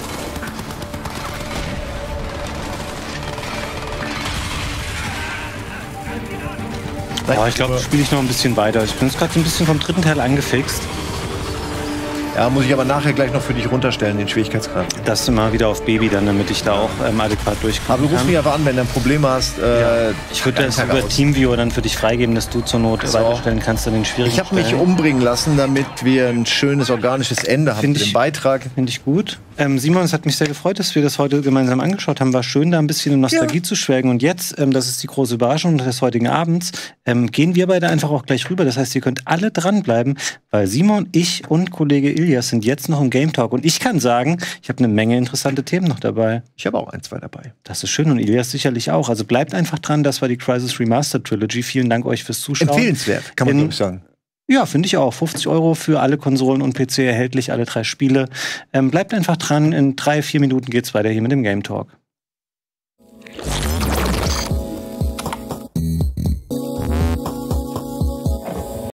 Oh, ich glaube, spiele ich noch ein bisschen weiter. Ich bin jetzt gerade so ein bisschen vom dritten Teil angefixt. Ja, muss ich aber nachher gleich noch für dich runterstellen, den Schwierigkeitsgrad. Das immer wieder auf Baby dann, damit ich da auch adäquat durchkomme. Aber du rufst mich aber an, wenn du ein Problem hast. Ich würde das über TeamViewer dann für dich freigeben, dass du zur Not weiterstellen kannst an den schwierigen Ich habe mich umbringen lassen, damit wir ein schönes organisches Ende haben für den Beitrag. Finde ich gut. Simon, es hat mich sehr gefreut, dass wir das heute gemeinsam angeschaut haben. War schön, da ein bisschen in Nostalgie zu schwelgen. Und jetzt, das ist die große Überraschung des heutigen Abends, gehen wir beide einfach auch gleich rüber. Das heißt, ihr könnt alle dranbleiben, weil Simon, ich und Kollege Ilias sind jetzt noch im Game Talk. Und ich kann sagen, ich habe eine Menge interessante Themen noch dabei. Ich habe auch ein, zwei dabei. Das ist schön und Ilias sicherlich auch. Also bleibt einfach dran, das war die Crysis Remastered Trilogy. Vielen Dank euch fürs Zuschauen. Empfehlenswert, kann man glaube ich sagen. Ja, finde ich auch. 50 € für alle Konsolen und PC erhältlich, alle 3 Spiele. Bleibt einfach dran, in 3-4 Minuten geht's weiter hier mit dem Game Talk.